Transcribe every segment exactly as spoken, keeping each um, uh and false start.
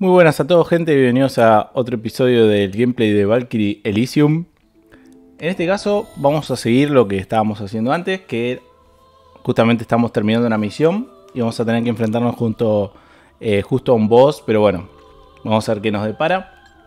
Muy buenas a todos, gente, bienvenidos a otro episodio del gameplay de Valkyrie Elysium. En este caso vamos a seguir lo que estábamos haciendo antes, que justamente estamos terminando una misión y vamos a tener que enfrentarnos junto, eh, justo a un boss, pero bueno, vamos a ver qué nos depara.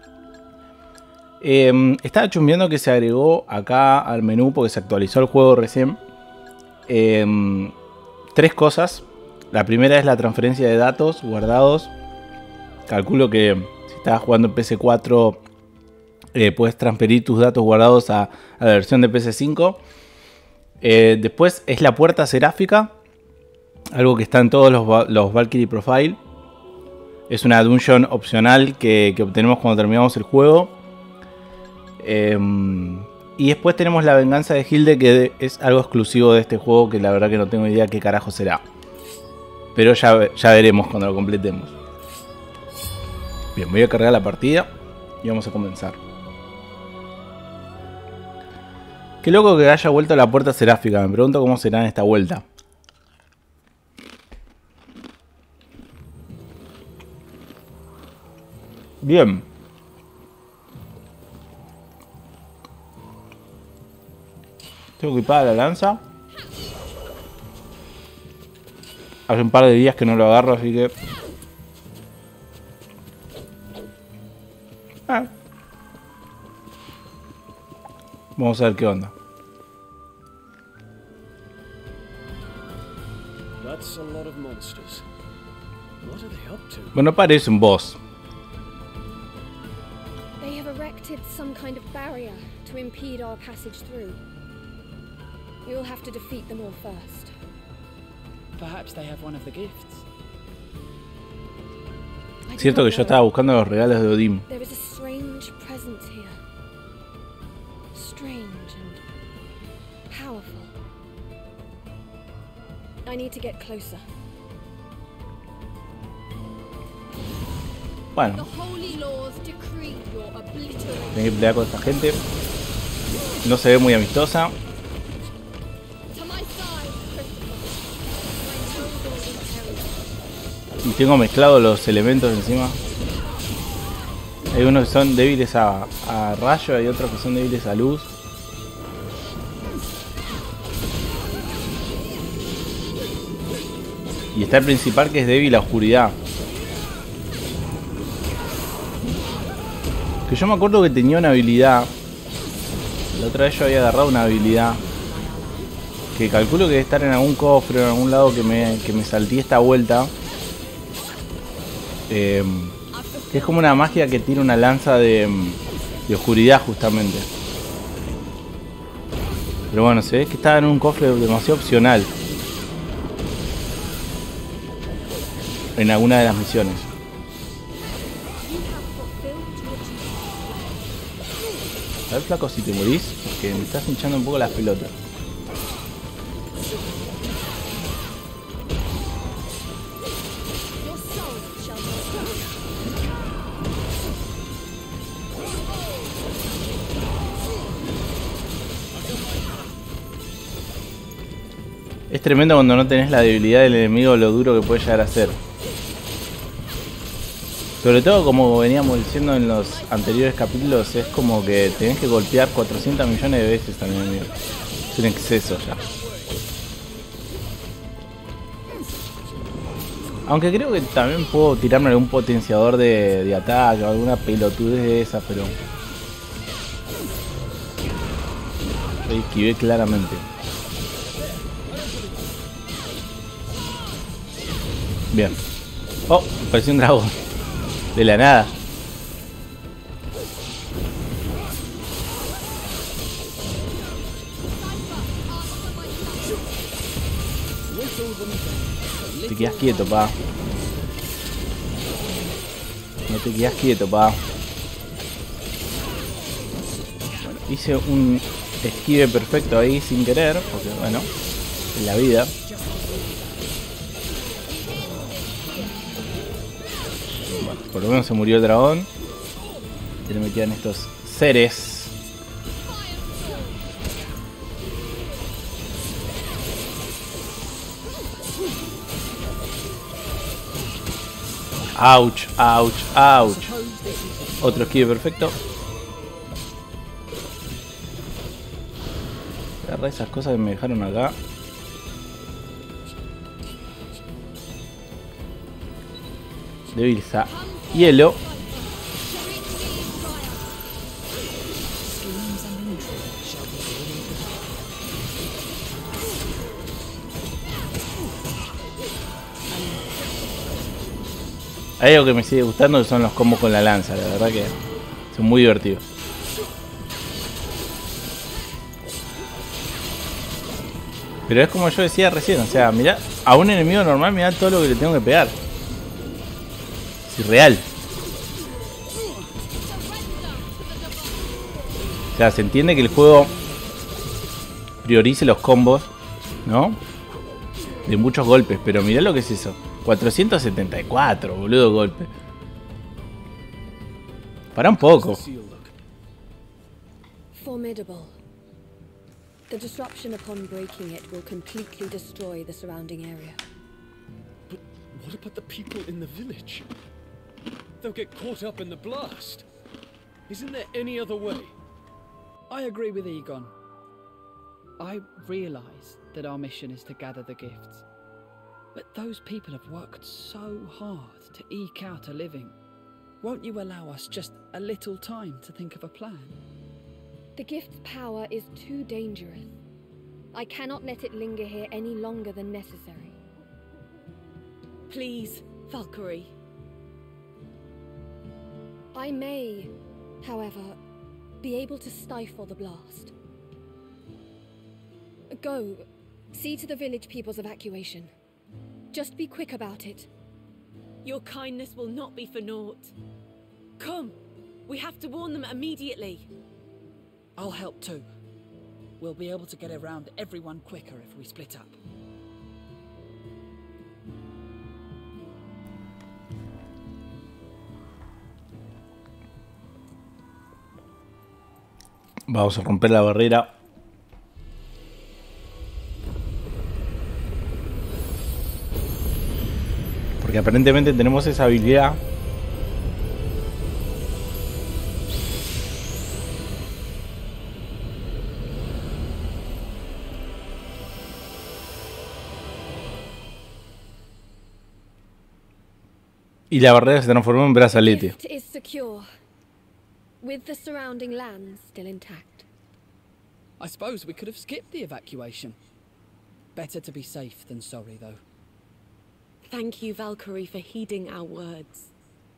Eh, estaba chumbeando que se agregó acá al menú porque se actualizó el juego recién. Eh, tres cosas. La primera es la transferencia de datos guardados. Calculo que si estás jugando en P S cuatro eh, puedes transferir tus datos guardados a, a la versión de P S cinco. Eh, después es la puerta seráfica, algo que está en todos los, los Valkyrie Profile. Es una dungeon opcional que, que obtenemos cuando terminamos el juego. Eh, y después tenemos la venganza de Hilde, que es algo exclusivo de este juego, que la verdad que no tengo idea qué carajo será. Pero ya, ya veremos cuando lo completemos. Bien, voy a cargar la partida y vamos a comenzar. Qué loco que haya vuelto a la puerta seráfica. Me pregunto cómo será en esta vuelta. Bien. Tengo equipada la lanza. Hace un par de días que no lo agarro, así que... Ah. Vamos a ver qué onda. Bueno, parece un boss. They have erected some kind of barrier to impede our passage through. We will have to defeat them all first. Perhaps they have one of the gifts. Cierto que yo estaba buscando los regalos de Odín. There is a strange presence here. Strange and powerful. I need to get closer. Bueno, The holy laws decree your obliteration. tengo que pelear con esta gente. No se ve muy amistosa. To my side, Christopher. My noble inheritance. Y tengo mezclados los elementos encima. Hay unos que son débiles a, a rayo, hay otros que son débiles a luz. Y está el principal, que es débil a oscuridad. Que yo me acuerdo que tenía una habilidad. La otra vez yo había agarrado una habilidad que calculo que debe estar en algún cofre o en algún lado, que me, que me salté esta vuelta. Eh, que es como una magia que tira una lanza de, de oscuridad justamente. Pero bueno, se ve que estaba en un cofre demasiado opcional en alguna de las misiones. A ver, flaco, si te morís, porque me estás hinchando un poco las pelotas. Es tremendo cuando no tenés la debilidad del enemigo, lo duro que puede llegar a ser. Sobre todo, como veníamos diciendo en los anteriores capítulos, es como que tenés que golpear cuatrocientos millones de veces al enemigo. Es un exceso ya. Aunque creo que también puedo tirarme algún potenciador de, de ataque o alguna pelotudez de esas, pero... Yo esquivé claramente. Bien. Oh, pareció un dragón. De la nada. Te quedas quieto, pa. No te quedas quieto, pa. Bueno, hice un esquive perfecto ahí sin querer, porque bueno, en la vida. Bueno, por lo menos se murió el dragón. Y le me quedan estos seres. Ouch, ouch, ouch. Suppose this is Otro esquive perfecto. Agarra esas cosas que me dejaron acá. Debiliza hielo. schemes and intrigue shall be revealed. Hay algo que me sigue gustando, que son los combos con la lanza. La verdad que son muy divertidos. Pero es como yo decía recién, o sea, mirá, a un enemigo normal mirá todo lo que le tengo que pegar. Es irreal. O sea, se entiende que el juego priorice los combos, ¿no? De muchos golpes, pero mirá lo que es eso. cuatrocientos setenta y cuatro, boludo, golpe. Para un poco. Formidable. The disruption upon breaking it will completely destroy the surrounding area. But what about the people in the village? They'll get caught up in the blast. Isn't there any other way? I agree with Egon. I realize that our mission is to gather the gifts. But those people have worked so hard to eke out a living. Won't you allow us just a little time to think of a plan? The gift's power is too dangerous. I cannot let it linger here any longer than necessary. Please, Valkyrie. I may, however, be able to stifle the blast. Go, see to the village people's evacuation. Just be quick about it. Your kindness will not be for naught. Come, we have to warn them immediately. I'll help too. We'll be able to get around everyone quicker if we split up. Vamos a romper la barrera. Porque aparentemente tenemos esa habilidad. Y la barrera se transformó en brazalete. Gift is secure, with the surrounding lands still intact. I suppose we could have skipped the evacuation. Better to be safe than sorry, though. Thank you, Valkyrie, for heeding our words.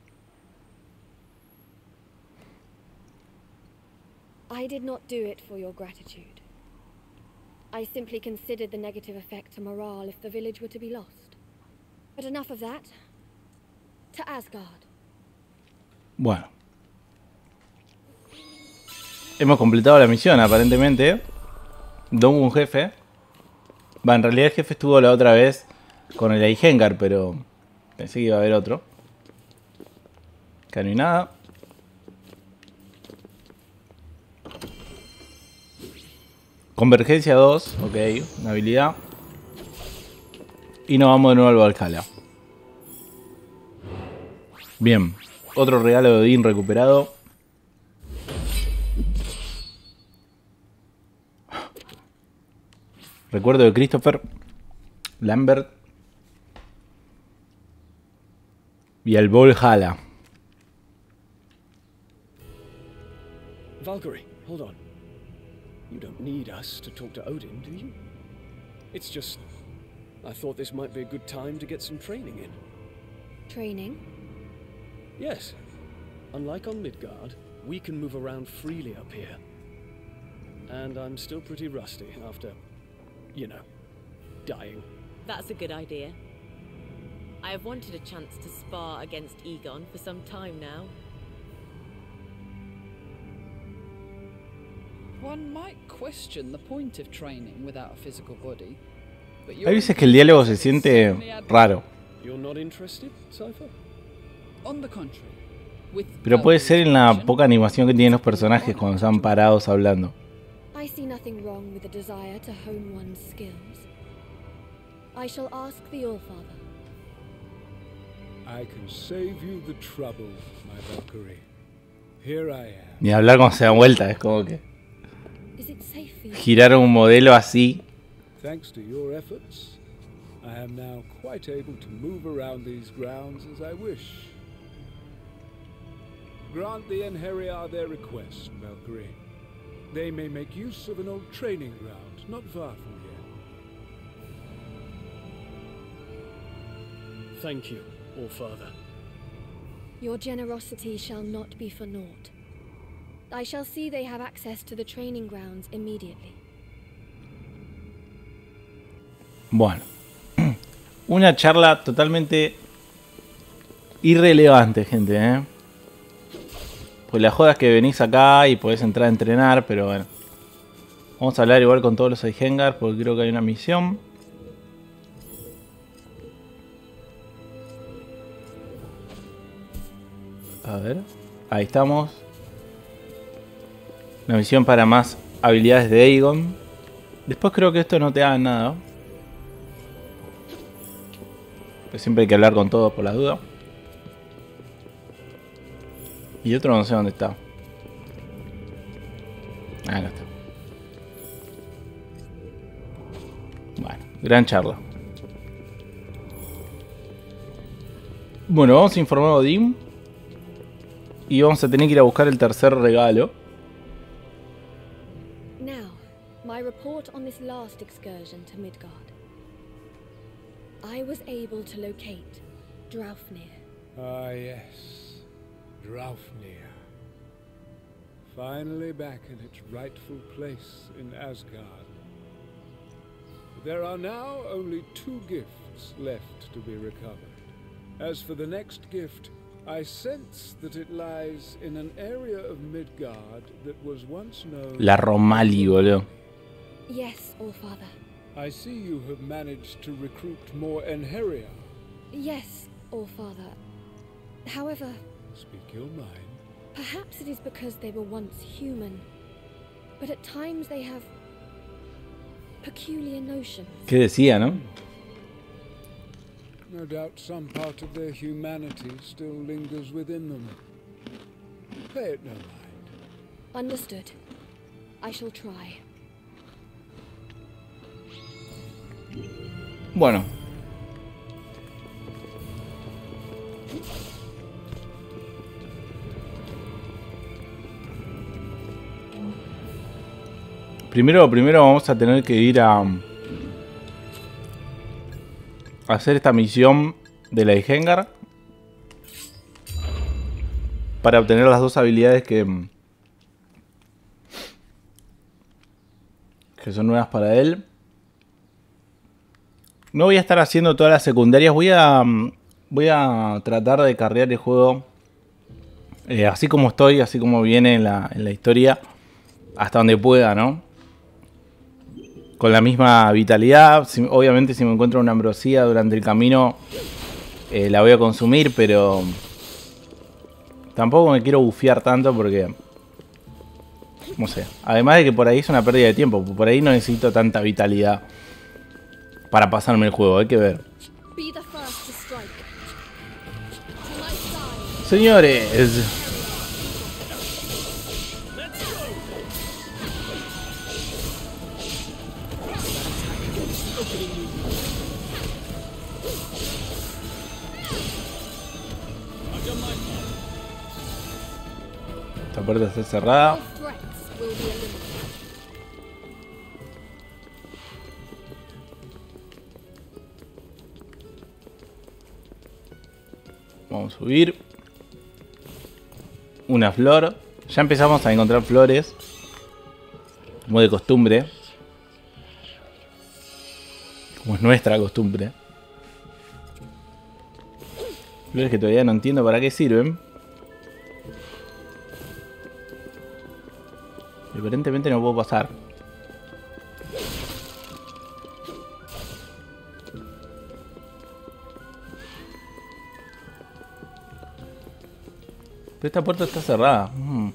I did not do it for your gratitude. I simply considered the negative effect to morale if the village were to be lost. But enough of that. To Asgard. Bueno. Hemos completado la misión, aparentemente. No hubo un jefe. Va, en realidad el jefe estuvo la otra vez con el Eihengar, pero pensé que iba a haber otro. Acá no hay nada. Convergencia dos, ok, una habilidad. Y nos vamos de nuevo al Valhalla. Bien, otro regalo de Odín recuperado. Recuerdo de Christopher Lambert y el Valhalla. Valkyrie, hold on. You don't need us to talk to Odin, do you? It's just, I thought this might be a good time to get some training in. Training? Yes. Unlike on Midgard, we can move around freely up here. And I'm still pretty rusty after, you know, dying. That's a good idea. I have wanted a chance to spar against Egon for some time now. One might question the point of training without a physical body. But Hay veces que el diálogo se siente raro. You're not interested, Cypher? On the contrary, with Pero puede ser en la Valkyrie's poca animación que tienen los personajes cuando están parados hablando. I see nothing wrong with the desire to hone one's skills. I shall ask the Allfather. I can save you the trouble, my Valkyrie. Here I am. Ni hablar cuando se dan vuelta, es como que Is it safe for you? giraron un modelo así. Thanks to your efforts, I am now quite able to move around these grounds as I wish. Grant the Enheriar their request, Valkyrie. They may make use of an old training ground, not far from here. Thank you, All-Father. Your generosity shall not be for naught. I shall see they have access to the training grounds immediately. Bueno. Una charla totalmente irrelevante, gente, ¿eh? Pues la joda es que venís acá y podés entrar a entrenar, pero bueno. Vamos a hablar igual con todos los Eihengar porque creo que hay una misión. A ver. Ahí estamos. Una misión para más habilidades de Aegon. Después creo que esto no te da nada. Pero siempre hay que hablar con todos por la duda. Y otro no sé dónde está. Ah, acá está. Bueno, gran charla. Bueno, vamos a informar a Odín. Y vamos a tener que ir a buscar el tercer regalo. Now, my report on this last excursion to Midgard. I was able to locate Draupnir. Ah, yes. Draupnir. Finally back in its rightful place in Asgard. There are now only two gifts left to be recovered. As for the next gift, I sense that it lies in an area of Midgard that was once known... La Romali, boludo. Yes, All-Father. I see you have managed to recruit more Enheriar. Yes, All-Father. However, Speak your mind. perhaps it is because they were once human. But at times they have peculiar notions. ¿Qué decía, no? No doubt some part of their humanity still lingers within them. Pay it no mind. Understood. I shall try. Bueno. Primero, primero vamos a tener que ir a, a hacer esta misión de la Eihengar para obtener las dos habilidades que, que son nuevas para él. No voy a estar haciendo todas las secundarias. Voy a, voy a tratar de carrear el juego eh, así como estoy, así como viene en la, en la historia, hasta donde pueda, ¿no? Con la misma vitalidad. Si, obviamente si me encuentro una ambrosía durante el camino, eh, la voy a consumir, pero tampoco me quiero bufiar tanto porque, no sé. Además de que por ahí es una pérdida de tiempo. Por ahí no necesito tanta vitalidad para pasarme el juego, hay que ver. Be the first to strike. To my side. Señores, esta puerta está cerrada. All threats will be eliminated. Vamos a subir. Una flor. Ya empezamos a encontrar flores, como de costumbre, como es nuestra costumbre. Flores que todavía no entiendo para qué sirven. Evidentemente no puedo pasar. Pero esta puerta está cerrada. Mm.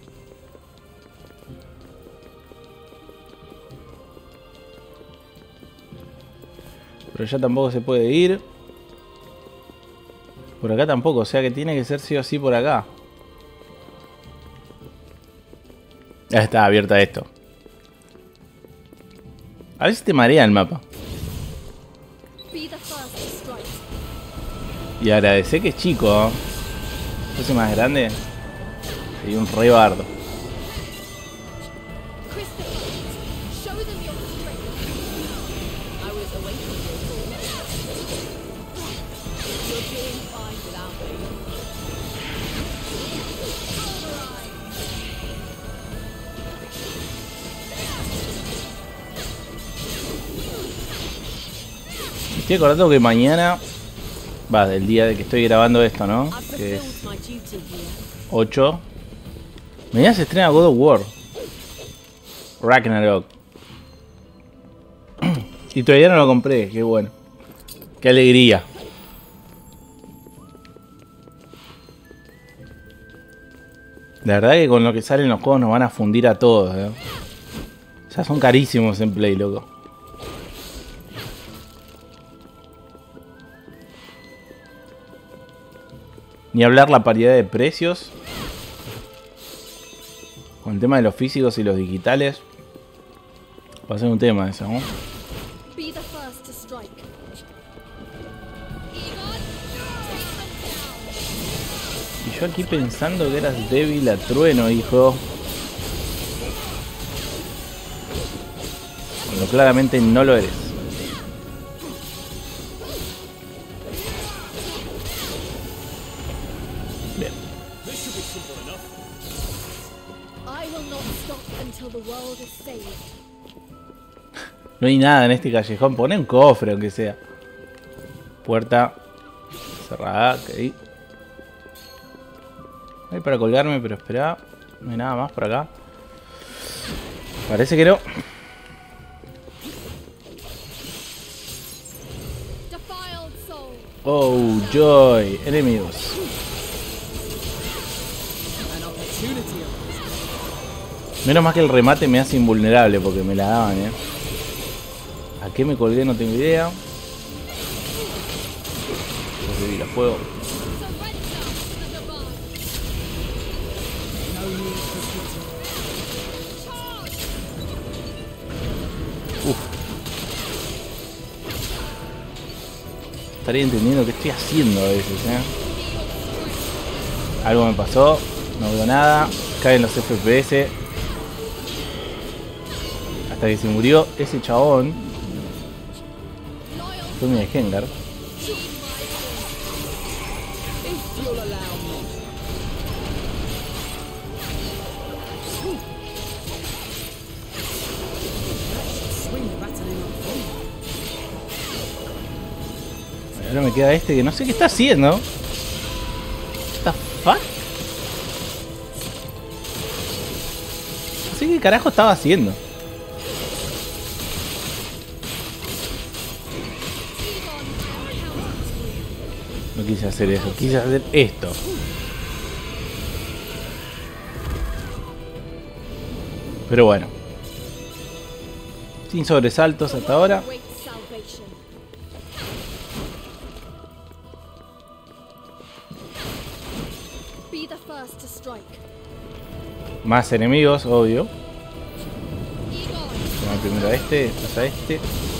Pero ya tampoco se puede ir. Por acá tampoco, o sea que tiene que ser sí o sí por acá. Ya está abierta esto. A veces te marea el mapa. Y agradecer que es chico, ¿eh? Si fuese más grande, sería un re bardo. Estoy acordando que mañana, va, del día de que estoy grabando esto, ¿no? Que es ocho. Mañana se estrena God of War Ragnarok. Y todavía no lo compré, qué bueno. Qué alegría. La verdad que con lo que salen los juegos nos van a fundir a todos, ¿eh? O sea, son carísimos en Play, loco. Ni hablar la paridad de precios. Con el tema de los físicos y los digitales. Va a ser un tema eso, ¿no? Y yo aquí pensando que eras débil a trueno, hijo. Cuando claramente no lo eres. No hay nada en este callejón. Pone un cofre, aunque sea. Puerta cerrada. Okay. Hay para colgarme, pero espera. No hay nada más por acá. Parece que no. Oh, joy. Enemigos. Menos mal que el remate me hace invulnerable porque me la daban, eh. ¿A qué me colgué? No tengo idea. Recibí la fuego. Uf. Estaría entendiendo qué estoy haciendo a veces, eh. Algo me pasó. No veo nada. Caen los F P S. Hasta que se murió ese chabón. Fue mi de Hengar. Ahora me queda este que no sé qué está haciendo. What the fuck? No sé qué carajo estaba haciendo. No quise hacer eso, quise hacer esto. Pero bueno. Sin sobresaltos hasta ahora. Más enemigos, obvio. Toma primero a este, después a este.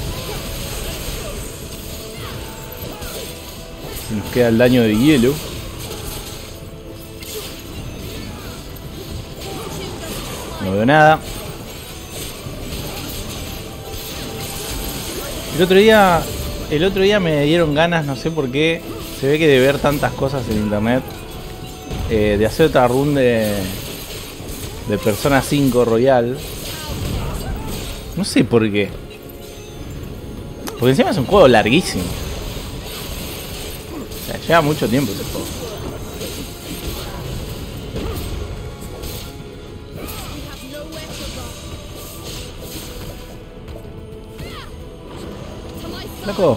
Si nos queda el daño de hielo. No veo nada. El otro día, el otro día me dieron ganas, no sé por qué. Se ve que de ver tantas cosas en internet. Eh, de hacer otra run de, de Persona cinco Royal. No sé por qué. Porque encima es un juego larguísimo. O sea, lleva mucho tiempo ese juego. Loco.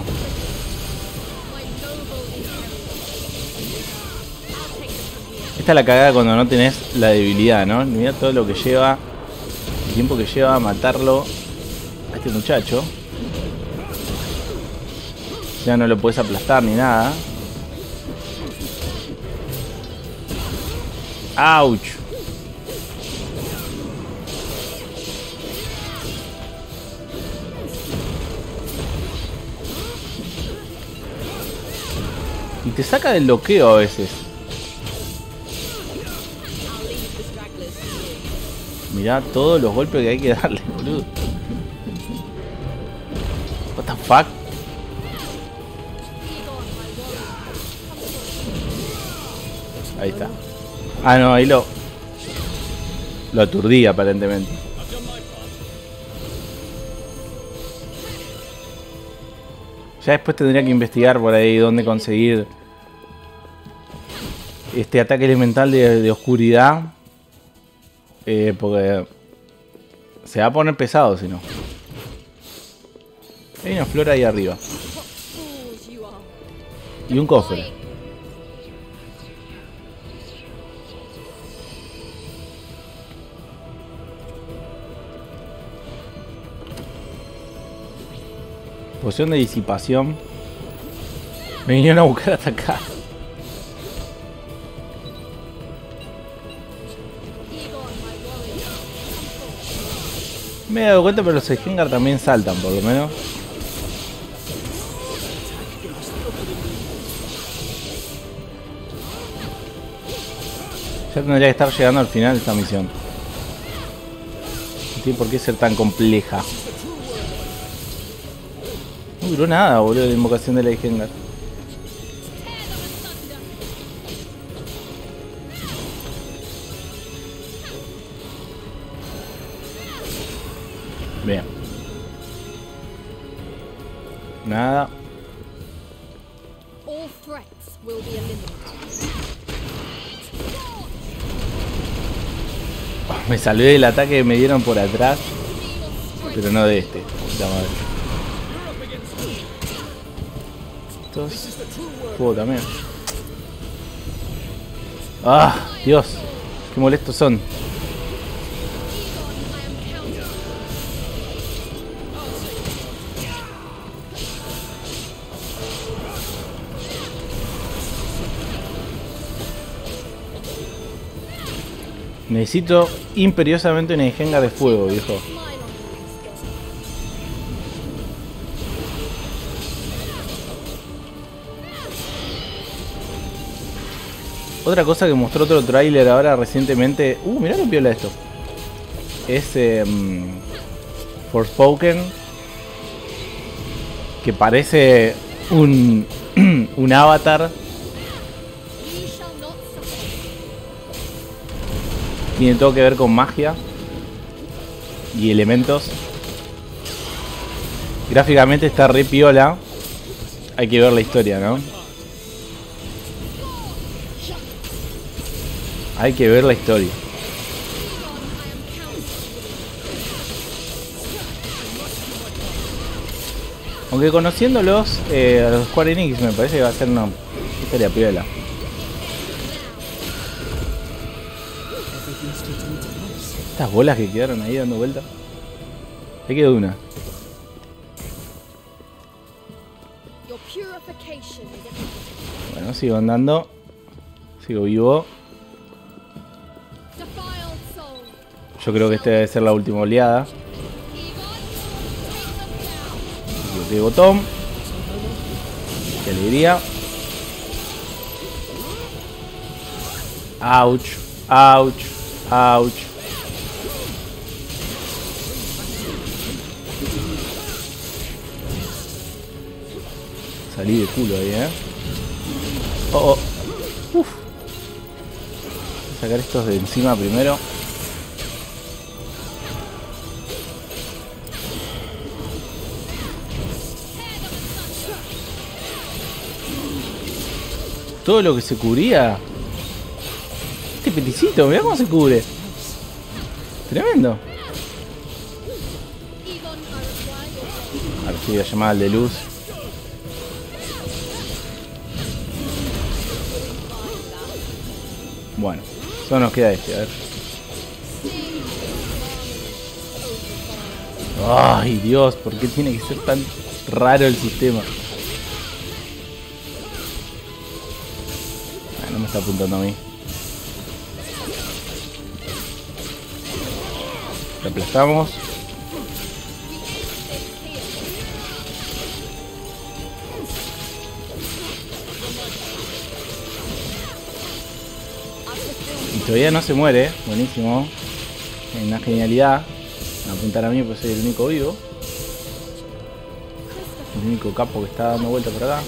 Esta es la cagada cuando no tenés la debilidad, ¿no? Mirá todo lo que lleva, el tiempo que lleva a matarlo a este muchacho. Ya no lo puedes aplastar ni nada. Ouch. Y te saca del bloqueo a veces. Mirá todos los golpes que hay que darle, boludo. What the fuck. Ahí está. Ah, no, ahí lo... Lo aturdí aparentemente. Ya después tendría que investigar por ahí dónde conseguir este ataque elemental de, de oscuridad. Eh, porque se va a poner pesado si no. Hay una flor ahí arriba. Y un cofre. Poción de disipación. Me vinieron a buscar hasta acá. Me he dado cuenta, pero los Skengar también saltan, por lo menos. Ya tendría que estar llegando al final de esta misión. No tiene por qué ser tan compleja. No duró nada, boludo, la invocación de la Skengar. Bien. Nada. All threats will be eliminated. Me salvé del ataque que me dieron por atrás, pero no de este. Puta madre. Estos fuego también. Ah, Dios, qué molestos son. Necesito imperiosamente una Skengar de fuego, viejo. Otra cosa que mostró otro tráiler ahora recientemente. Uh, mirá lo piola esto. Es eh, Forspoken. Que parece un, un avatar. Tiene todo que ver con magia y elementos. Gráficamente está re piola. Hay que ver la historia, ¿no? Hay que ver la historia. Aunque conociéndolos, eh, a los Square Enix me parece que va a ser una historia piola. Estas bolas que quedaron ahí dando vuelta. Ahí quedó una. Bueno, sigo andando. Sigo vivo. Yo creo que esta debe ser la última oleada. De botón. Qué alegría. Ouch. Ouch. Ouch. Salí de culo ahí, eh. Oh, oh. Uf. Voy a sacar estos de encima primero. Todo lo que se cubría. Este peticito, mirá cómo se cubre. Tremendo. A ver si voy a llamar al de luz. Bueno, solo nos queda este, a ver. Ay, Dios, ¿por qué tiene que ser tan raro el sistema? Ah, no me está apuntando a mí. Lo aplastamos. Y todavía no se muere. Buenísimo. Una genialidad. Me va a apuntar a mí porque soy el único vivo. El único capo que está dando vuelta por acá.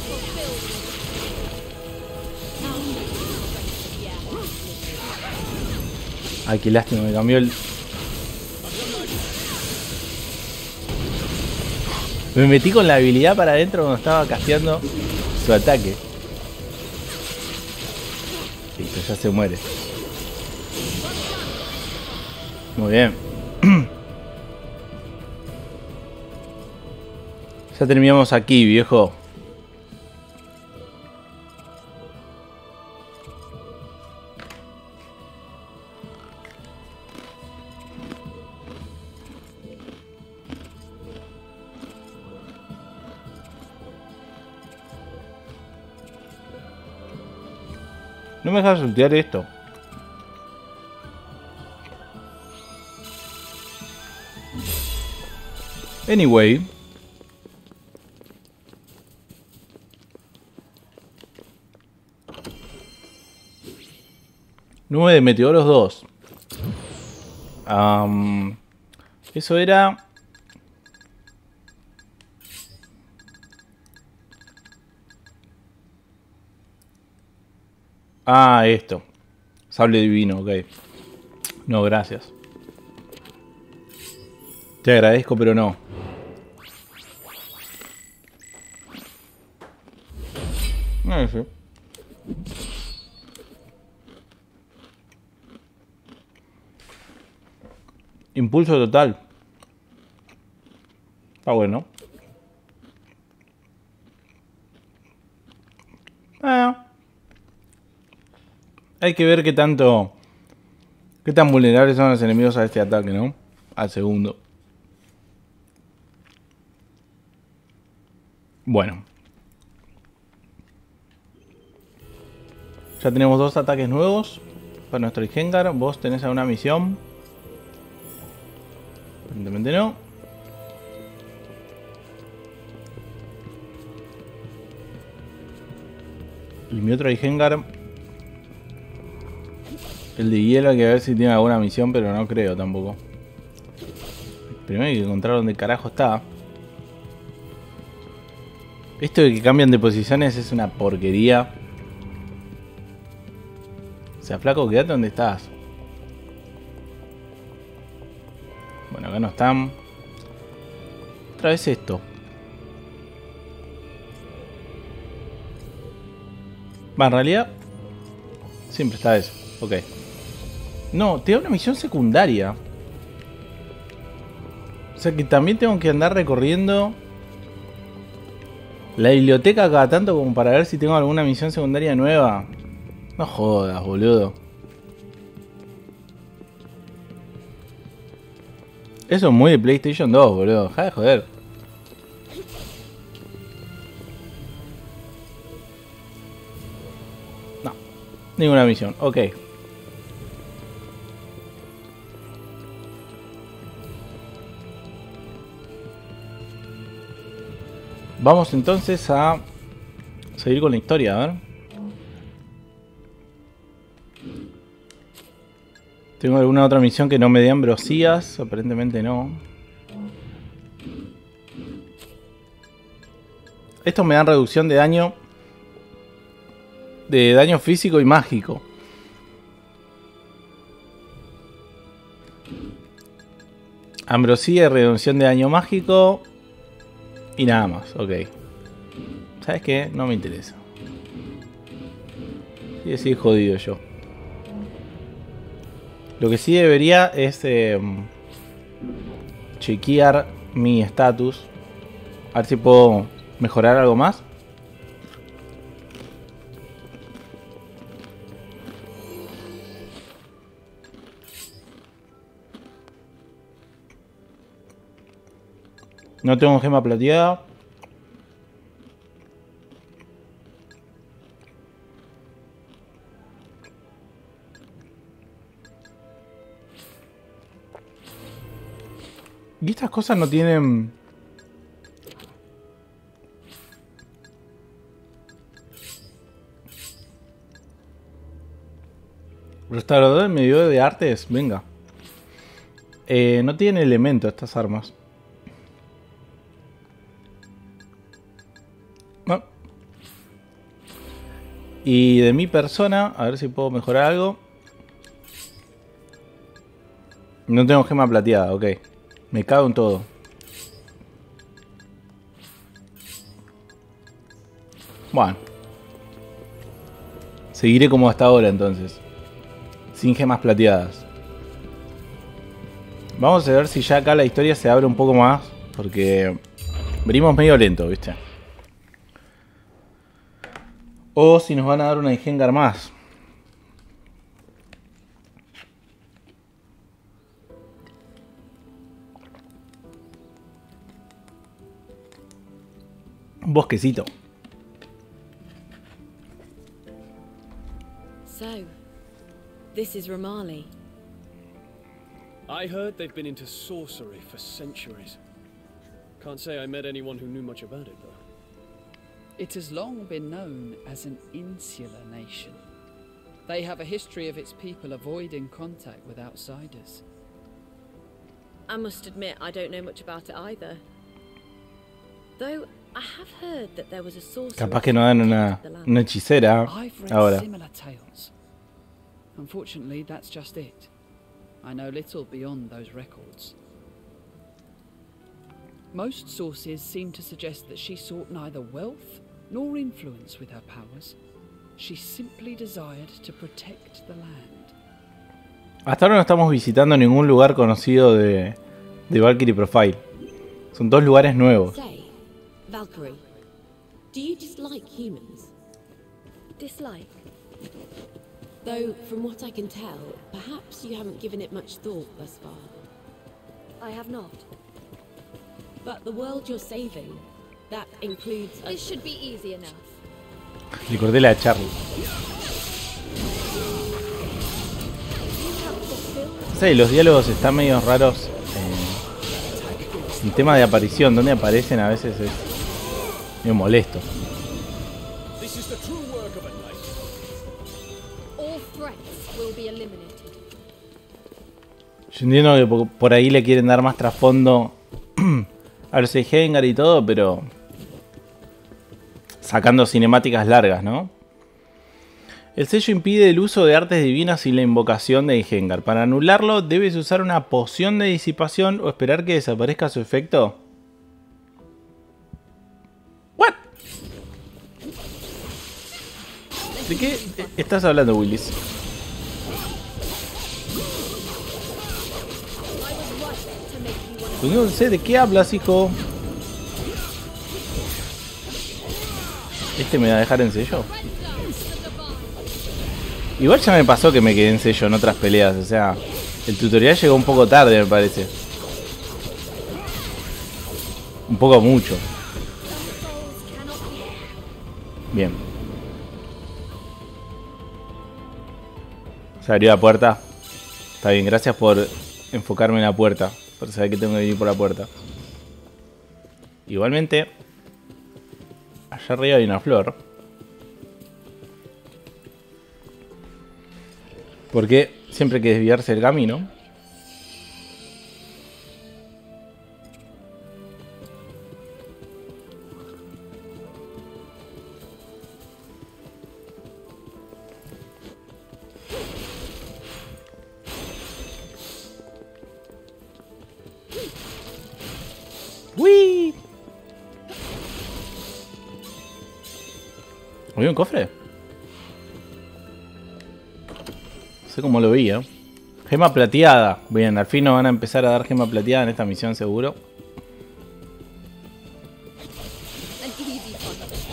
Ay, qué lástima, me cambió el... Me metí con la habilidad para adentro cuando estaba casteando su ataque. Listo, ya se muere. Muy bien. Ya terminamos aquí, viejo. No me dejas saltear esto. Anyway. nueve de meteoros dos. Um, eso era... Ah, esto. Sable divino, ok. No, gracias. Te agradezco, pero no. No sé. Impulso total. Está bueno. Ah. Hay que ver qué tanto... Qué tan vulnerables son los enemigos a este ataque, ¿no? Al segundo. Bueno. Ya tenemos dos ataques nuevos para nuestro Ihengar. Vos tenés alguna misión. Evidentemente no. Y mi otro Ihengar, el de hielo, hay que ver si tiene alguna misión, pero no creo tampoco. Primero hay que encontrar dónde carajo está. Esto de que cambian de posiciones es una porquería. O sea, flaco, quédate donde estás. Bueno, acá no están. Otra vez esto. Va, en realidad siempre está eso. Ok. No, te da una misión secundaria. O sea que también tengo que andar recorriendo la biblioteca cada tanto como para ver si tengo alguna misión secundaria nueva. No jodas, boludo. Eso es muy de PlayStation dos, boludo. Deja de joder. No. Ninguna misión. Ok. Vamos entonces a seguir con la historia, a ver. ¿Tengo alguna otra misión que no me dé ambrosías? Aparentemente no. Estos me dan reducción de daño. De daño físico y mágico. Ambrosía y reducción de daño mágico. Y nada más, ok. ¿Sabes qué? No me interesa. Sí, sí, jodido yo. Lo que sí debería es eh, chequear mi estatus. A ver si puedo mejorar algo más. No tengo gema plateada. Y estas cosas no tienen... Restaurador de medio de artes, venga. Eh, no tienen elemento estas armas. No. Y de mi persona, a ver si puedo mejorar algo. No tengo gema plateada, ok. Me cago en todo. Bueno. Seguiré como hasta ahora entonces. Sin gemas plateadas. Vamos a ver si ya acá la historia se abre un poco más. Porque venimos medio lento, ¿viste? O si nos van a dar una Ihengar más. Un bosquecito. So, this is Ramali. I heard they've been into sorcery for centuries. Can't say I met anyone who knew much about it, though. It has long been known as an insular nation. They have a history of its people avoiding contact with outsiders. I must admit, I don't know much about it either. Though, I have heard that there was a sorcerer... Capaz que nos dan una, una hechicera I've read ahora. similar tales. Unfortunately, that's just it. I know little beyond those records. Most sources seem to suggest that she sought neither wealth nor influence with her powers. She simply desired to protect the land. Hasta ahora no estamos visitando ningún lugar conocido de, de Valkyrie Profile. Son dos lugares nuevos. Say, Valkyrie, do you dislike humans? Dislike? Though, from what I can tell, perhaps you haven't given it much thought thus far. I have not. But the world you're saving, that includes a... This should be easy enough. Le corté la de Charlie. Sí, los diálogos están medio raros. Eh, el tema de aparición, donde aparecen a veces es medio molesto. This is the true work of a knight. All threats will be eliminated. Yo entiendo que por- por ahí le quieren dar más trasfondo a los Ihengar y todo, pero sacando cinemáticas largas, ¿no? El sello impide el uso de artes divinas sin la invocación de Ihengar. Para anularlo, debes usar una poción de disipación o esperar que desaparezca su efecto. ¿What? ¿De qué estás hablando, Willis? Pues no sé de qué hablas, hijo. ¿Este me va a dejar en sello? Igual ya me pasó que me quedé en sello en otras peleas, o sea, el tutorial llegó un poco tarde, me parece. Un poco mucho. Bien. Se abrió la puerta. Está bien, gracias por enfocarme en la puerta, por saber que tengo que ir por la puerta. Igualmente, allá arriba hay una flor. Porque siempre hay que desviarse del camino. ¡Uy! ¿Había un cofre? No sé cómo lo veía. Gema plateada. Bien, al fin nos van a empezar a dar gema plateada en esta misión seguro. An easy fun.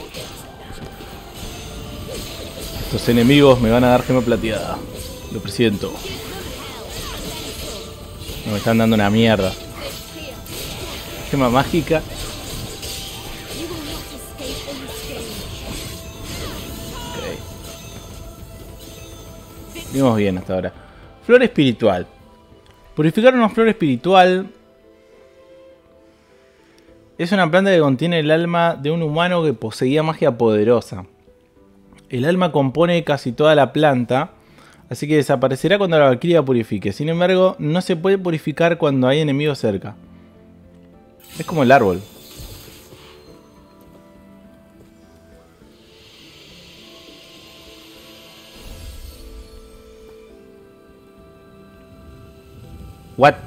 Estos enemigos me van a dar gema plateada. Lo presiento. No me están dando una mierda. Gema mágica. You will not escape unscathed. Ok. Vimos bien hasta ahora. Flor espiritual. Purificar una flor espiritual Es una planta que contiene el alma de un humano que poseía magia poderosa. El alma compone casi toda la planta, así que desaparecerá cuando la valquiria purifique. Sin embargo, no se puede purificar cuando hay enemigos cerca. Es como el árbol. What?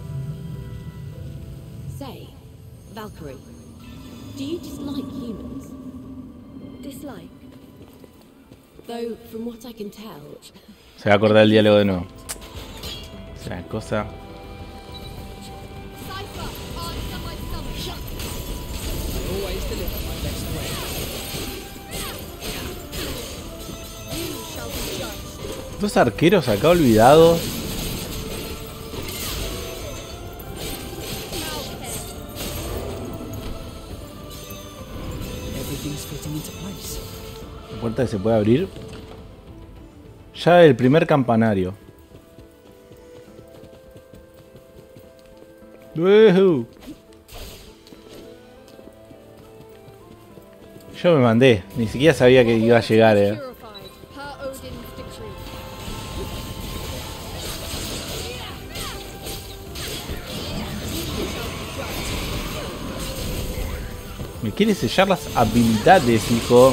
Say, Valkyrie, do you dislike humans? Dislike? Though, from what I can tell, Se va a acordar el diálogo de nuevo. O sea, cosa... Cypher, answer my summons. Always deliver my best way. You shall be judged. Dos arqueros acá olvidados. Everything's fitting into place. La puerta que se puede abrir. Ya el primer campanario. ¡Woohoo! Yo me mandé. Ni siquiera sabía que iba a llegar, eh. Purified, per Odin's decree. Me quiere sellar las habilidades, hijo.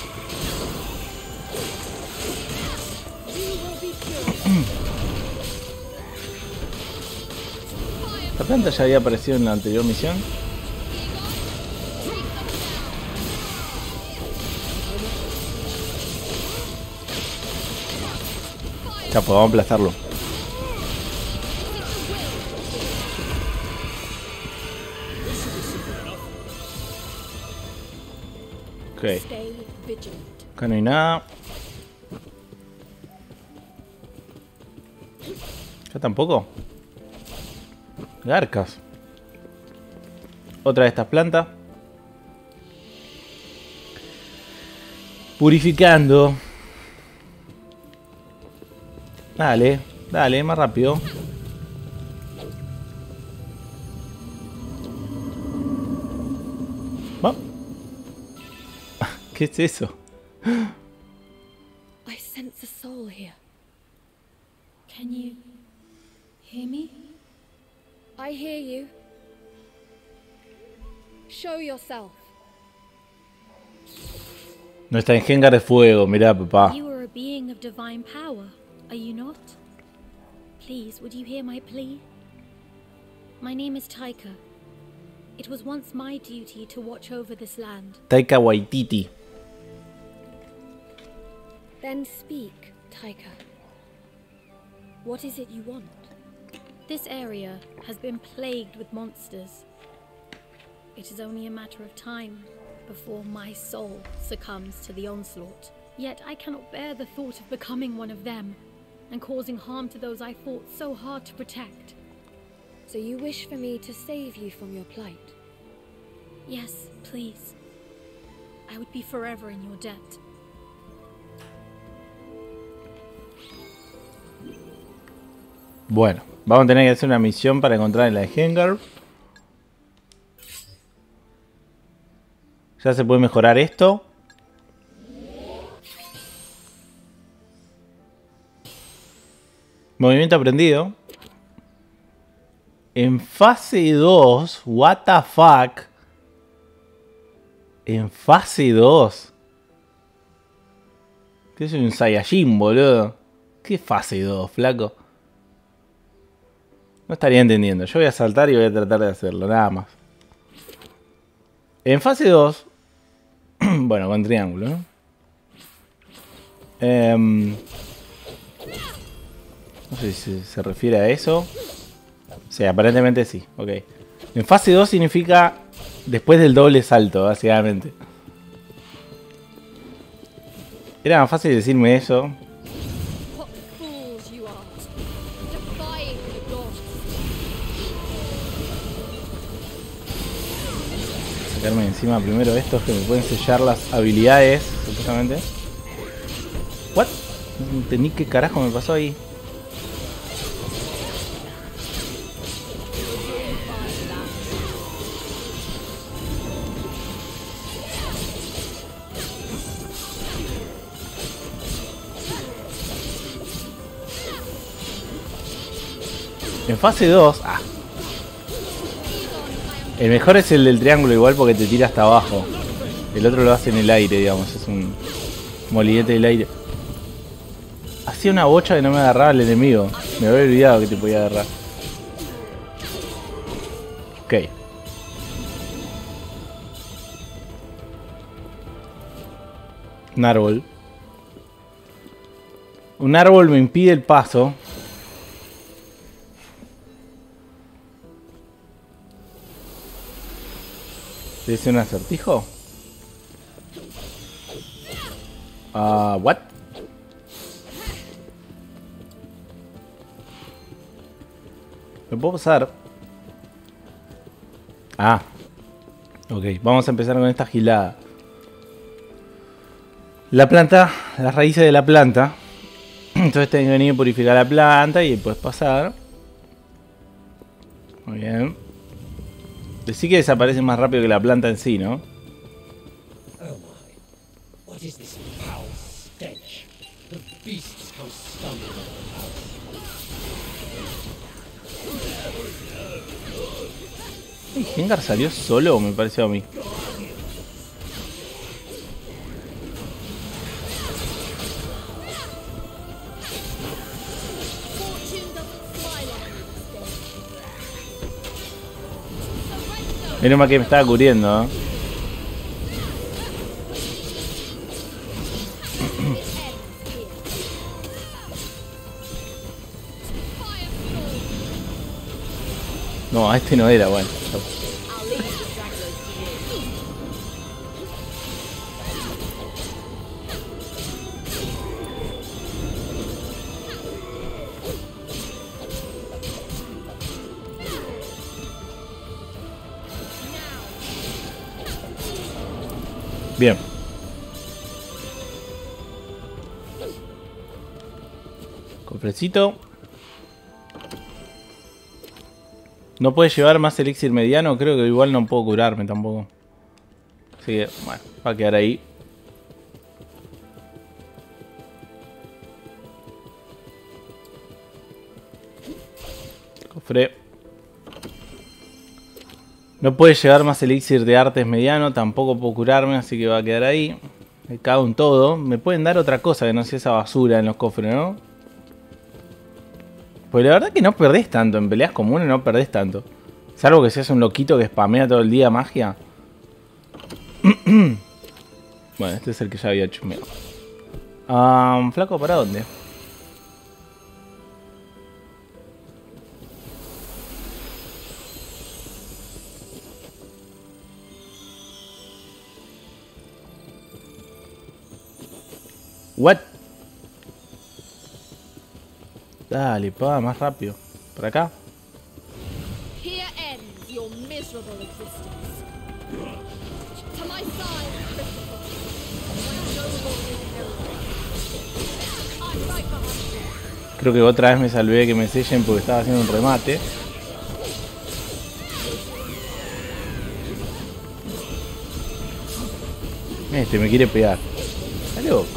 Esta planta ya había aparecido en la anterior misión. Ya, pues vamos a aplastarlo. Ok, Stay vigilant. acá no hay nada. Acá tampoco. Garcas. Otra de estas plantas. Purificando. Dale, dale, más rápido. Oh. ¿Qué es eso? I sense a soul here. can you hear me? I hear you. Show yourself. Nuestra Engengar de fuego, mirá, papá. You are a being of divine power, are you not? Please, would you hear my plea? My name is Taika. It was once my duty to watch over this land. Taika Waititi. Then speak, Taika. What is it you want? This area has been plagued with monsters. It is only a matter of time before my soul succumbs to the onslaught. Yet I cannot bear the thought of becoming one of them and causing harm to those I fought so hard to protect. So you wish for me to save you from your plight? Yes, please. I would be forever in your debt. Bueno, vamos a tener que hacer una misión para encontrar la Engengar. Ya se puede mejorar esto. Movimiento aprendido. En fase dos, what the fuck. En fase dos. ¿Qué es un Saiyajin, boludo? ¿Qué fase dos, flaco? No estaría entendiendo. Yo voy a saltar y voy a tratar de hacerlo, nada más. En fase dos... bueno, con triángulo, ¿no? Eh, no sé si se refiere a eso. Sí, aparentemente sí. Ok. En fase dos significa después del doble salto, básicamente. Era más fácil decirme eso. What fools you are, defying the gods. Sacarme de encima primero estos que me pueden sellar las habilidades, supuestamente. What? No entendí qué carajo me pasó ahí. En fase dos... Ah. El mejor es el del triángulo igual porque te tira hasta abajo. El otro lo hace en el aire, digamos. Es un molinete del aire. Hacía una bocha que no me agarraba el enemigo. Me había olvidado que te podía agarrar. Ok. Un árbol. Un árbol me impide el paso. ¿Debe ser un acertijo? Ah, uh, what? ¿Me puedo pasar? Ah. Ok, vamos a empezar con esta gilada. La planta, las raíces de la planta. Entonces tengo que venir a purificar la planta y después pasar. Muy bien. Decí que desaparece más rápido que la planta en sí, ¿no? Gengar salió solo, me pareció a mí. Menos mal que me estaba cubriendo, ¿eh? No, este no era, bueno. Bien. Cofrecito. No puede llevar más elixir mediano. Creo que igual no puedo curarme tampoco. Así que, bueno, va a quedar ahí. Cofre. No puede llevar más elixir de artes mediano. Tampoco puedo curarme, así que va a quedar ahí. Me cago en todo. Me pueden dar otra cosa que no sea esa basura en los cofres, ¿no? Pues la verdad que no perdés tanto. En peleas comunes no perdés tanto. Salvo que seas un loquito que spamea todo el día magia. Bueno, este es el que ya había chumeado. Um, Flaco, ¿para dónde? What? Dale, pa, más rápido. ¿Por acá? Here ends your miserable existence. To my side, Christopher. My noble inheritance. I'm right behind you. Creo que otra vez me salvé de que me sellen porque estaba haciendo un remate. Este me quiere pegar. Está loco.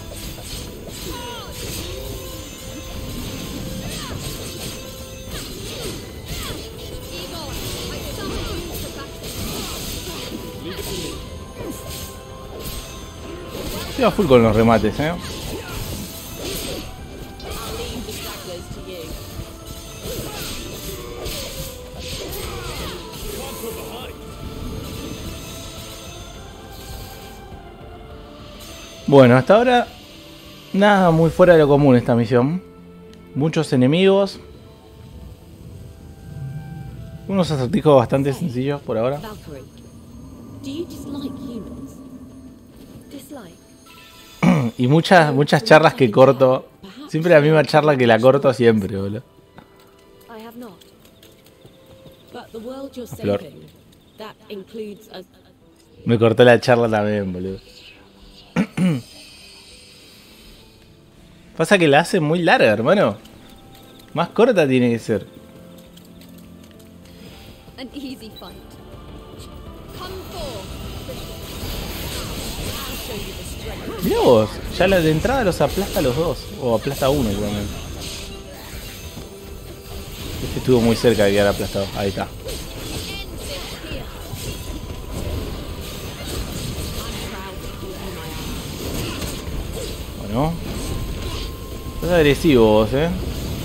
Estoy a full con los remates, eh. Bueno, hasta ahora nada muy fuera de lo común esta misión. Muchos enemigos. Unos acertijos bastante sencillos por ahora. Valkyrie, do you dislike humans? Dislike. Y muchas, muchas charlas que corto. Siempre la misma charla que la corto siempre, boludo. I have not. But the world you're Flor. saving, that includes a... Me cortó la charla también, boludo. Pasa que la hace muy larga, hermano. Más corta tiene que ser. An easy fight. Come forth, I'll show you the strength. Mirá vos, ya la de entrada los aplasta a los dos. O aplasta a uno igualmente. Este estuvo muy cerca de quedar aplastado. Ahí está. Bueno. Estás agresivo vos, eh.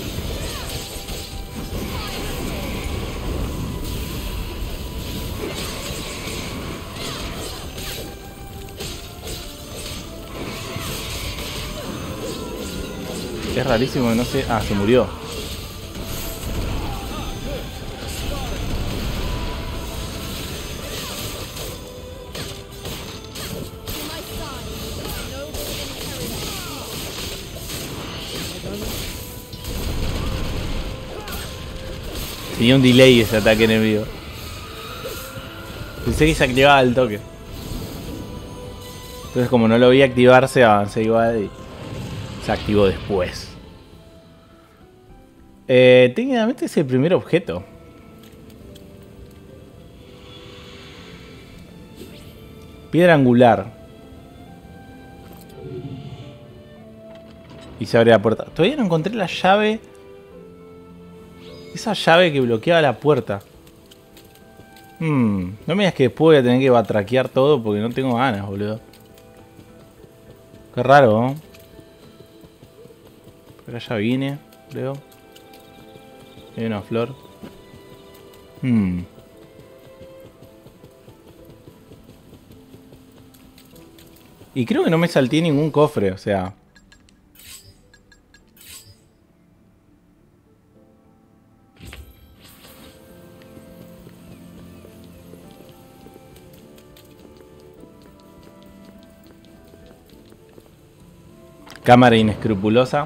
Es rarísimo que no sé... Ah, se murió. Tenía un delay ese ataque enemigo. Pensé que se activaba al toque. Entonces como no lo vi activarse, avancé igual y se activó después. Eh, técnicamente es el primer objeto. Piedra angular. Y se abre la puerta. Todavía no encontré la llave. Esa llave que bloqueaba la puerta. Hmm. No me digas que después voy a tener que batraquear todo porque no tengo ganas, boludo. Qué raro, ¿no? Pero ya vine, creo. Hay una flor. Hmm. Y creo que no me salté ningún cofre, o sea. Cámara inescrupulosa.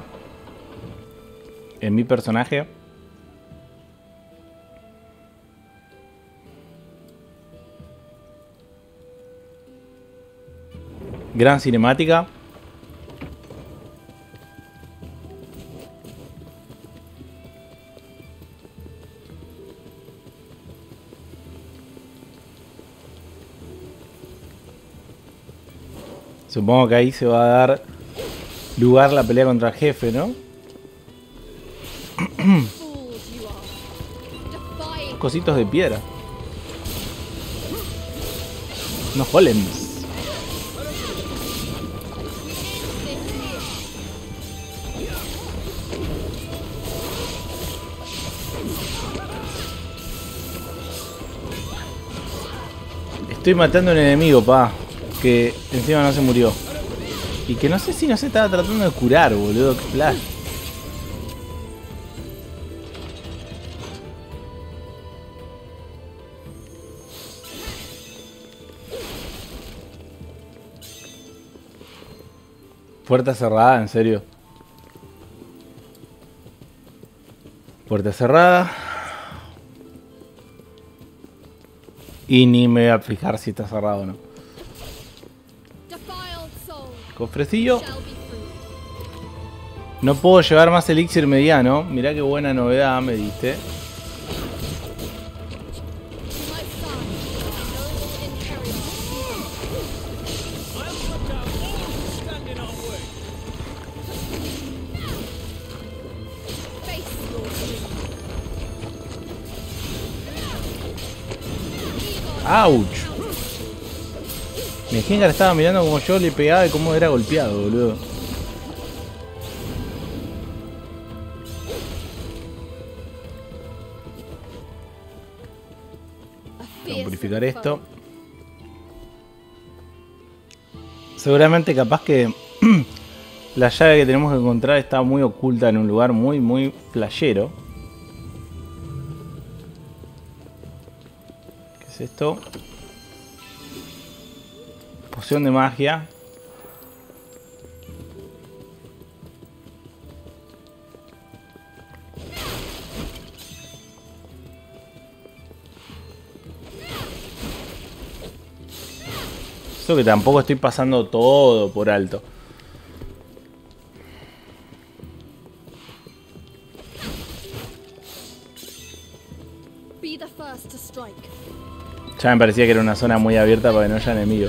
En mi personaje. Gran cinemática. Supongo que ahí se va a dar lugar la pelea contra el jefe, ¿no? Cositos de piedra. Unos golems. Estoy matando a un enemigo, pa. Que encima no se murió. Y que no sé si no se estaba tratando de curar, boludo. Qué flash. Puerta cerrada, en serio. Puerta cerrada. Y ni me voy a fijar si está cerrado o no. Cofrecillo. No puedo llevar más elixir mediano. Mirá qué buena novedad me diste. ¡Auch! Mi Gengar estaba mirando como yo le pegaba y cómo era golpeado, boludo. Vamos a purificar esto. Seguramente capaz que la llave que tenemos que encontrar está muy oculta en un lugar muy, muy flashero. ¿Qué es esto? Poción de magia. Eso que tampoco estoy pasando todo por alto. Ya me parecía que era una zona muy abierta para que no haya enemigos.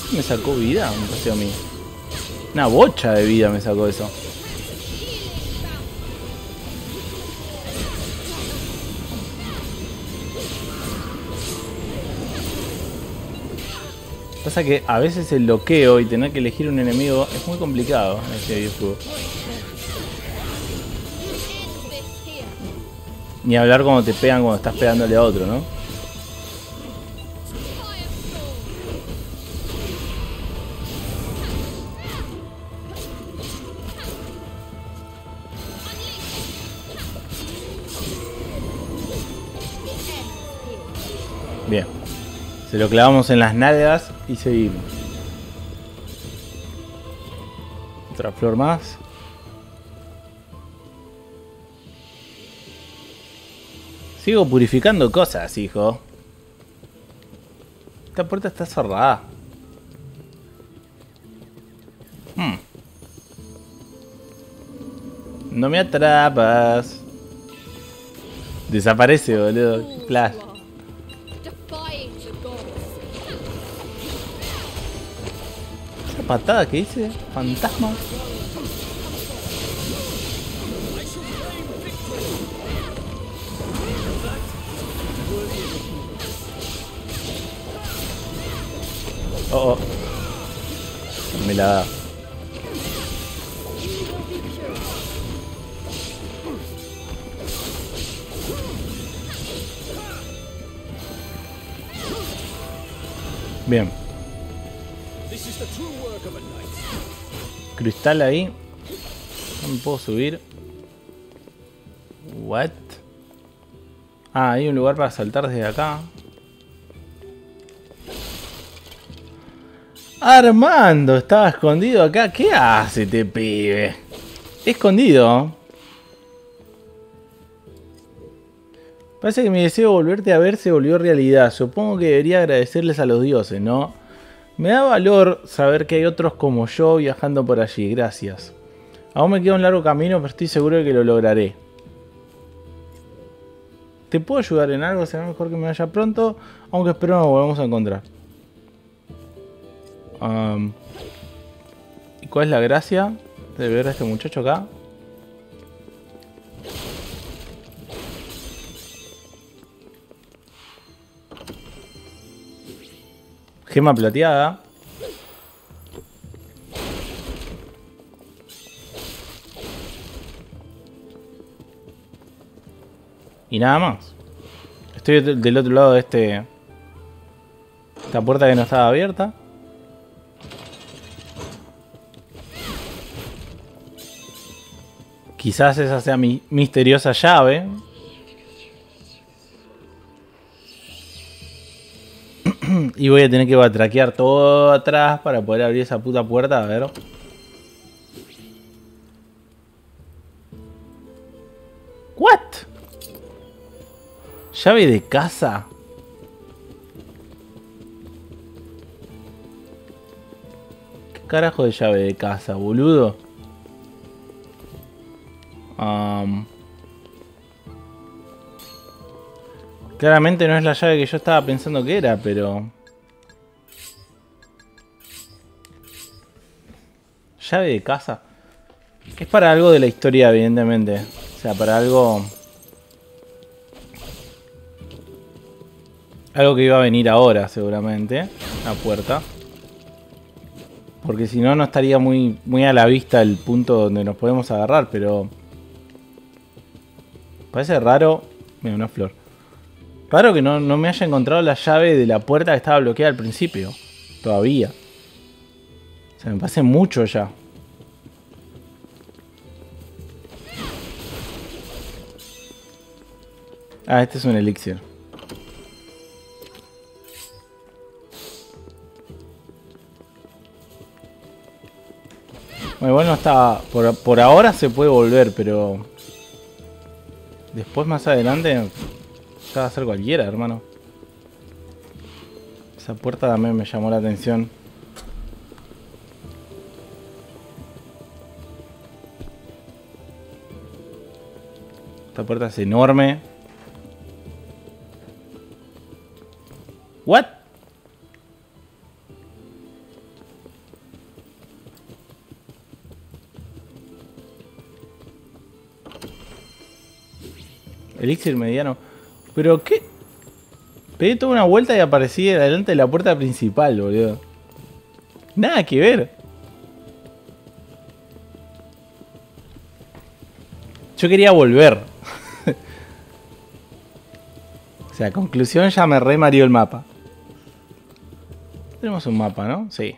Me sacó vida, me pareció a mí. Una bocha de vida me sacó eso. Pasa que a veces el bloqueo y tener que elegir un enemigo es muy complicado en este videojuego. Ni hablar cuando te pegan cuando estás pegándole a otro, ¿no? Bien. Se lo clavamos en las nalgas y seguimos. Otra flor más. Sigo purificando cosas, hijo. Esta puerta está cerrada. Hmm. No me atrapas. Desaparece, boludo. Flash. Esa patada que hice, fantasma. Oh, oh. Me la da. Bien. Cristal ahí. No me puedo subir. What? Ah, hay un lugar para saltar desde acá. Armando, estaba escondido acá. ¿Qué hace este pibe? Escondido. Parece que mi deseo de volverte a ver se volvió realidad. Supongo que debería agradecerles a los dioses, ¿no? Me da valor saber que hay otros como yo viajando por allí. Gracias. Aún me queda un largo camino, pero estoy seguro de que lo lograré. ¿Te puedo ayudar en algo? Será mejor que me vaya pronto, aunque espero nos volvamos a encontrar. Um, ¿Y cuál es la gracia de ver a este muchacho acá? Gema plateada. Y nada más. Estoy del otro lado de este... Esta puerta que no estaba abierta. Quizás esa sea mi misteriosa llave. Y voy a tener que batraquear todo atrás para poder abrir esa puta puerta. A ver. ¿What? ¿Llave de casa? ¿Qué carajo de llave de casa, boludo? Um, claramente no es la llave que yo estaba pensando que era, pero... Llave de casa. Es para algo de la historia, evidentemente. O sea, para algo... Algo que iba a venir ahora, seguramente. La puerta. Porque si no, no estaría muy, muy a la vista el punto donde nos podemos agarrar, pero... Parece raro... Mira, una flor. Raro que no, no me haya encontrado la llave de la puerta que estaba bloqueada al principio. Todavía. O sea, me parece mucho ya. Ah, este es un elixir. Bueno, igual no está... Por, por ahora se puede volver, pero... Después, más adelante... Ya va a ser cualquiera, hermano. Esa puerta también me llamó la atención. Esta puerta es enorme. ¿What? Elixir mediano. ¿Pero qué? Pegué toda una vuelta y aparecí delante de la puerta principal, boludo. Nada que ver. Yo quería volver. O sea, conclusión, ya me re mareó el mapa. Tenemos un mapa, ¿no? Sí.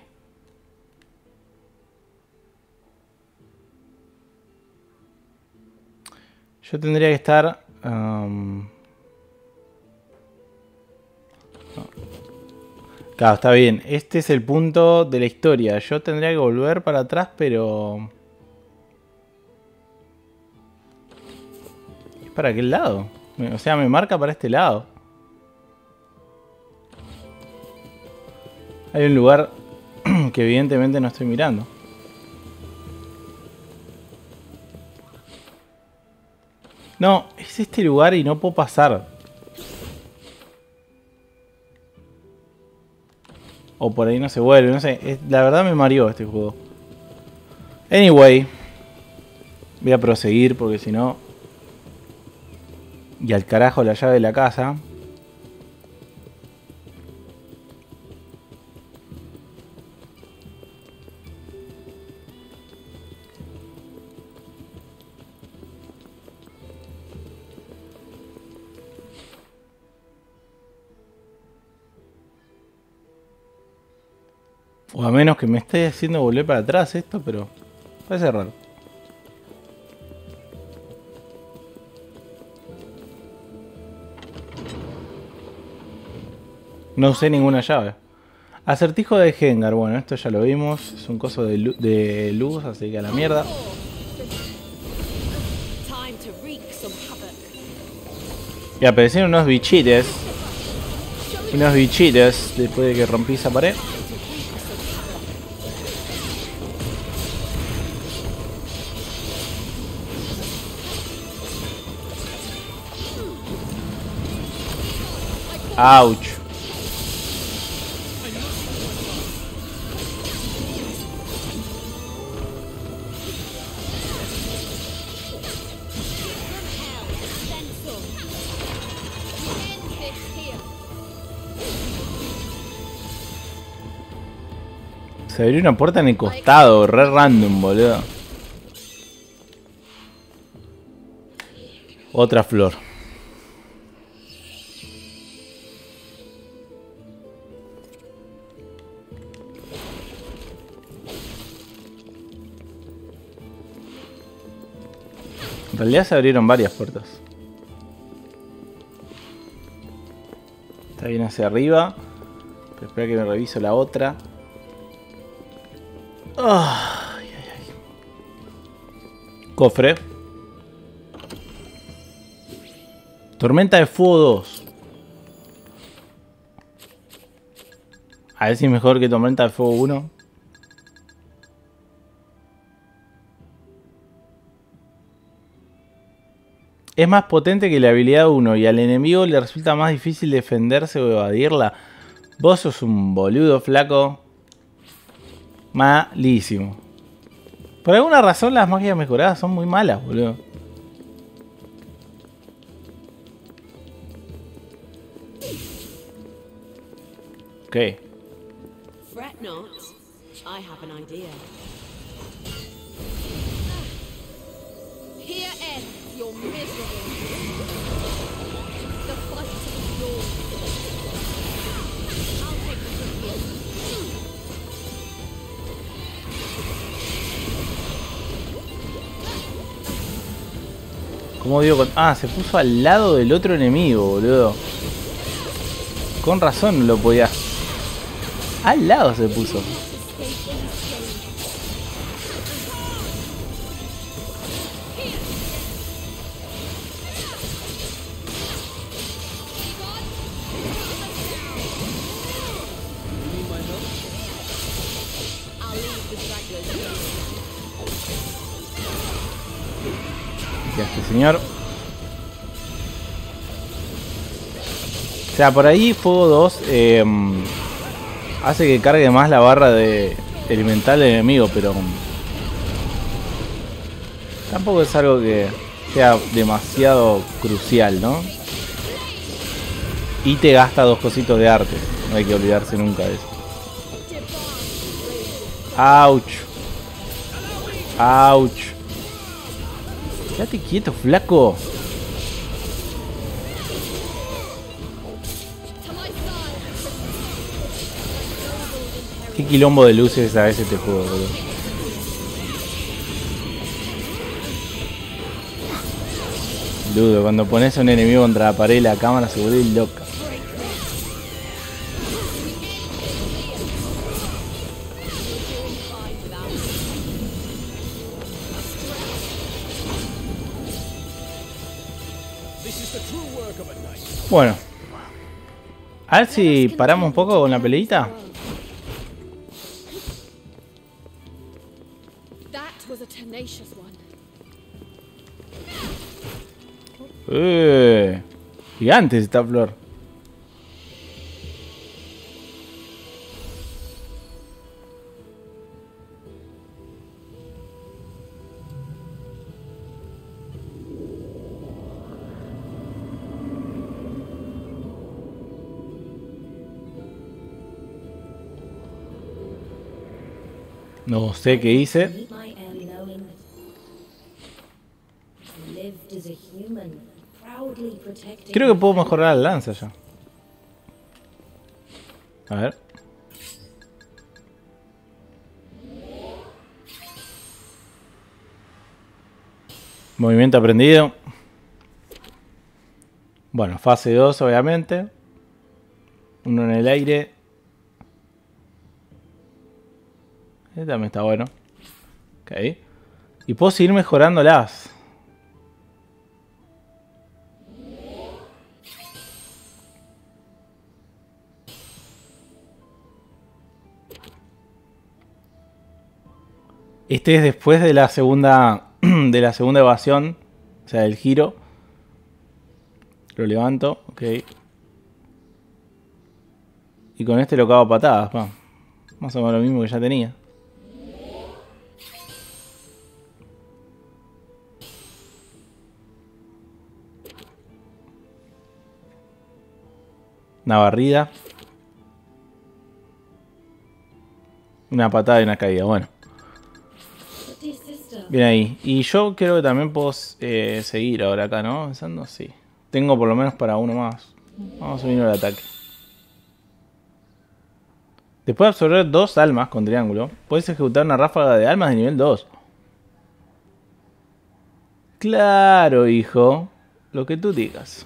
Yo tendría que estar... Um... No. Claro, está bien. Este es el punto de la historia. Yo tendría que volver para atrás, pero... ¿Es para aquel lado? O sea, me marca para este lado. Hay un lugar que evidentemente no estoy mirando. No, es este lugar y no puedo pasar. O por ahí no se vuelve, no sé. Es, la verdad me mareó este juego. Anyway. Voy a proseguir porque si no... Y al carajo la llave de la casa. O a menos que me esté haciendo volver para atrás esto, pero parece raro. No usé ninguna llave. Acertijo de Hengar. Bueno, esto ya lo vimos. Es un coso de, lu de luz, así que a la mierda. Y aparecieron unos bichites. Unos bichites después de que rompí esa pared. Ouch. Se abrió una puerta en el costado, re random, boludo. Otra flor. En realidad se abrieron varias puertas. Está bien hacia arriba. Pero espera que me reviso la otra. Ay, ay, ay. Cofre. Tormenta de Fuego dos. A ver si es mejor que Tormenta de Fuego uno. Es más potente que la habilidad uno y al enemigo le resulta más difícil defenderse o evadirla. Vos sos un boludo, flaco. Malísimo. Por alguna razón las magias mejoradas son muy malas, boludo. Ok. Fret not. I have an idea. Here ends your miserable. The fight is yours. I'll take the from here. ¿Cómo digo? Con... Ah, se puso al lado del otro enemigo, boludo. Con razón no lo podía. Al lado se puso. Este señor. O sea, por ahí Fuego dos eh, hace que cargue más la barra de elemental del enemigo, pero tampoco es algo que sea demasiado crucial, ¿no? Y te gasta dos cositos de arte. No hay que olvidarse nunca de eso. ¡Auch! ¡Auch! Quédate quieto, flaco. Qué quilombo de luces a veces este juego, boludo. Dudo, cuando pones a un enemigo contra la pared la cámara se vuelve loca. Bueno, a ver si paramos un poco con la peleita. Eh, gigante esta flor. No sé qué hice. Creo que puedo mejorar la lanza ya. A ver. Movimiento aprendido. Bueno, fase dos obviamente. Uno en el aire. Este también está bueno. Ok. Y puedo seguir mejorándolas. Este es después de la segunda de la segunda evasión, o sea, del giro. Lo levanto, ok. Y con este lo cago a patadas, pa. Más o menos lo mismo que ya tenía. Una barrida. Una patada y una caída, bueno. Bien ahí. Y yo creo que también puedo eh, seguir ahora acá, ¿no? Avanzando, sí. Tengo por lo menos para uno más. Vamos a subir el ataque. Después de absorber dos almas con triángulo, puedes ejecutar una ráfaga de almas de nivel dos. Claro, hijo. Lo que tú digas.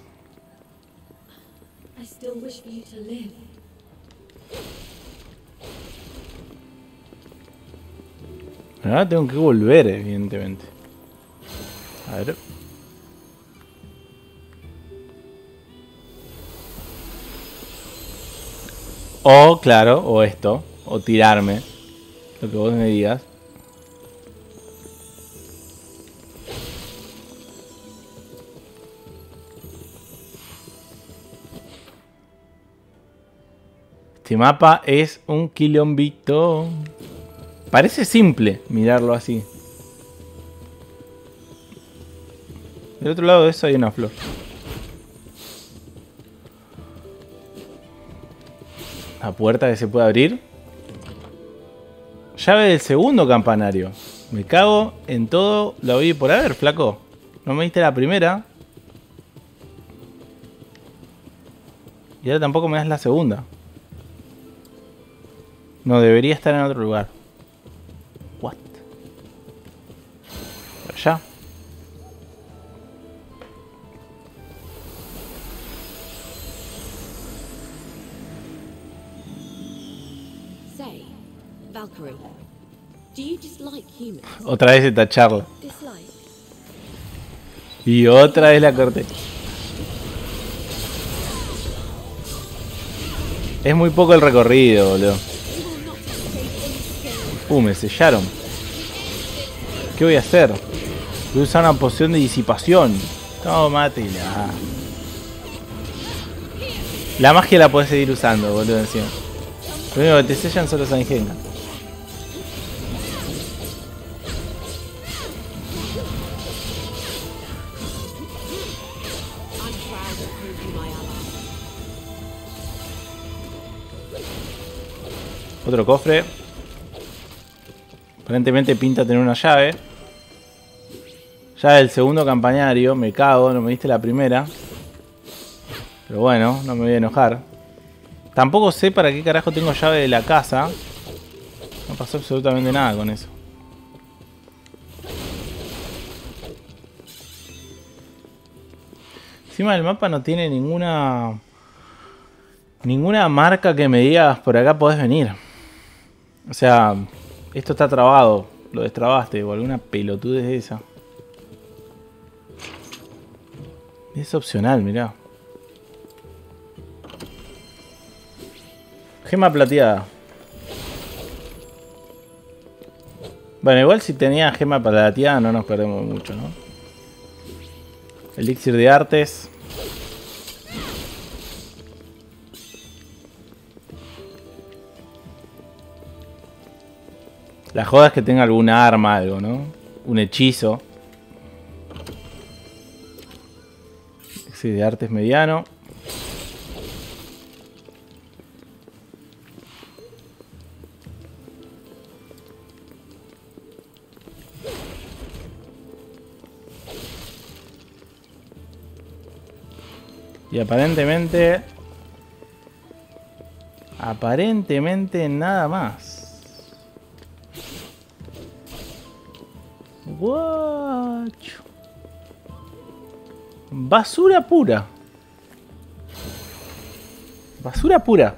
Ahora tengo que volver, evidentemente. A ver. O, claro, o esto. O tirarme. Lo que vos me digas. Este mapa es un quilombito. Parece simple mirarlo así. Del otro lado de eso hay una flor. La puerta que se puede abrir. Llave del segundo campanario. Me cago en todo lo vi por haber, flaco. No me diste la primera. Y ahora tampoco me das la segunda. No, debería estar en otro lugar. What? Por allá. Say, Valkyrie, do you dislike humans? Otra vez esta charla. Y otra vez la corté. Es muy poco el recorrido, boludo. Uh, me sellaron. ¿Qué voy a hacer? Voy a usar una poción de disipación. Tómatela. La magia la puedes seguir usando, boludo, encima. Lo único que te sellan son los Angengas. Otro cofre. Aparentemente pinta tener una llave. Ya el segundo campanario. Me cago, no me diste la primera. Pero bueno, no me voy a enojar. Tampoco sé para qué carajo tengo llave de la casa. No pasó absolutamente nada con eso. Encima del mapa no tiene ninguna... Ninguna marca que me digas por acá podés venir. O sea, esto está trabado. Lo destrabaste o alguna pelotudez de esa. Es opcional, mirá. Gema plateada. Bueno, igual si tenía gema plateada no nos perdemos mucho, ¿no? Elixir de artes. La joda es que tenga alguna arma, algo, ¿no? Un hechizo. Elixir de artes mediano. Y aparentemente... Aparentemente nada más. Guacho. Basura pura. Basura pura.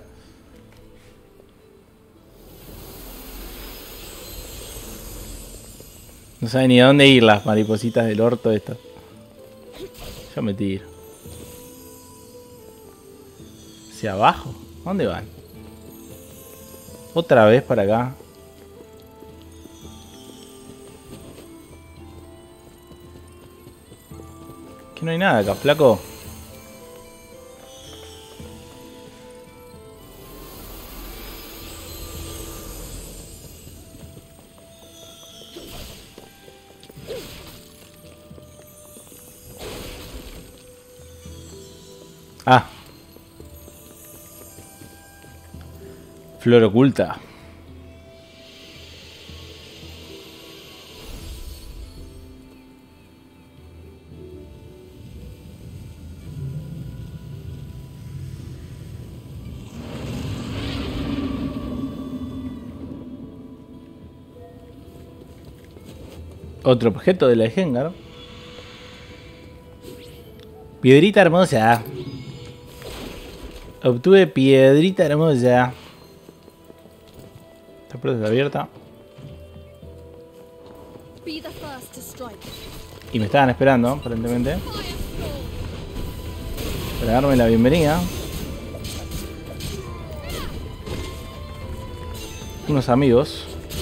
No saben ni a dónde ir las maripositas del orto estas. Yo me tiro. ¿Hacia abajo? ¿Dónde van? Otra vez para acá. Que no hay nada acá, flaco. Ah. Flor oculta. Otro objeto de la Hengar. Piedrita hermosa. Obtuve piedrita hermosa. Esta puerta está abierta. Y me estaban esperando, aparentemente. Para darme la bienvenida. Unos amigos.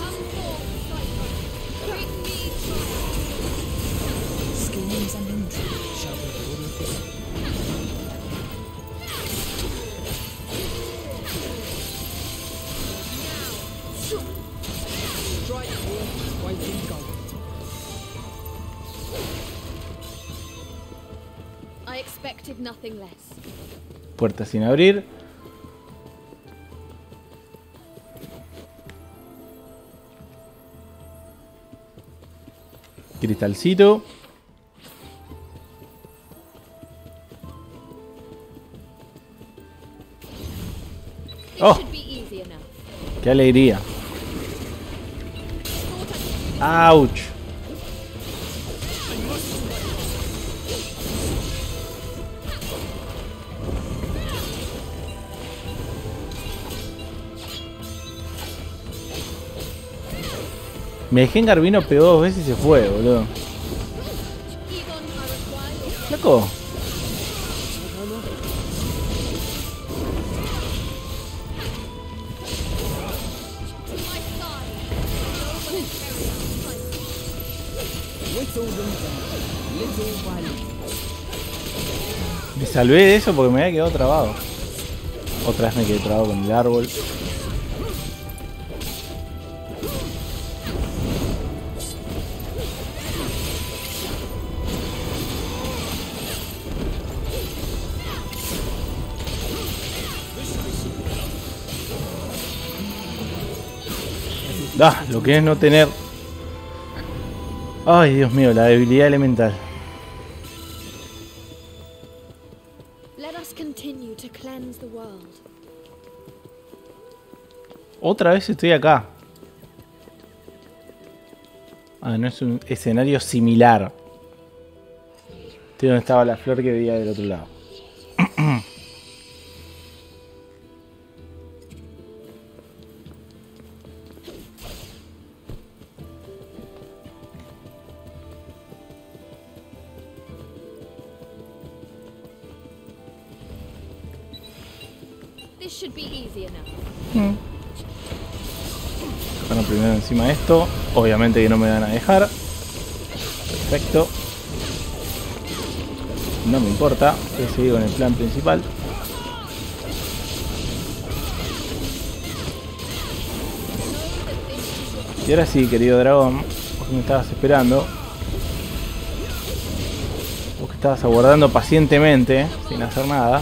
Puerta sin abrir. Cristalcito. ¡Oh! ¡Qué alegría! ¡Auch! Mi Hengar vino, pegó dos veces y se fue, boludo. Loco. Me salvé de eso porque me había quedado trabado. Otra vez me quedé trabado con el árbol. Ah, lo que es no tener... Ay, Dios mío, la debilidad elemental. Let us continue to cleanse the world. Otra vez estoy acá. Ah, no es un escenario similar. Estoy donde estaba la flor que veía del otro lado. This should be easy enough. Mm. Bueno, primero encima de esto. Obviamente que no me van a dejar. Perfecto. No me importa. Voy a seguir con el plan principal. Y ahora sí, querido dragón. Vos que me estabas esperando. Vos que estabas aguardando pacientemente. Sin hacer nada.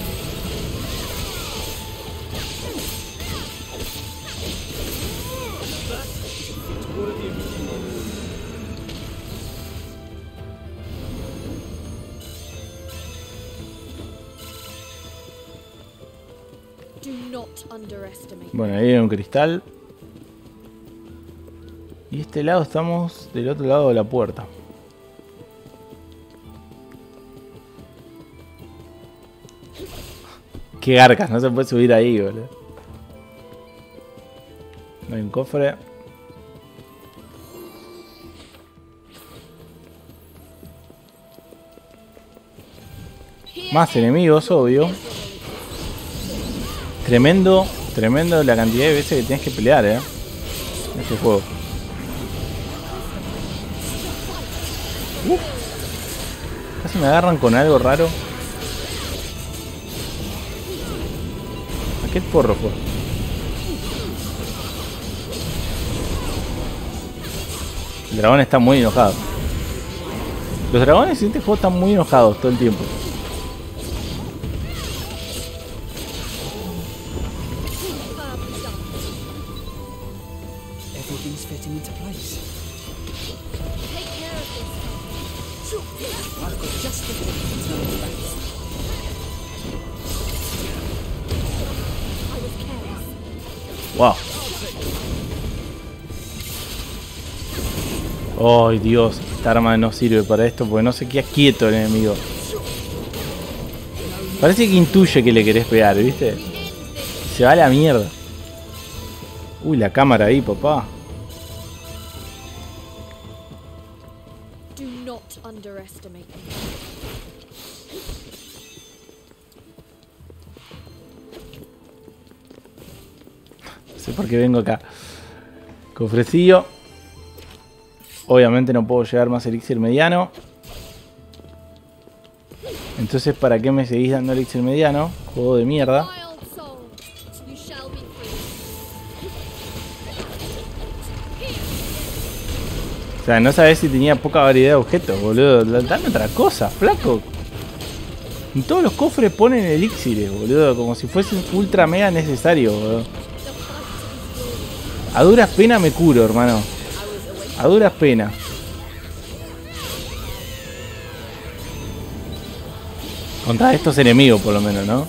Bueno, ahí hay un cristal. Y este lado estamos del otro lado de la puerta. Qué garcas, no se puede subir ahí, boludo. No hay un cofre. Más enemigos, obvio. Tremendo, tremendo la cantidad de veces que tienes que pelear, eh. En este juego. Uf. Casi me agarran con algo raro. ¿A qué porro fue? El dragón está muy enojado. Los dragones en este juego están muy enojados todo el tiempo. Wow. Ay, Dios, esta arma no sirve para esto porque no se queda quieto el enemigo. Parece que intuye que le querés pegar, ¿viste? Se va a la mierda. Uy, la cámara ahí, papá. Do not underestimate me. No sé por qué vengo acá. Cofrecillo. Obviamente no puedo llevar más elixir mediano. Entonces, ¿para qué me seguís dando elixir mediano? Juego de mierda. O sea, no sabés si tenía poca variedad de objetos, boludo. Dame otra cosa, flaco. En todos los cofres ponen elixires, boludo. Como si fuese ultra mega necesario, boludo. A duras penas me curo, hermano. A duras penas. Contra estos enemigos, por lo menos, ¿no? O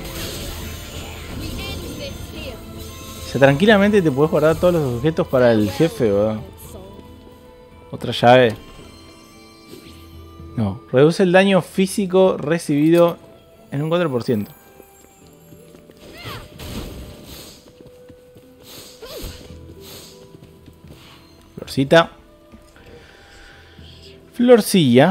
sea, tranquilamente te puedes guardar todos los objetos para el jefe, boludo. Otra llave. No, reduce el daño físico recibido en un cuatro por ciento. Florcita. Florcilla.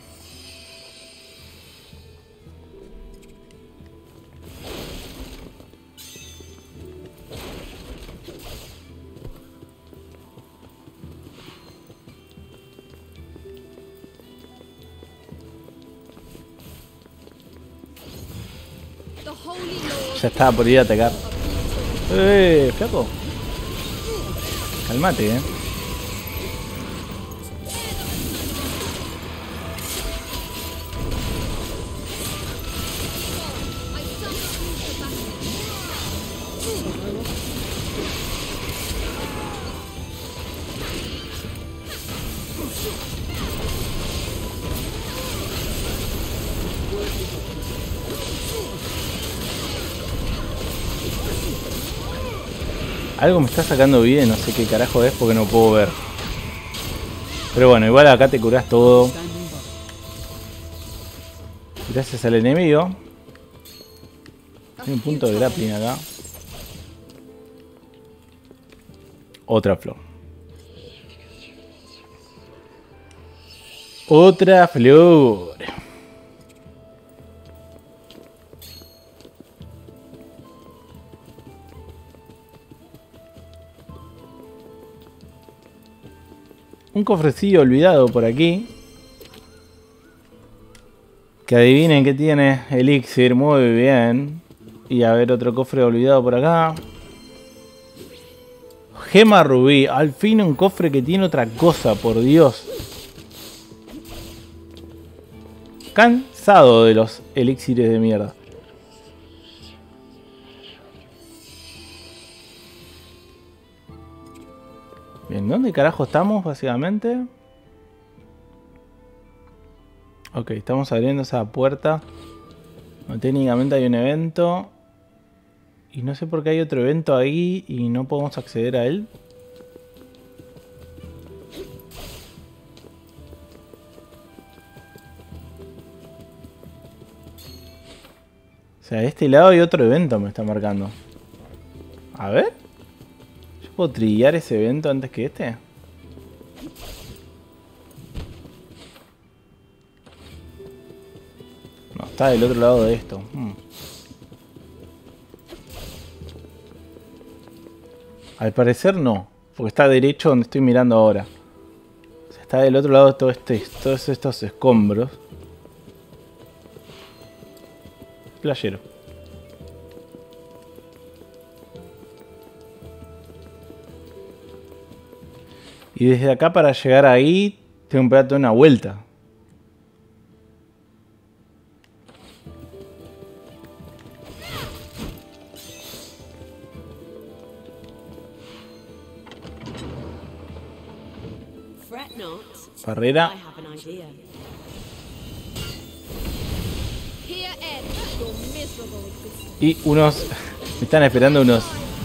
Ya estaba por ir a atacar. ¡Eh, flaco! Calmate, eh. Algo me está sacando vida y no sé qué carajo es porque no puedo ver. Pero bueno, igual acá te curás todo. Gracias al enemigo. Hay un punto de grappling acá. Otra flor. Otra flor. Un cofrecillo olvidado por aquí. Que adivinen qué tiene. Elixir, muy bien. Y a ver, otro cofre olvidado por acá. Gema rubí. Al fin un cofre que tiene otra cosa, por Dios. Cansado de los elixires de mierda. Bien, ¿dónde carajo estamos básicamente? Ok, estamos abriendo esa puerta. No, técnicamente hay un evento. Y no sé por qué hay otro evento ahí y no podemos acceder a él. O sea, de este lado hay otro evento, me está marcando. A ver. ¿Yo puedo trillar ese evento antes que este? No, está del otro lado de esto. Hmm. Al parecer no, porque está derecho donde estoy mirando ahora. O sea, está del otro lado de todo este, todos estos escombros. Playero. Y desde acá para llegar ahí tengo que pegar toda una vuelta. Barrera. Y unos... me están esperando unos...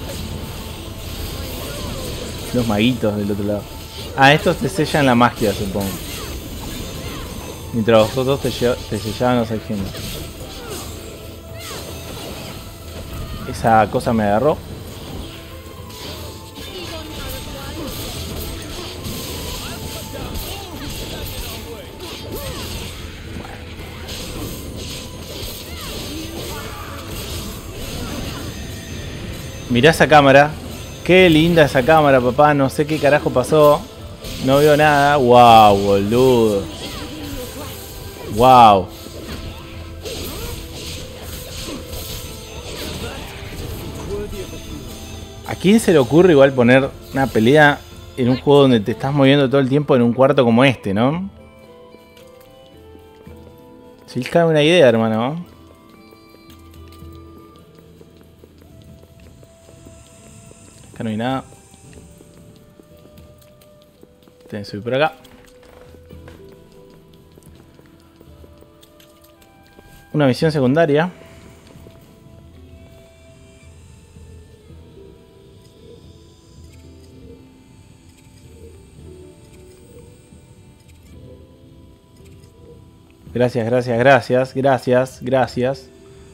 Unos maguitos del otro lado. Ah, estos te sellan la magia, supongo. Mientras vosotros te, te sellaban los algemas. Esa cosa me agarró. Mirá esa cámara. Qué linda esa cámara, papá. No sé qué carajo pasó. No veo nada. Wow, boludo. Wow. ¿A quién se le ocurre igual poner una pelea en un juego donde te estás moviendo todo el tiempo en un cuarto como este, no? Si les cabe una idea, hermano. Acá no hay nada. Tengo que subir por acá. Una misión secundaria. Gracias, gracias, gracias, gracias, gracias.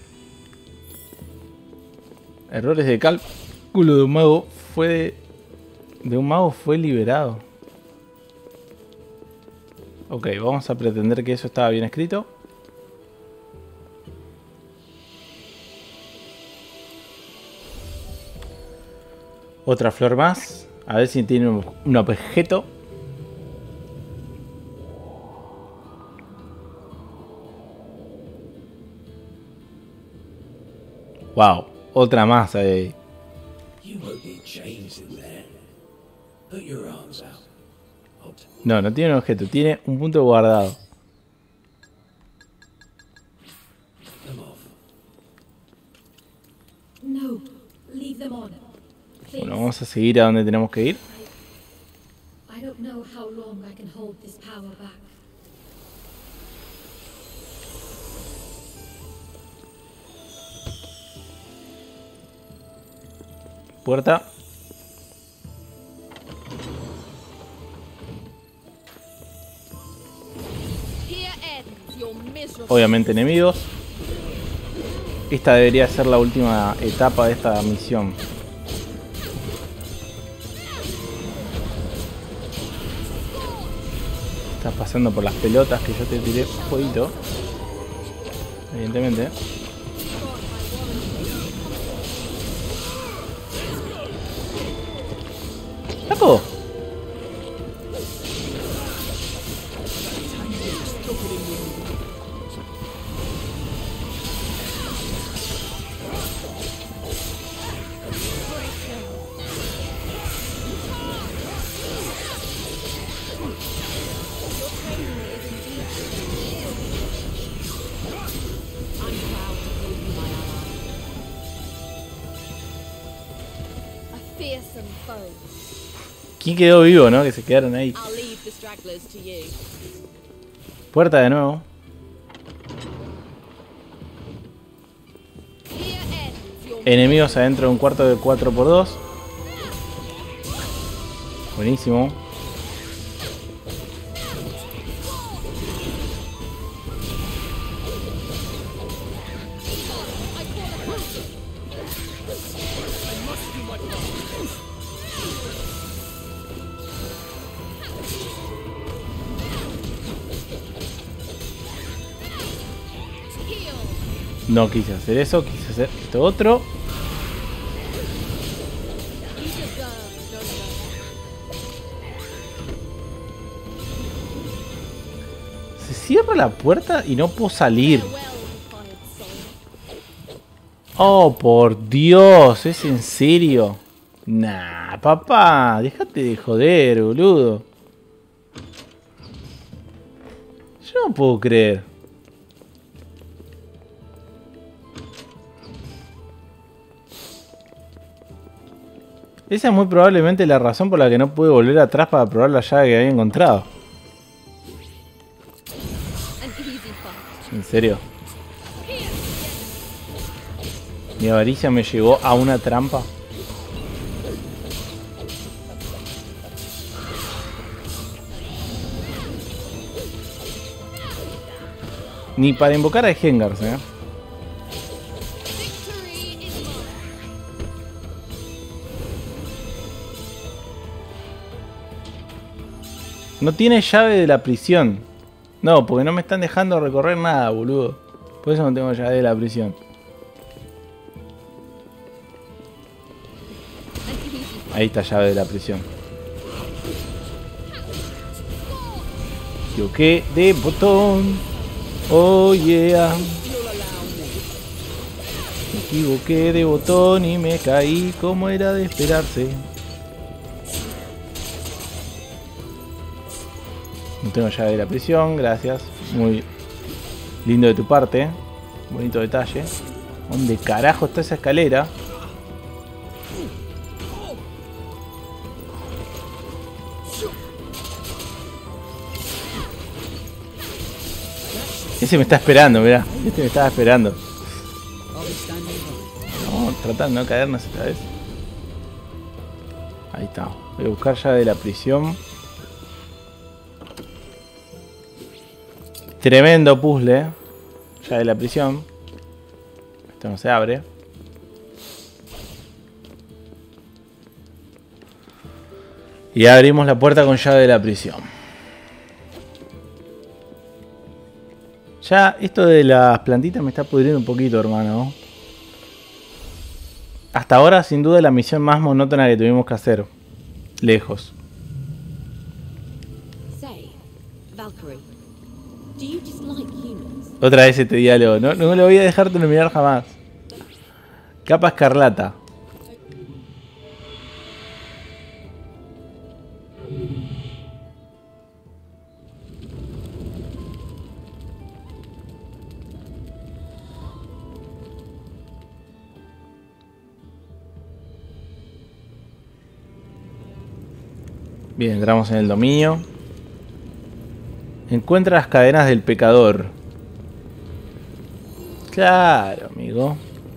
Errores de cálculo de un mago fue de, de un mago fue liberado. Ok, vamos a pretender que eso estaba bien escrito. Otra flor más. A ver si tiene un, un objeto. Wow, otra más ahí. No, no tiene un objeto, tiene un punto guardado. Bueno, vamos a seguir a donde tenemos que ir. Puerta. obviamente enemigos. Esta debería ser la última etapa de esta misión. Estás pasando por las pelotas que yo te tiré un jueguito. Evidentemente. ¡Taco! ¿Quién quedó vivo, no? Que se quedaron ahí. Puerta de nuevo. Enemigos adentro de un cuarto de cuatro por dos. Buenísimo. No quise hacer eso, quise hacer esto otro. Se cierra la puerta y no puedo salir. Oh, por Dios, ¿es en serio? Nah, papá, déjate de joder, boludo. Yo no puedo creer. Esa es muy probablemente la razón por la que no pude volver atrás para probar la llave que había encontrado. ¿En serio? Mi avaricia me llevó a una trampa. Ni para invocar a Hengars, eh. No tiene llave de la prisión. No, porque no me están dejando recorrer nada, boludo. Por eso no tengo llave de la prisión. Ahí está llave de la prisión. Me equivoqué de botón. Oh yeah. Me equivoqué de botón y me caí como era de esperarse. No tengo llave de la prisión, gracias. Muy lindo de tu parte. Bonito detalle. ¿Dónde carajo está esa escalera? Ese me está esperando, mirá. Este me estaba esperando. Vamos a tratar de no caernos esta vez. Ahí está. Voy a buscar llave de la prisión. Tremendo puzzle. Llave de la prisión. Esto no se abre. Y abrimos la puerta con llave de la prisión. Ya esto de las plantitas me está pudriendo un poquito, hermano. Hasta ahora, sin duda, la misión más monótona que tuvimos que hacer. Lejos. Say, Valkyrie, do you dislike humans? Otra vez este diálogo. No, no lo voy a dejar terminar jamás. Capa escarlata. Bien, entramos en el dominio. Encuentra las cadenas del pecador. Claro, amigo.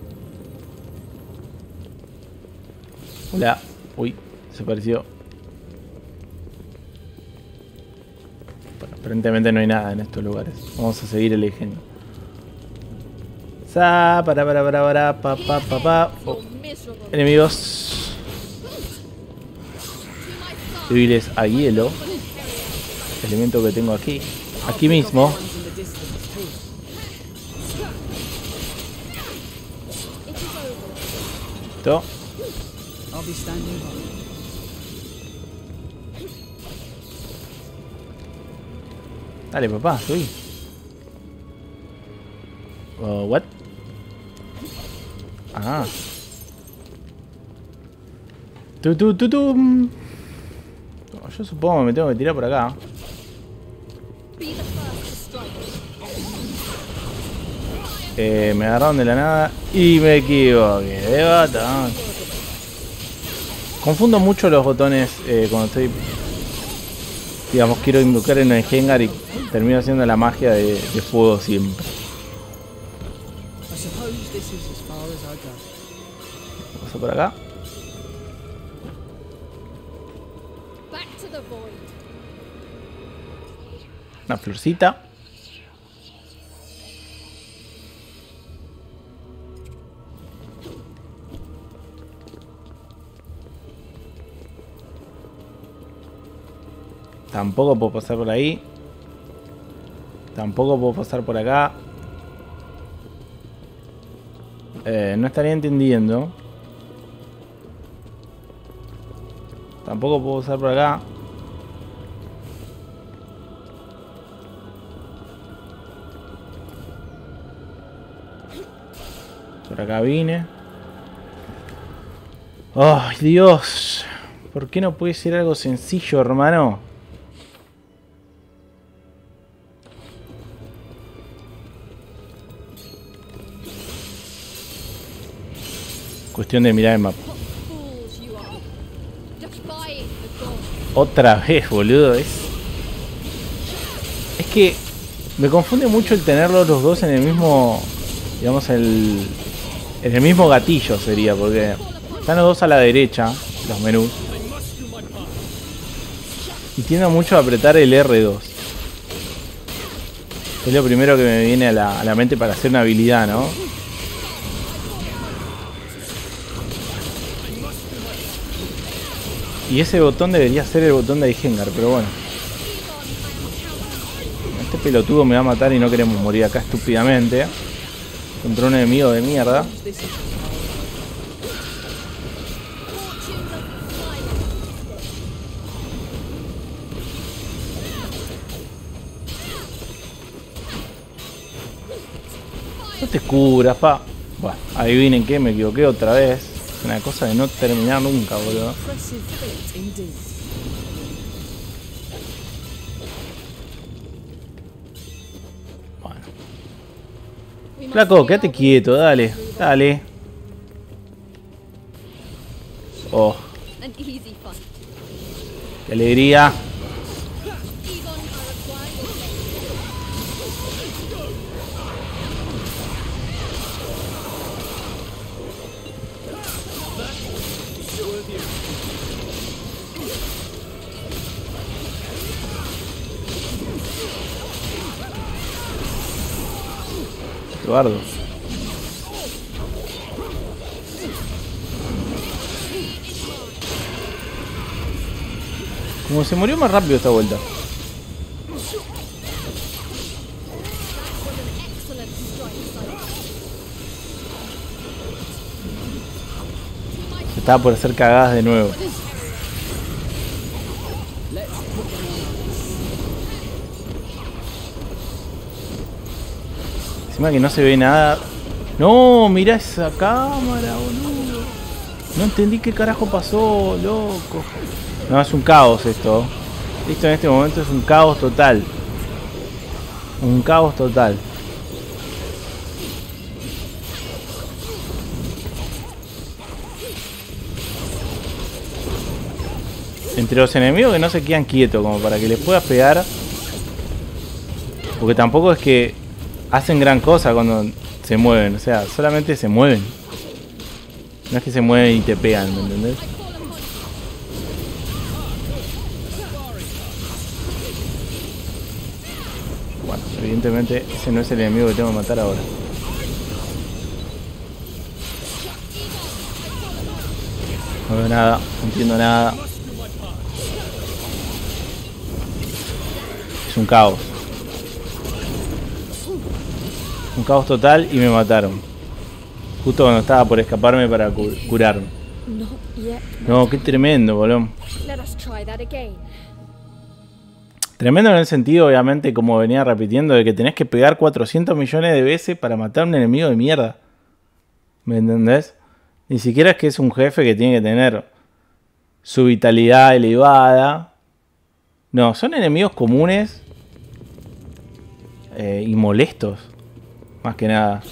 Hola. Uy, desapareció. Bueno, aparentemente no hay nada en estos lugares. Vamos a seguir eligiendo. Sa, para, para, para, para, pa, pa, pa, pa. Oh. Enemigos débiles a hielo. Elemento que tengo aquí. Aquí mismo. Listo. Dale, papá, subí. Uh, what? Ah. Tu, tu, tu, tu. Yo supongo que me tengo que tirar por acá. Eh, me agarraron de la nada y me equivoqué. De botón. Confundo mucho los botones eh, cuando estoy, digamos, quiero invocar en el Hengar y termino haciendo la magia de, de fuego siempre. Paso por acá. Una florcita. Tampoco puedo pasar por ahí. Tampoco puedo pasar por acá. Eh, no estaría entendiendo. Tampoco puedo pasar por acá. Por acá vine. ¡Ay, Dios! ¿Por qué no puede ser algo sencillo, hermano? Cuestión de mirar el mapa. Otra vez, boludo. Es, es que me confunde mucho el tenerlos los dos en el mismo, digamos, el, en el mismo gatillo sería, porque están los dos a la derecha, los menús. Y tiendo mucho a apretar el erre dos. Es lo primero que me viene a la, a la mente para hacer una habilidad, ¿no? Y ese botón debería ser el botón de Ihengar, pero bueno. Este pelotudo me va a matar y no queremos morir acá estúpidamente. Contra un enemigo de mierda. No te cubras, pa. Bueno, adivinen qué, me equivoqué otra vez. Una cosa de no terminar nunca, boludo. Bueno. Flaco, quédate quieto, dale, dale. Oh. Qué alegría. Eduardo. Como se murió más rápido esta vuelta. Estaba por hacer cagadas de nuevo. Encima que no se ve nada. No, mirá esa cámara, boludo. No entendí qué carajo pasó, loco. No, es un caos esto. Esto en este momento es un caos total. Un caos total. Entre los enemigos que no se quedan quietos como para que les puedas pegar. Porque tampoco es que hacen gran cosa cuando se mueven. O sea, solamente se mueven. No es que se mueven y te pegan, ¿me entendés? Bueno, evidentemente ese no es el enemigo que tengo que matar ahora. No veo nada, no entiendo nada. Es un caos. Un caos total y me mataron. Justo cuando estaba por escaparme para cu curarme. No, qué tremendo, boludo. Tremendo en el sentido, obviamente, como venía repitiendo, de que tenés que pegar cuatrocientos millones de veces para matar a un enemigo de mierda. ¿Me entendés? Ni siquiera es que es un jefe que tiene que tener su vitalidad elevada. No, son enemigos comunes eh, y molestos. Más que nada.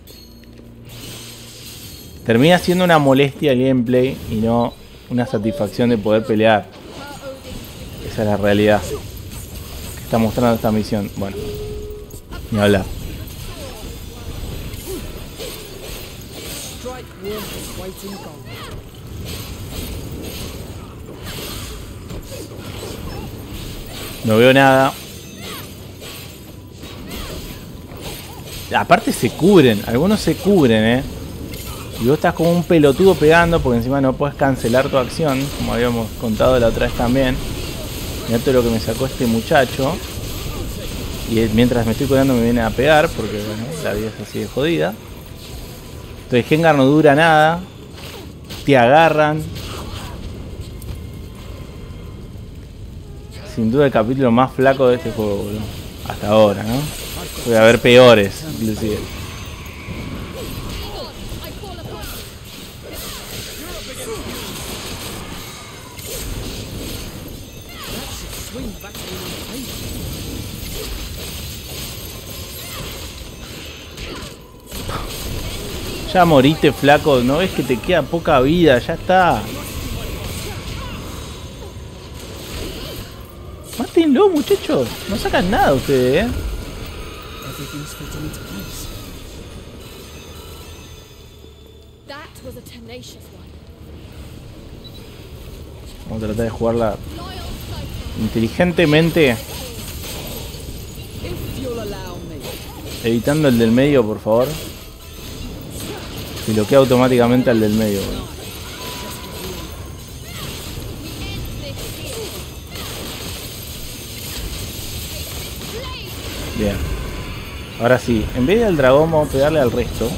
Termina siendo una molestia el gameplay y no una satisfacción de poder pelear. Esa es la realidad que está mostrando esta misión. Bueno, ni hablar. No veo nada. Aparte se cubren, algunos se cubren, eh. Y vos estás como un pelotudo pegando porque encima no puedes cancelar tu acción, como habíamos contado la otra vez también. Mirá todo lo que me sacó este muchacho. Y mientras me estoy curando me viene a pegar porque bueno, la vida es así de jodida. Entonces Gengar no dura nada. Te agarran. Sin duda el capítulo más flaco de este juego, boludo. Hasta ahora, ¿no? Puede haber peores, inclusive. Ya moriste, flaco. ¿No ves que te queda poca vida? Ya está. Mátenlo, muchachos. No sacan nada ustedes, ¿eh? Vamos a tratar de jugarla inteligentemente. Evitando el del medio, por favor. Y bloquea automáticamente al del medio. Bueno. Bien. Ahora sí, en vez del dragón vamos a pegarle al resto.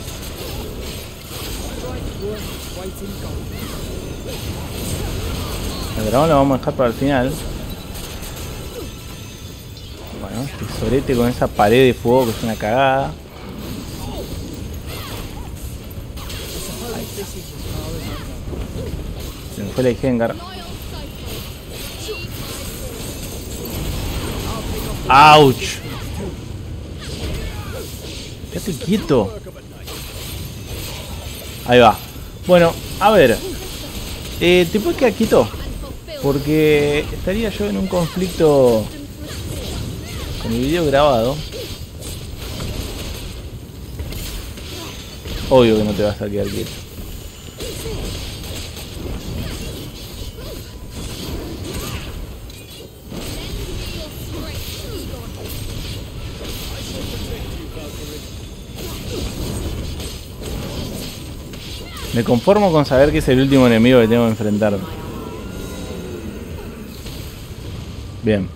El dragón lo vamos a dejar para el final. Bueno, este sorete con esa pared de fuego que es una cagada. Se me fue la de Gengar. ¡Auch! Quédate quieto. Ahí va. Bueno, a ver. Eh, ¿Te puedes quedar quieto? Porque estaría yo en un conflicto con mi video grabado. Obvio que no te vas a quedar quieto. Me conformo con saber que es el último enemigo que tengo que enfrentarme. Bien.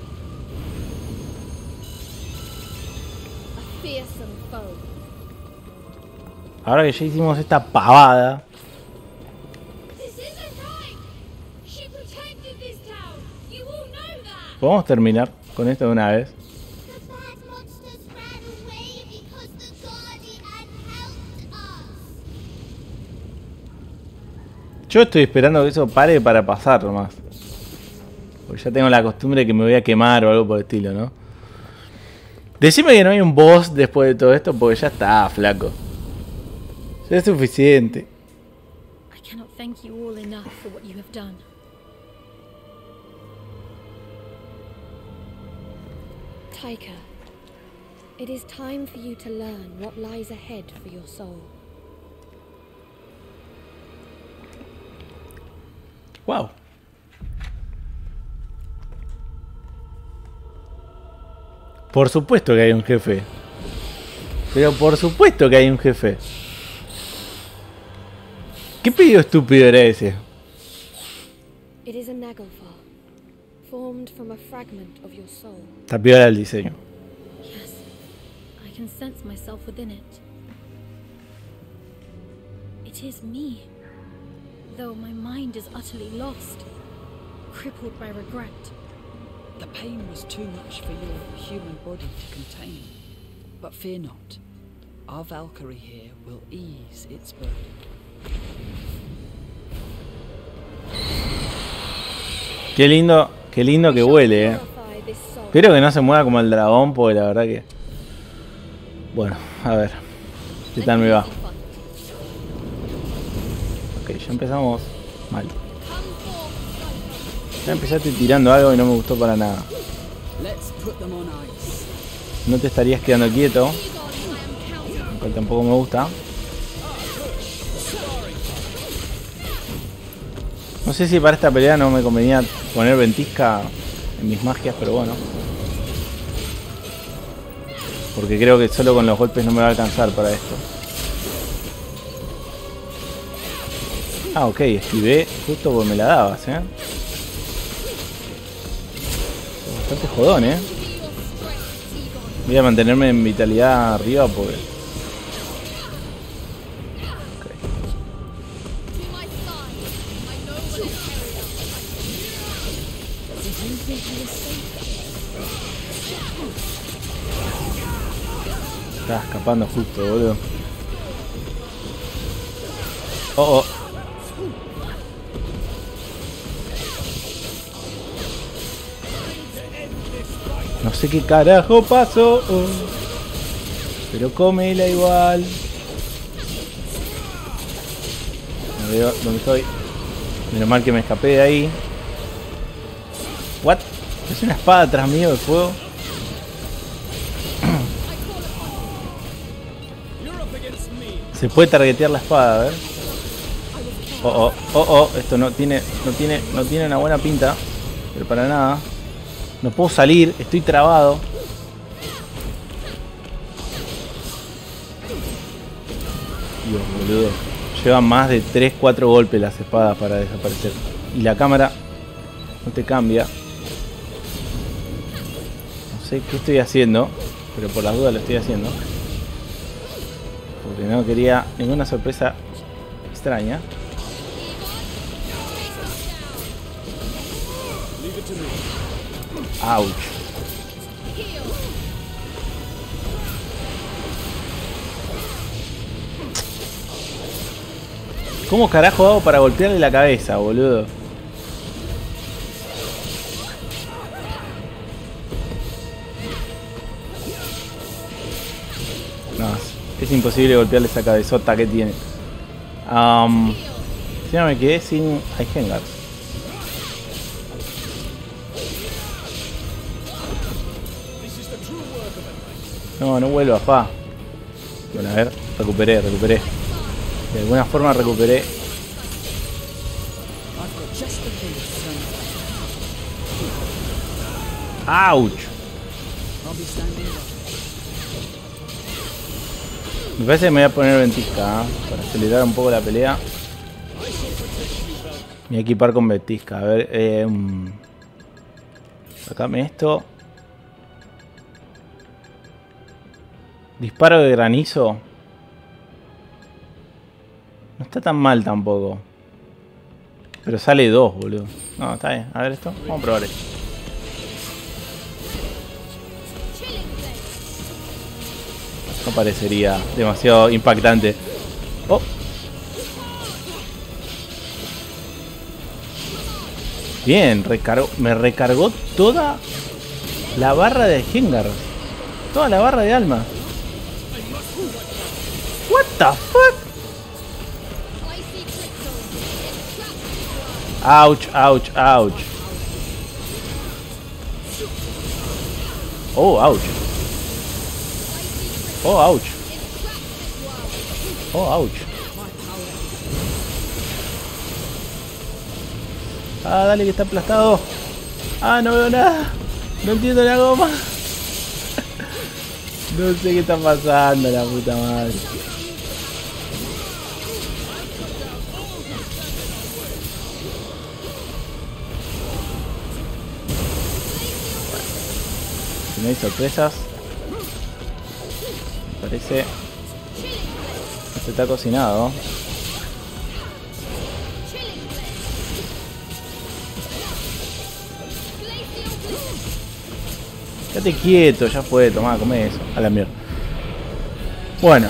Ahora que ya hicimos esta pavada, ¿podemos terminar con esto de una vez? Yo estoy esperando que eso pare para pasar nomás. Porque ya tengo la costumbre de que me voy a quemar o algo por el estilo, ¿no? Decime que no hay un boss después de todo esto porque ya está, flaco. Ya es suficiente. I cannot thank you all enough for what you have done. Taika, it is time for you to learn what lies ahead for your soul. Wow. Por supuesto que hay un jefe. Pero por supuesto que hay un jefe. ¿Qué pedido estúpido era ese? It is a Naglfar, formed from a fragment of your soul. Está piola el diseño. Yes, I can sense myself within it. It is me, though my mind is utterly lost, crippled by regret. The pain was too much for your human body to contain. But fear not. Our Valkyrie here will ease its burden. Qué lindo, qué lindo que huele, eh. Espero que no se mueva como el dragón, porque la verdad que... Bueno, a ver. ¿Qué tal me va? Ok, ya empezamos mal. Ya empezaste tirando algo y no me gustó para nada. No te estarías quedando quieto, lo cual tampoco me gusta. No sé si para esta pelea no me convenía poner ventisca en mis magias, pero bueno. Porque creo que solo con los golpes no me va a alcanzar para esto. Ah, ok, esquivé justo porque me la dabas, eh. Bastante jodón, eh. Voy a mantenerme en vitalidad arriba porque... Okay. Estaba escapando justo, boludo. Oh, oh. No sé qué carajo pasó, oh, pero cómela igual. No veo dónde estoy. Menos mal que me escapé de ahí. What? ¿Es una espada atrás mío de fuego? Se puede targetear la espada, a ver. Oh, oh, oh, oh, esto no tiene, no tiene, no tiene una buena pinta, pero para nada. No puedo salir, estoy trabado. Dios, boludo. Llevan más de tres cuatro golpes las espadas para desaparecer. Y la cámara no te cambia. No sé qué estoy haciendo, pero por las dudas lo estoy haciendo. Porque no quería ninguna sorpresa extraña. Ouch. ¿Cómo carajo hago para golpearle la cabeza, boludo? No, es imposible golpearle esa cabezota que tiene. Um, si no me quedé sin Heisengar. No, no vuelvas, pa. Bueno, a ver, recuperé, recuperé. De alguna forma recuperé. ¡Auch! Me parece que me voy a poner ventisca, ¿eh? Para acelerar un poco la pelea. Me voy a equipar con ventisca. A ver, eh, sacame esto. Disparo de granizo. No está tan mal tampoco. Pero sale dos, boludo. No, está bien. A ver esto. Vamos a probar esto. No parecería demasiado impactante. Oh. Bien, recargó, me recargó toda la barra de Heisengar. Toda la barra de alma. What the fuck? Ouch, ouch, ouch. Oh, ouch. Oh, ouch. Oh, ouch. Ah, dale que está aplastado. Ah, no veo nada. No entiendo la goma. No sé qué está pasando, la puta madre. no hay sorpresas. Parece... Este está cocinado. Quédate quieto, ya fue, tomá, come eso. A la mierda. Bueno.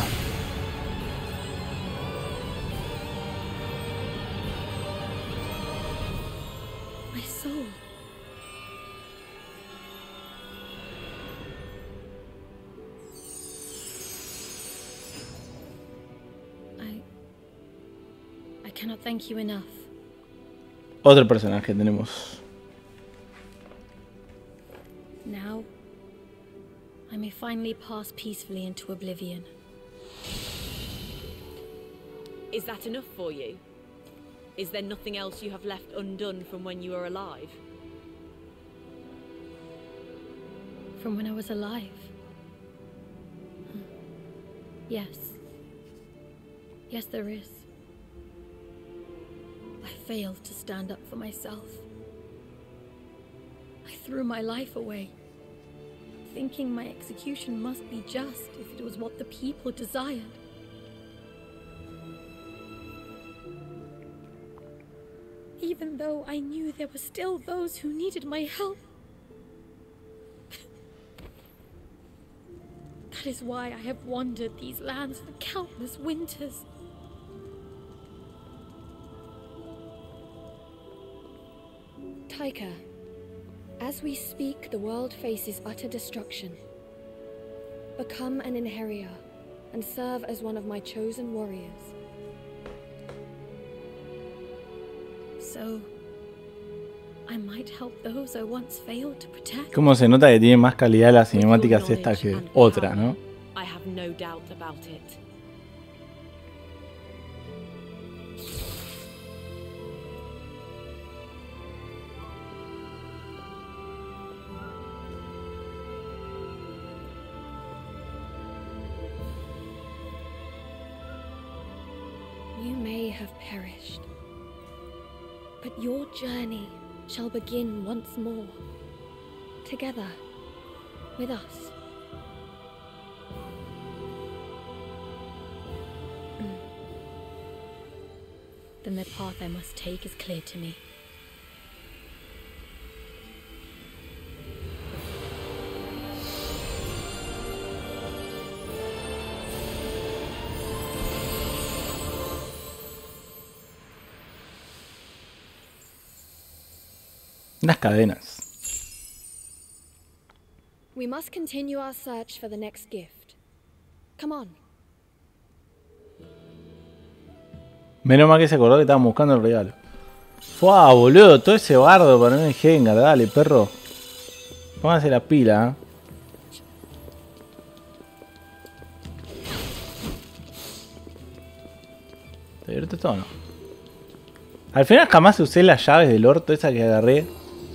My soul. I... I cannot thank you enough. Otro personaje tenemos. Now, I may finally pass peacefully into oblivion. Is that enough for you? Is there nothing else you have left undone from when you were alive? From when I was alive? Yes. Yes, there is. I failed to stand up for myself. I threw my life away, thinking my execution must be just if it was what the people desired. Even though I knew there were still those who needed my help. That is why I have wandered these lands for countless winters. Taika, as we speak, the world faces utter destruction. Become an Inherior and serve as one of my chosen warriors. So, I might help those I once failed to protect. Cómo se nota que tiene más calidad las cinemáticas esta que otra, ¿no? I have no doubt about it. You may have perished, but your journey shall begin once more, together with us. Mm. Then the path I must take is clear to me. Las cadenas. We must continue our search for the next gift. Come on. Menos mal que se acordó que estaban buscando el regalo. Fua, boludo, todo ese bardo para un Gengar, dale, perro. Pónganse la pila, ¿eh? ¿Te divierte todo o no? Al final jamás usé las llaves del orto esa que agarré.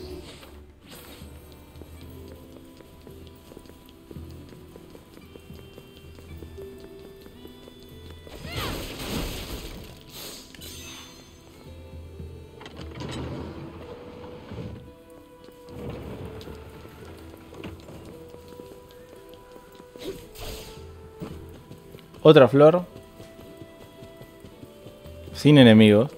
Otra flor. Sin enemigos.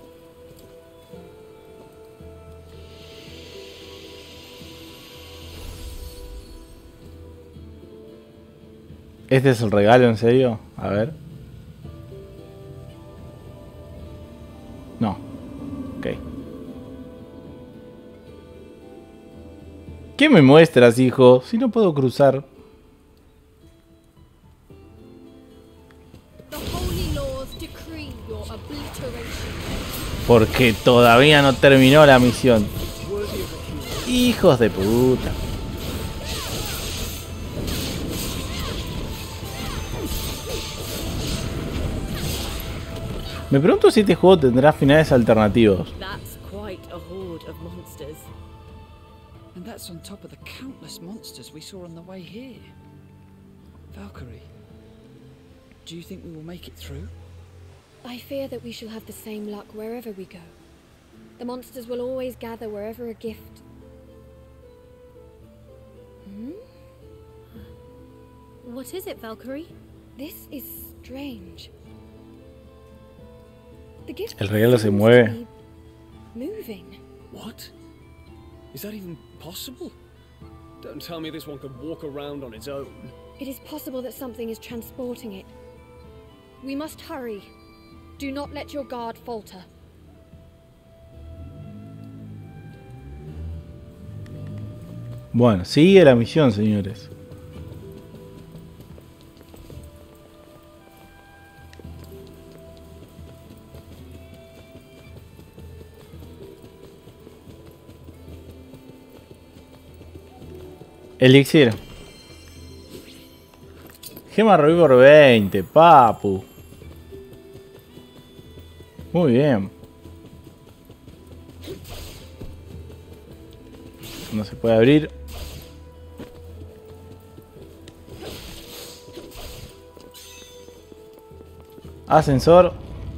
¿Este es el regalo, en serio? A ver. No. Ok. ¿Qué me muestras, hijo? Si no puedo cruzar. Porque todavía no terminó la misión. Hijos de puta. Me pregunto si este juego tendrá finales alternativos. That's quite a horde of monsters. And that's on top of the countless monsters we saw on the way here. Valkyrie, do you think we will make it through? I fear that we shall have the same luck wherever we go. The monsters will always gather wherever a gift... Hmm? What is it, Valkyrie? This is strange. The gift El regalo se seems to mueve. be moving. What? Is that even possible? Don't tell me this one could walk around on its own. It is possible that something is transporting it. We must hurry. Do not let your guard falter. Bueno, sigue la misión, señores. Elixir. Gema rubí por veinte, papu. Muy bien. No se puede abrir. Ascensor.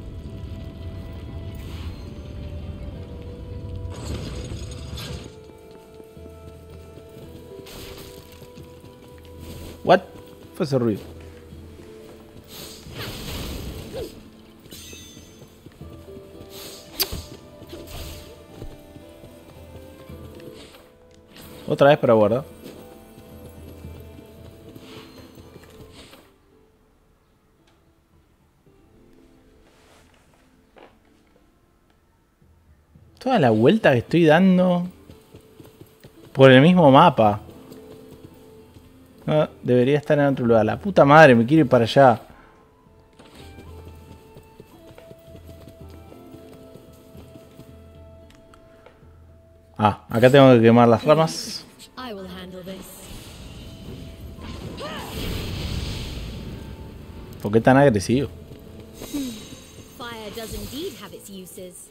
What? Fue ese ruido. Otra vez para guardar. Toda la vuelta que estoy dando por el mismo mapa. No, debería estar en otro lugar. La puta madre, me quiero ir para allá. Ah, acá tengo que quemar las ramas. I will handle this. ¿Por qué tan agresivo? Fire does indeed have its uses.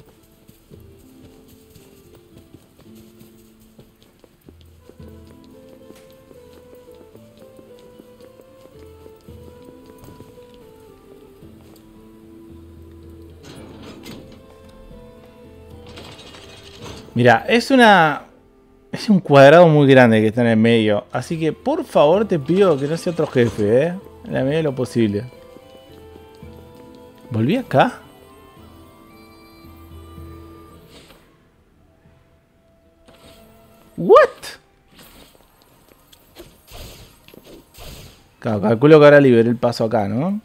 Mira, es una... Es un cuadrado muy grande que está en el medio. Así que por favor te pido que no sea otro jefe, ¿eh? En la medida de lo posible. ¿Volví acá? ¿What? Claro, calculo que ahora liberé el paso acá, ¿no?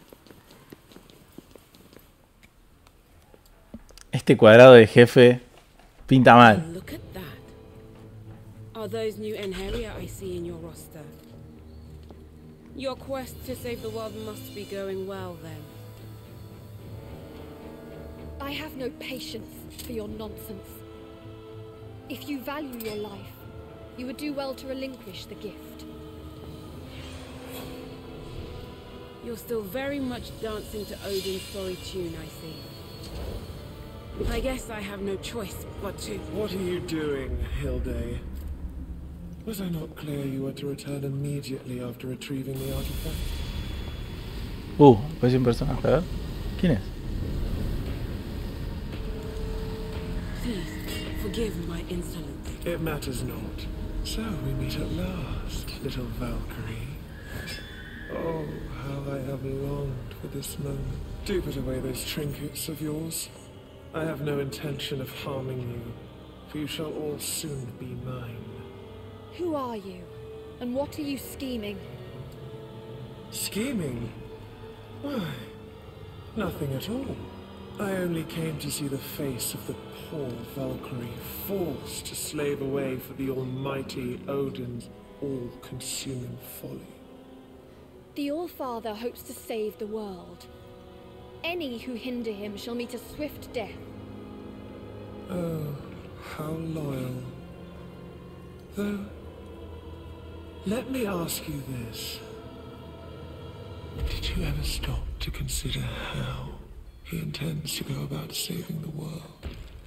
Este cuadrado de jefe pinta mal. Look at that. Are those new Enheria I see in your roster? Your quest to save the world must be going well then. I have no patience for your nonsense. If you value your life, you would do well to relinquish the gift. You're still very much dancing to Odin's sorry tune, I see. I guess I have no choice but to... What are you doing, Hilde? Was I not clear you were to return immediately after retrieving the artifact? Uh, parece un personaje, a ver. ¿Quién es? Please, forgive my insolence. It matters not. So we meet at last, little Valkyrie. Oh, how I have longed for this moment. Do put away those trinkets of yours. I have no intention of harming you, for you shall all soon be mine. Who are you? And what are you scheming? Scheming? Why, nothing at all. I only came to see the face of the poor Valkyrie forced to slave away for the almighty Odin's all-consuming folly. The All-Father hopes to save the world. Any who hinder him shall meet a swift death. Oh, how loyal. Though, let me ask you this. Did you ever stop to consider how he intends to go about saving the world?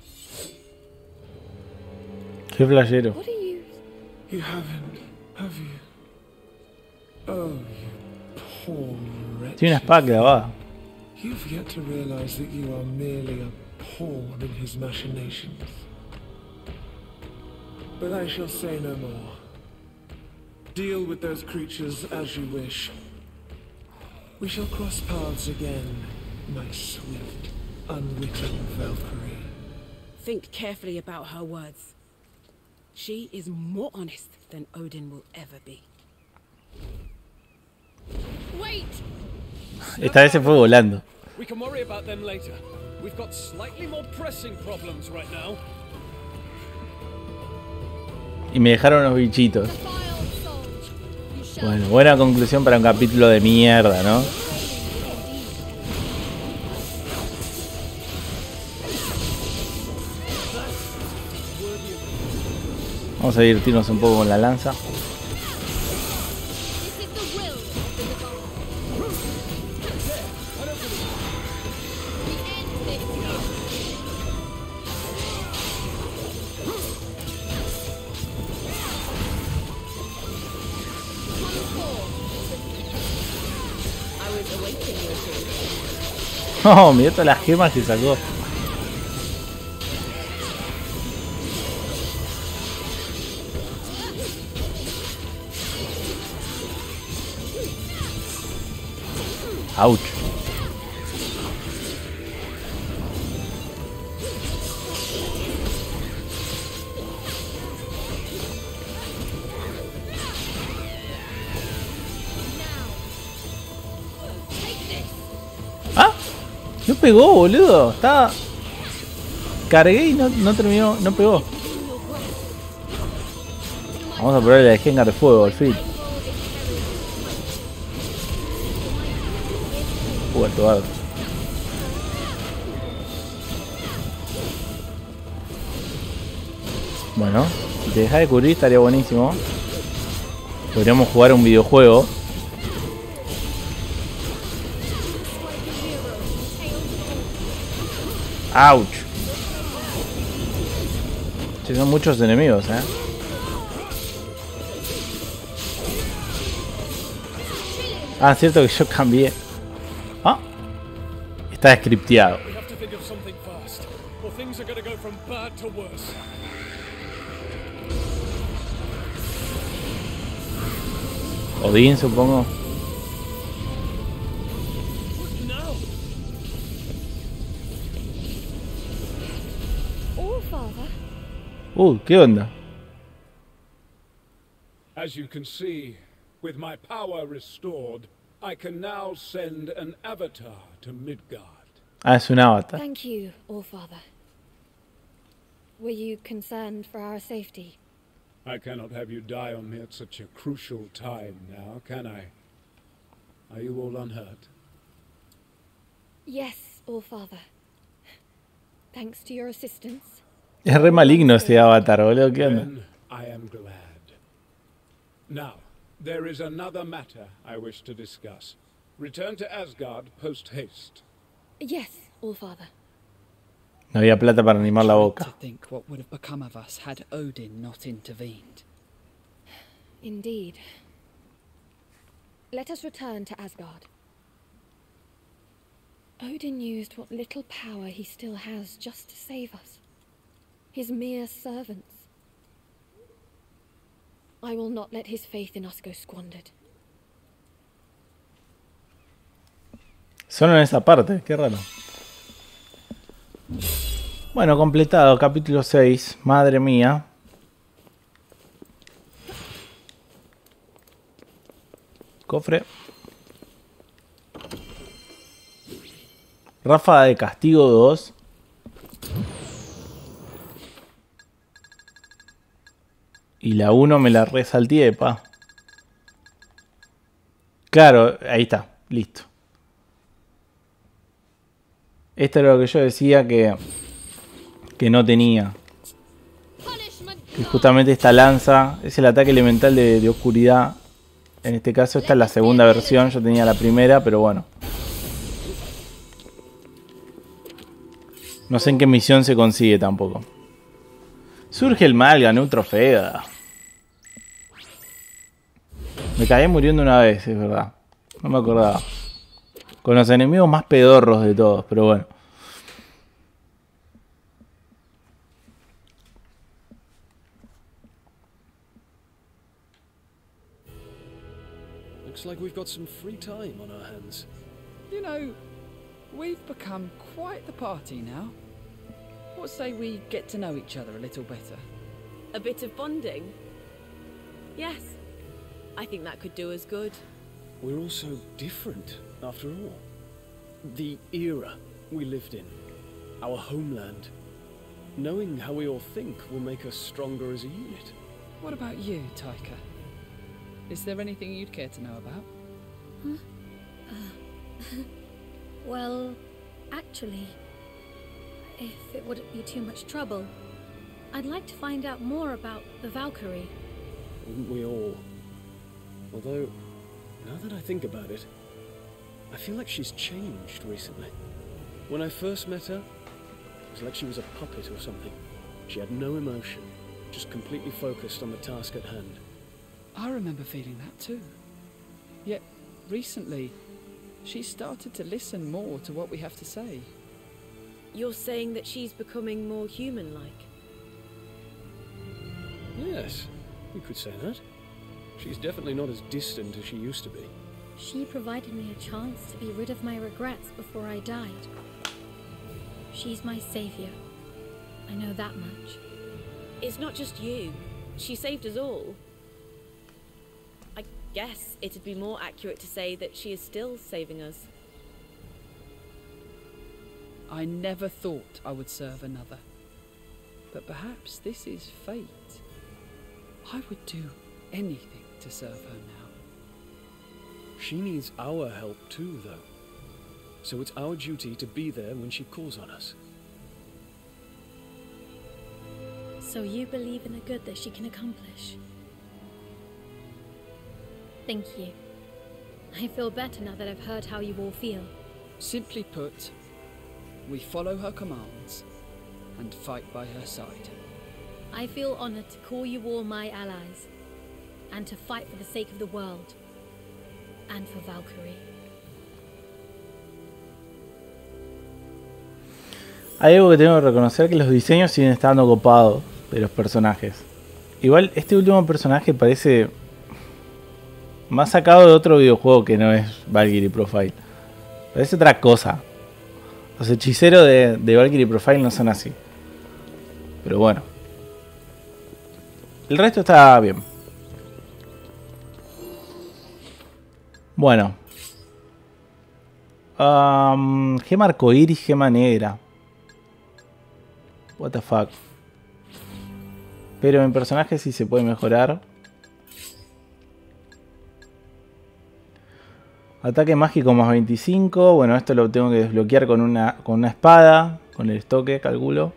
Qué flashero. What are you... You haven't, have you? Oh, you poor wretched. Tiene una espada clavada. You've yet to realize that you are merely a pawn in his machinations. But I shall say no more. Deal with those creatures as you wish. We shall cross paths again, my sweet, unwitting Valkyrie. Think carefully about her words. She is more honest than Odin will ever be. Wait! Esta vez se fue volando. We can worry about them later. We've got slightly more pressing problems right now. Y me dejaron los bichitos. Bueno, buena conclusión para un capítulo de mierda, ¿no? Vamos a divertirnos un poco con la lanza. Oh, mirá todas las gemas que sacó. Ouch. Ah, no pegó, boludo. Estaba... Cargué y no, no terminó, no pegó. Vamos a probar la de Gengar de fuego, al fin. Puerto Bardo. Bueno, si te dejas de cubrir estaría buenísimo. Podríamos jugar un videojuego. Ouch. Sí, son muchos enemigos, eh. Ah, cierto que yo cambié. Ah, está scripteado. Odín, supongo. Uh, ¿qué onda? As you can see, with my power restored, I can now send an avatar to Midgard. Ah, es un avatar. Thank you, Allfather. Were you concerned for our safety? I cannot have you die on me at such a crucial time now, can I? Are you all unhurt? Yes, Allfather. Thanks to your assistance. Es re maligno ese avatar, boludo. ¿Qué onda? Then I am glad. Now, there is another matter I wish to discuss. Return to Asgard post-haste. Yes, Allfather. No había plata para animar la boca. To think what would have become of us had Odin not intervened. Indeed. Let us return to Asgard. Odin used what little power he still has just to save us. His mere servants. I will not let his faith in us go squandered. Solo en esa parte, qué raro. Bueno, completado, capítulo seis. Madre mía. Cofre. Ráfaga de castigo dos. Y la uno me la resalté, pa. Claro, ahí está, listo. Esto era lo que yo decía que, que no tenía. Que justamente esta lanza es el ataque elemental de, de oscuridad. En este caso esta es la segunda versión, yo tenía la primera, pero bueno. No sé en qué misión se consigue tampoco. Surge el mal, gané un trofeo. Me caí muriendo una vez, es verdad. No me acordaba. Con los enemigos más pedorros de todos, pero bueno. Looks like we've got some free time on our hands. You know, we've become quite the party now. What say we get to know each other a little better? A bit of bonding? Yes. I think that could do us good. We're all so different, after all. The era we lived in. Our homeland. Knowing how we all think will make us stronger as a unit. What about you, Taika? Is there anything you'd care to know about? Huh? Uh, well, actually, if it wouldn't be too much trouble, I'd like to find out more about the Valkyrie. Wouldn't we all? Although, now that I think about it, I feel like she's changed recently. When I first met her, it was like she was a puppet or something. She had no emotion, just completely focused on the task at hand. I remember feeling that too. Yet, recently, she started to listen more to what we have to say. You're saying that she's becoming more human-like? Yes, you could say that. She's definitely not as distant as she used to be. She provided me a chance to be rid of my regrets before I died. She's my savior. I know that much. It's not just you. She saved us all. I guess it'd be more accurate to say that she is still saving us. I never thought I would serve another. But perhaps this is fate. I would do anything to serve her now. She needs our help too, though. So it's our duty to be there when she calls on us. So you believe in the good that she can accomplish? Thank you. I feel better now that I've heard how you all feel. Simply put, we follow her commands and fight by her side. I feel honored to call you all my allies and to fight for the sake of the world and for Valkyrie. Hay algo que tengo que reconocer, que los diseños siguen estando copados de los personajes. Igual este último personaje parece más sacado de otro videojuego que no es Valkyrie Profile. Parece otra cosa. Los hechiceros de, de Valkyrie Profile no son así. Pero bueno. El resto está bien. Bueno. Um, gema arcoíris, gema negra. What the fuck. Pero mi personaje sí se puede mejorar. Ataque mágico más veinticinco. Bueno, esto lo tengo que desbloquear con una, con una espada. Con el estoque, calculo.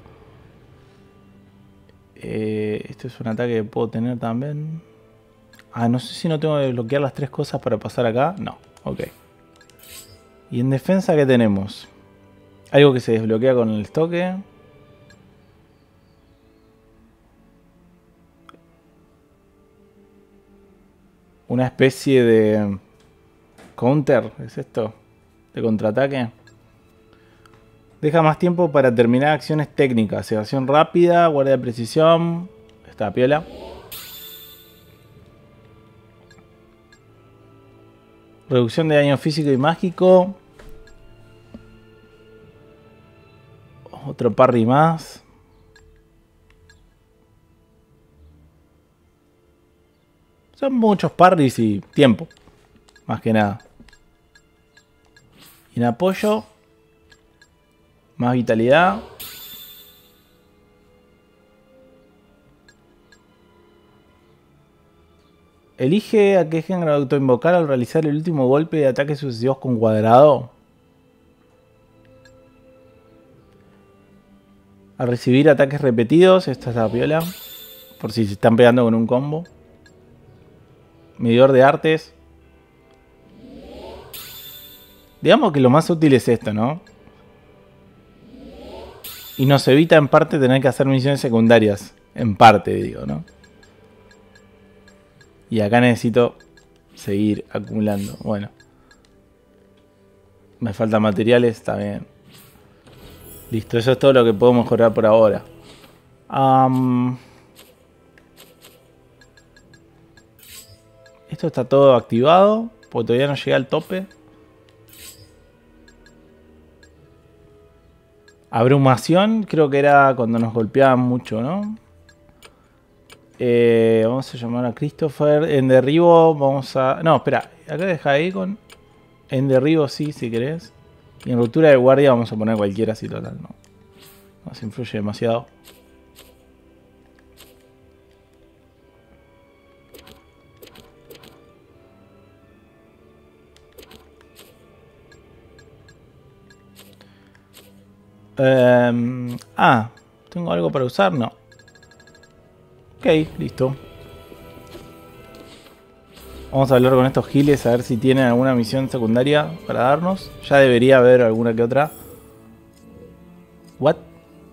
Eh, esto es un ataque que puedo tener también. Ah, no sé si no tengo que desbloquear las tres cosas para pasar acá. No, ok. Y en defensa, ¿qué tenemos? Algo que se desbloquea con el estoque. Una especie de counter, ¿es esto? De contraataque. Deja más tiempo para terminar acciones técnicas. Evasión rápida, guardia de precisión. Está piola. Reducción de daño físico y mágico. Otro parry más. Son muchos parries y tiempo. Más que nada. Y en apoyo. Más vitalidad. Elige a qué género autoinvocar al realizar el último golpe de ataques sucesivos con cuadrado. A recibir ataques repetidos. Esta es la piola. Por si se están pegando con un combo. Medidor de artes. Digamos que lo más útil es esto, ¿no? Y nos evita en parte tener que hacer misiones secundarias. En parte, digo, ¿no? Y acá necesito seguir acumulando. Bueno. Me faltan materiales, está bien. Listo, eso es todo lo que puedo mejorar por ahora. Um, esto está todo activado. porque todavía no llegué al tope. Abrumación, creo que era cuando nos golpeaban mucho, ¿no? Eh, vamos a llamar a Christopher. En derribo vamos a... No, espera. Acá deja ahí con... En derribo sí, si querés. Y en ruptura de guardia vamos a poner cualquiera así total, ¿no? No se influye demasiado. Um, ah, ¿tengo algo para usar? No. Ok, listo. Vamos a hablar con estos giles a ver si tienen alguna misión secundaria para darnos. Ya debería haber alguna que otra. What?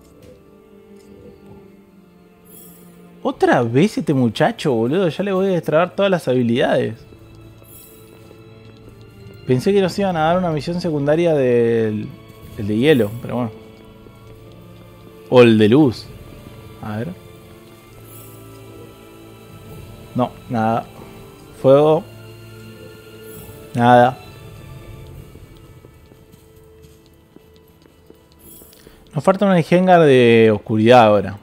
¿Otra vez este muchacho, boludo? Ya le voy a destrabar todas las habilidades. Pensé que nos iban a dar una misión secundaria del, del de hielo, pero bueno. O el de luz. A ver. No, nada. Fuego. Nada. Nos falta una Iyengar de oscuridad ahora.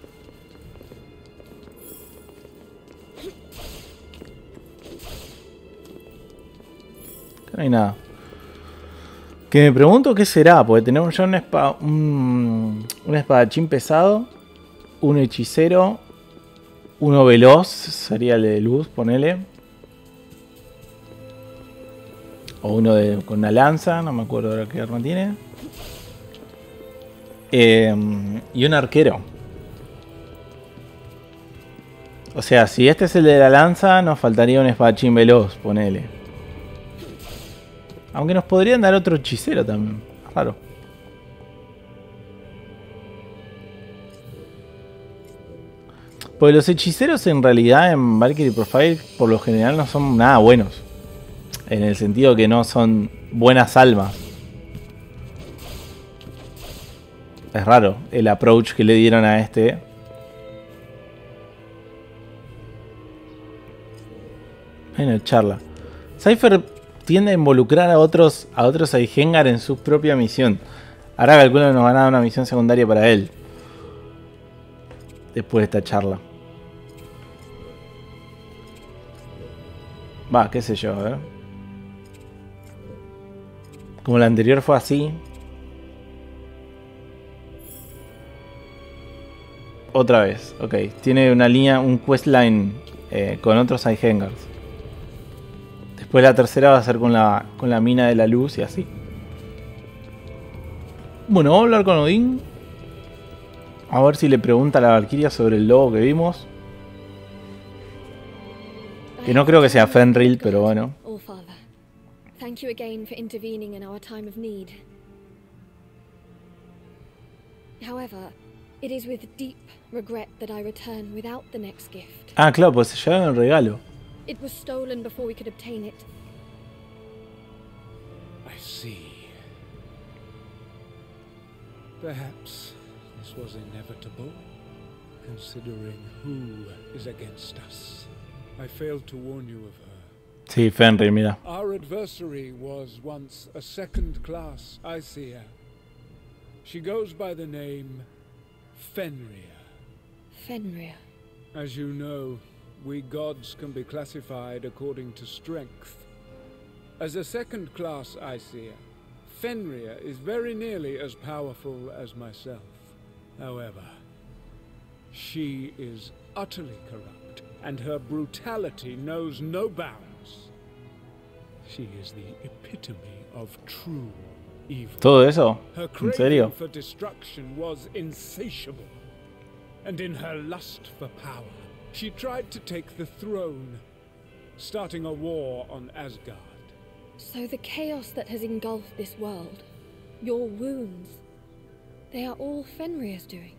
No hay nada. Que me pregunto qué será, porque tenemos ya un, espa un, un espadachín pesado, un hechicero, uno veloz, sería el de luz, ponele. O uno de, con una lanza, no me acuerdo ahora qué arma tiene. Eh, y un arquero. O sea, si este es el de la lanza, nos faltaría un espadachín veloz, ponele. Aunque nos podrían dar otro hechicero también. Raro. Porque los hechiceros en realidad en Valkyrie Profile por lo general no son nada buenos. En el sentido que no son buenas almas. Es raro el approach que le dieron a este. Bueno, charla. Cypher tiende a involucrar a otros a otros Iyengar en su propia misión. Ahora calculo que nos van a dar una misión secundaria para él. Después de esta charla. Va, qué sé yo, a ver. Como la anterior fue así. Otra vez, ok. Tiene una línea, un questline eh, con otros Iyengars. Después la tercera va a ser con la, con la mina de la luz y así. Bueno, vamos a hablar con Odín. A ver si le pregunta a la Valkyria sobre el lobo que vimos. Que no creo que sea Fenrir, pero bueno. Thank you again for intervening in our time of need. However, it is with deep regret that I return without the next gift. Ah, claro, pues se llevaron el regalo. It was stolen before we could obtain it. I see. Perhaps this was inevitable, considering who is against us. I failed to warn you of her. Sí, Fenrir, mira. Our adversary was once a second-class Aesir. She goes by the name Fenrir. Fenrir. As you know, we gods can be classified according to strength. As a second-class Aesir, Fenrir is very nearly as powerful as myself. However, she is utterly corrupt, and her brutality knows no bounds. She is the epitome of true evil. ¿Todo eso? Her ¿En serio? craving for destruction was insatiable, and in her lust for power, she tried to take the throne, starting a war on Asgard. So the chaos that has engulfed this world, your wounds, they are all Fenrir's doing?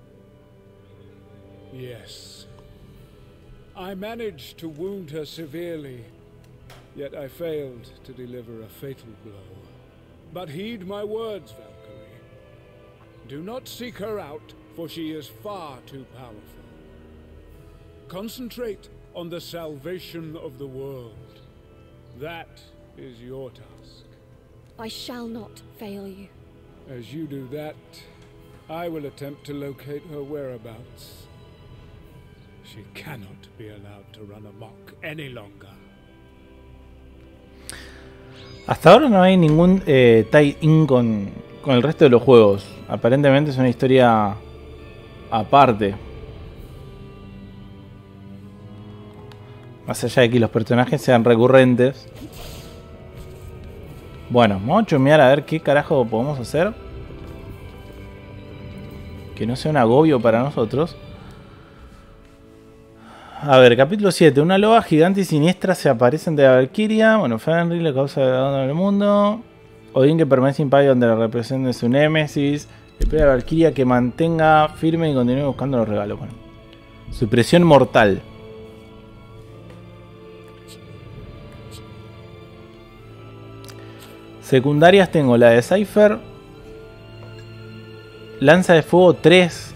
Yes. I managed to wound her severely, yet I failed to deliver a fatal blow. But heed my words, Valkyrie. Do not seek her out, for she is far too powerful. Concentrate on the salvation of the world. That is your task. I shall not fail you. As you do that, I will attempt to locate her whereabouts. She cannot be allowed to run amok any longer. Hasta ahora no hay ningún eh, tie-in con, con el resto de los juegos. Aparentemente es una historia aparte. Más allá de que los personajes sean recurrentes. Bueno, vamos a chumear a ver qué carajo podemos hacer. Que no sea un agobio para nosotros. A ver, capítulo siete. Una loba gigante y siniestra se aparece ante la Valkyria. Bueno, Fenrir le causa daño en el mundo. Odín, que permanece impávido ante la represión de su némesis. Le pide a la Valkyria que mantenga firme y continúe buscando los regalos. Bueno, supresión mortal. Secundarias tengo la de Cypher. Lanza de fuego tres.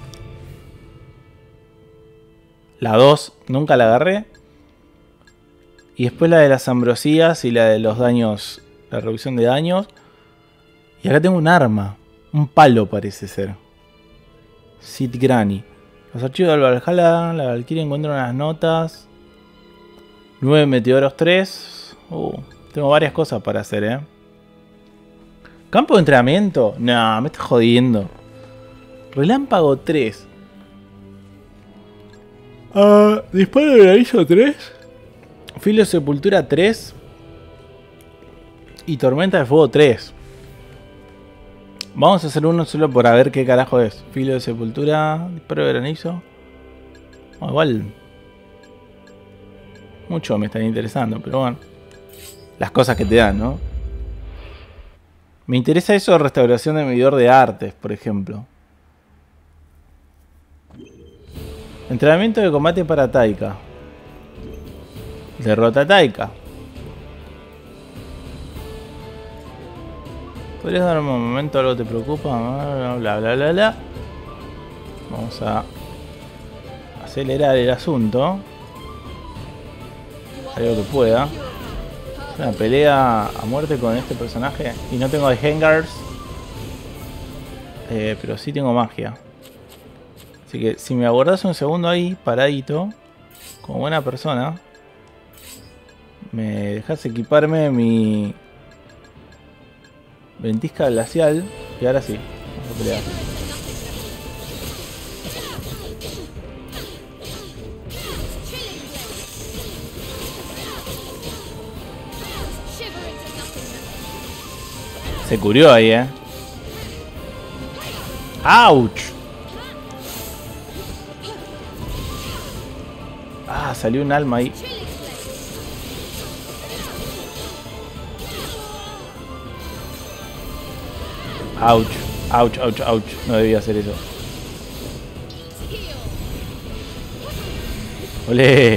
La dos nunca la agarré. Y después la de las ambrosías y la de los daños. La reducción de daños. Y acá tengo un arma. Un palo parece ser. Sid Granny. Los archivos del Valhalla. La Valkyria encuentra unas notas. nueve meteoros tres. Uh, tengo varias cosas para hacer, eh. ¿Campo de entrenamiento? No, me está jodiendo. Relámpago tres. Uh, Disparo de granizo tres. Filo de sepultura tres. Y tormenta de fuego tres. Vamos a hacer uno solo por a ver qué carajo es. Filo de sepultura. Disparo de granizo. Oh, igual. Mucho me están interesando, pero bueno. Las cosas que te dan, ¿no? Me interesa eso de restauración de medidor de artes, por ejemplo. Entrenamiento de combate para Taika. Derrota a Taika. ¿Podrías darme un momento? ¿Algo te preocupa? Bla, bla, bla, bla, bla. Vamos a acelerar el asunto. Algo que pueda. Es una pelea a muerte con este personaje. Y no tengo de Hengars. Eh, pero sí tengo magia. Así que si me aguardas un segundo ahí, paradito, como buena persona, me dejas equiparme mi ventisca glacial. Y ahora sí, vamos a pelear. Se curió ahí, eh. ¡Auch! Ah, salió un alma ahí. Ouch, ouch, ouch, ouch. No debía hacer eso. ¡Olé!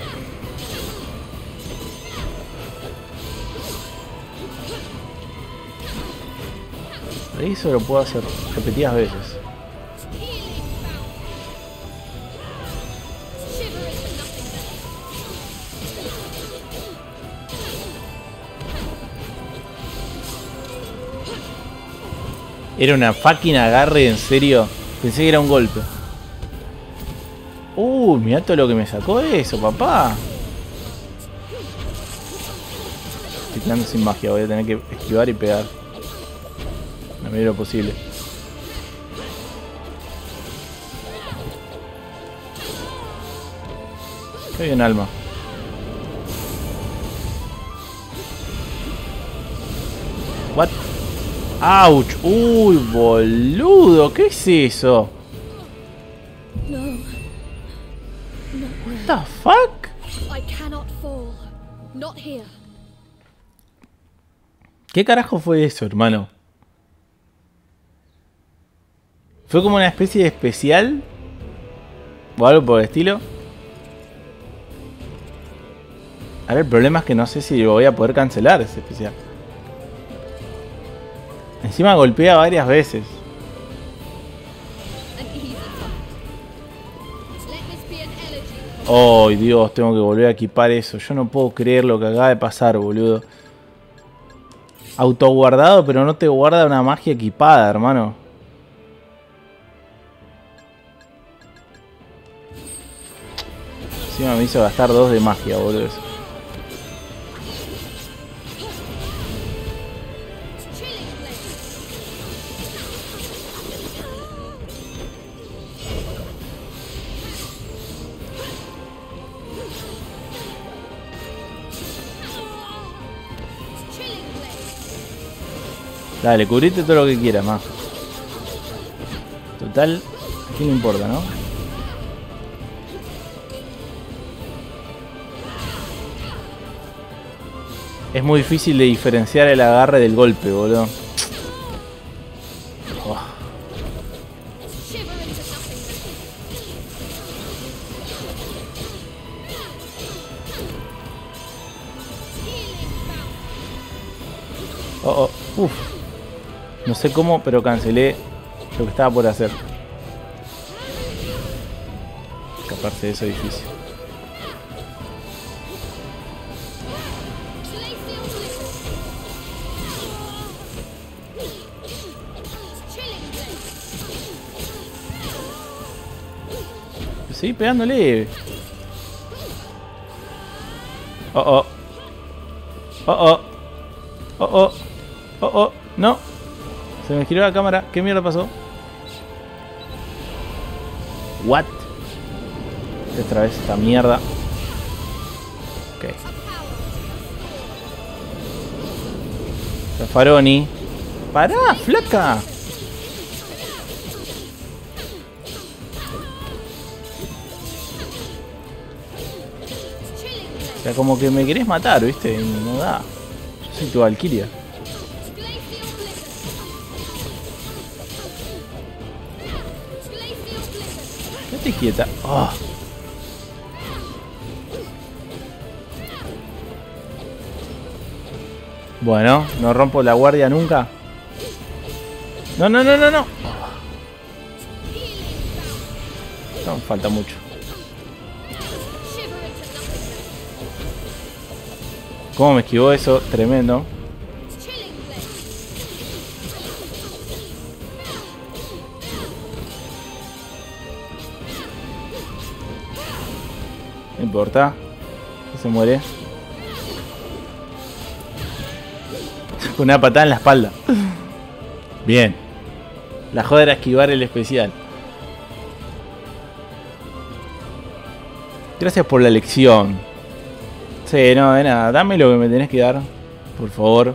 Eso lo puedo hacer repetidas veces. Era una fucking agarre, en serio. Pensé que era un golpe. Uh, mirá todo lo que me sacó eso, papá. Estoy quedando sin magia, voy a tener que esquivar y pegar. La medida posible. Hay un alma. What? Ouch. Uy, boludo. ¿Qué es eso? No. What the fuck? I cannot fall. Not here. ¿Qué carajo fue eso, hermano? ¿Fue como una especie de especial? ¿O algo por el estilo? Ahora el problema es que no sé si lo voy a poder cancelar ese especial. Encima golpea varias veces. Oh, Dios, tengo que volver a equipar eso. Yo no puedo creer lo que acaba de pasar, boludo. Autoguardado, pero no te guarda una magia equipada, hermano. Encima me hizo gastar dos de magia, boludo. Dale, cubrite todo lo que quieras, más. Total, ¿a quién le importa, no? Es muy difícil de diferenciar el agarre del golpe, boludo. Oh. Oh, oh, uff. No sé cómo, pero cancelé lo que estaba por hacer. Escaparse de ese edificio. Seguí pegándole. Oh, oh. Oh, oh. Oh, oh. Oh, oh. No. Se me giró la cámara. ¿Qué mierda pasó? What? Otra vez esta mierda. Ok. Zaffaroni. ¡Pará, flaca! O sea, como que me querés matar, ¿viste? No da. Yo soy tu Valkyria. Quédate quieta. Oh. Bueno, no rompo la guardia nunca. No, no, no, no, no. No, falta mucho. ¿Cómo me esquivó eso? Tremendo. No importa. Se muere. Una patada en la espalda. Bien. La joda era esquivar el especial. Gracias por la lección. Sí, no, de nada. Dame lo que me tenés que dar. Por favor.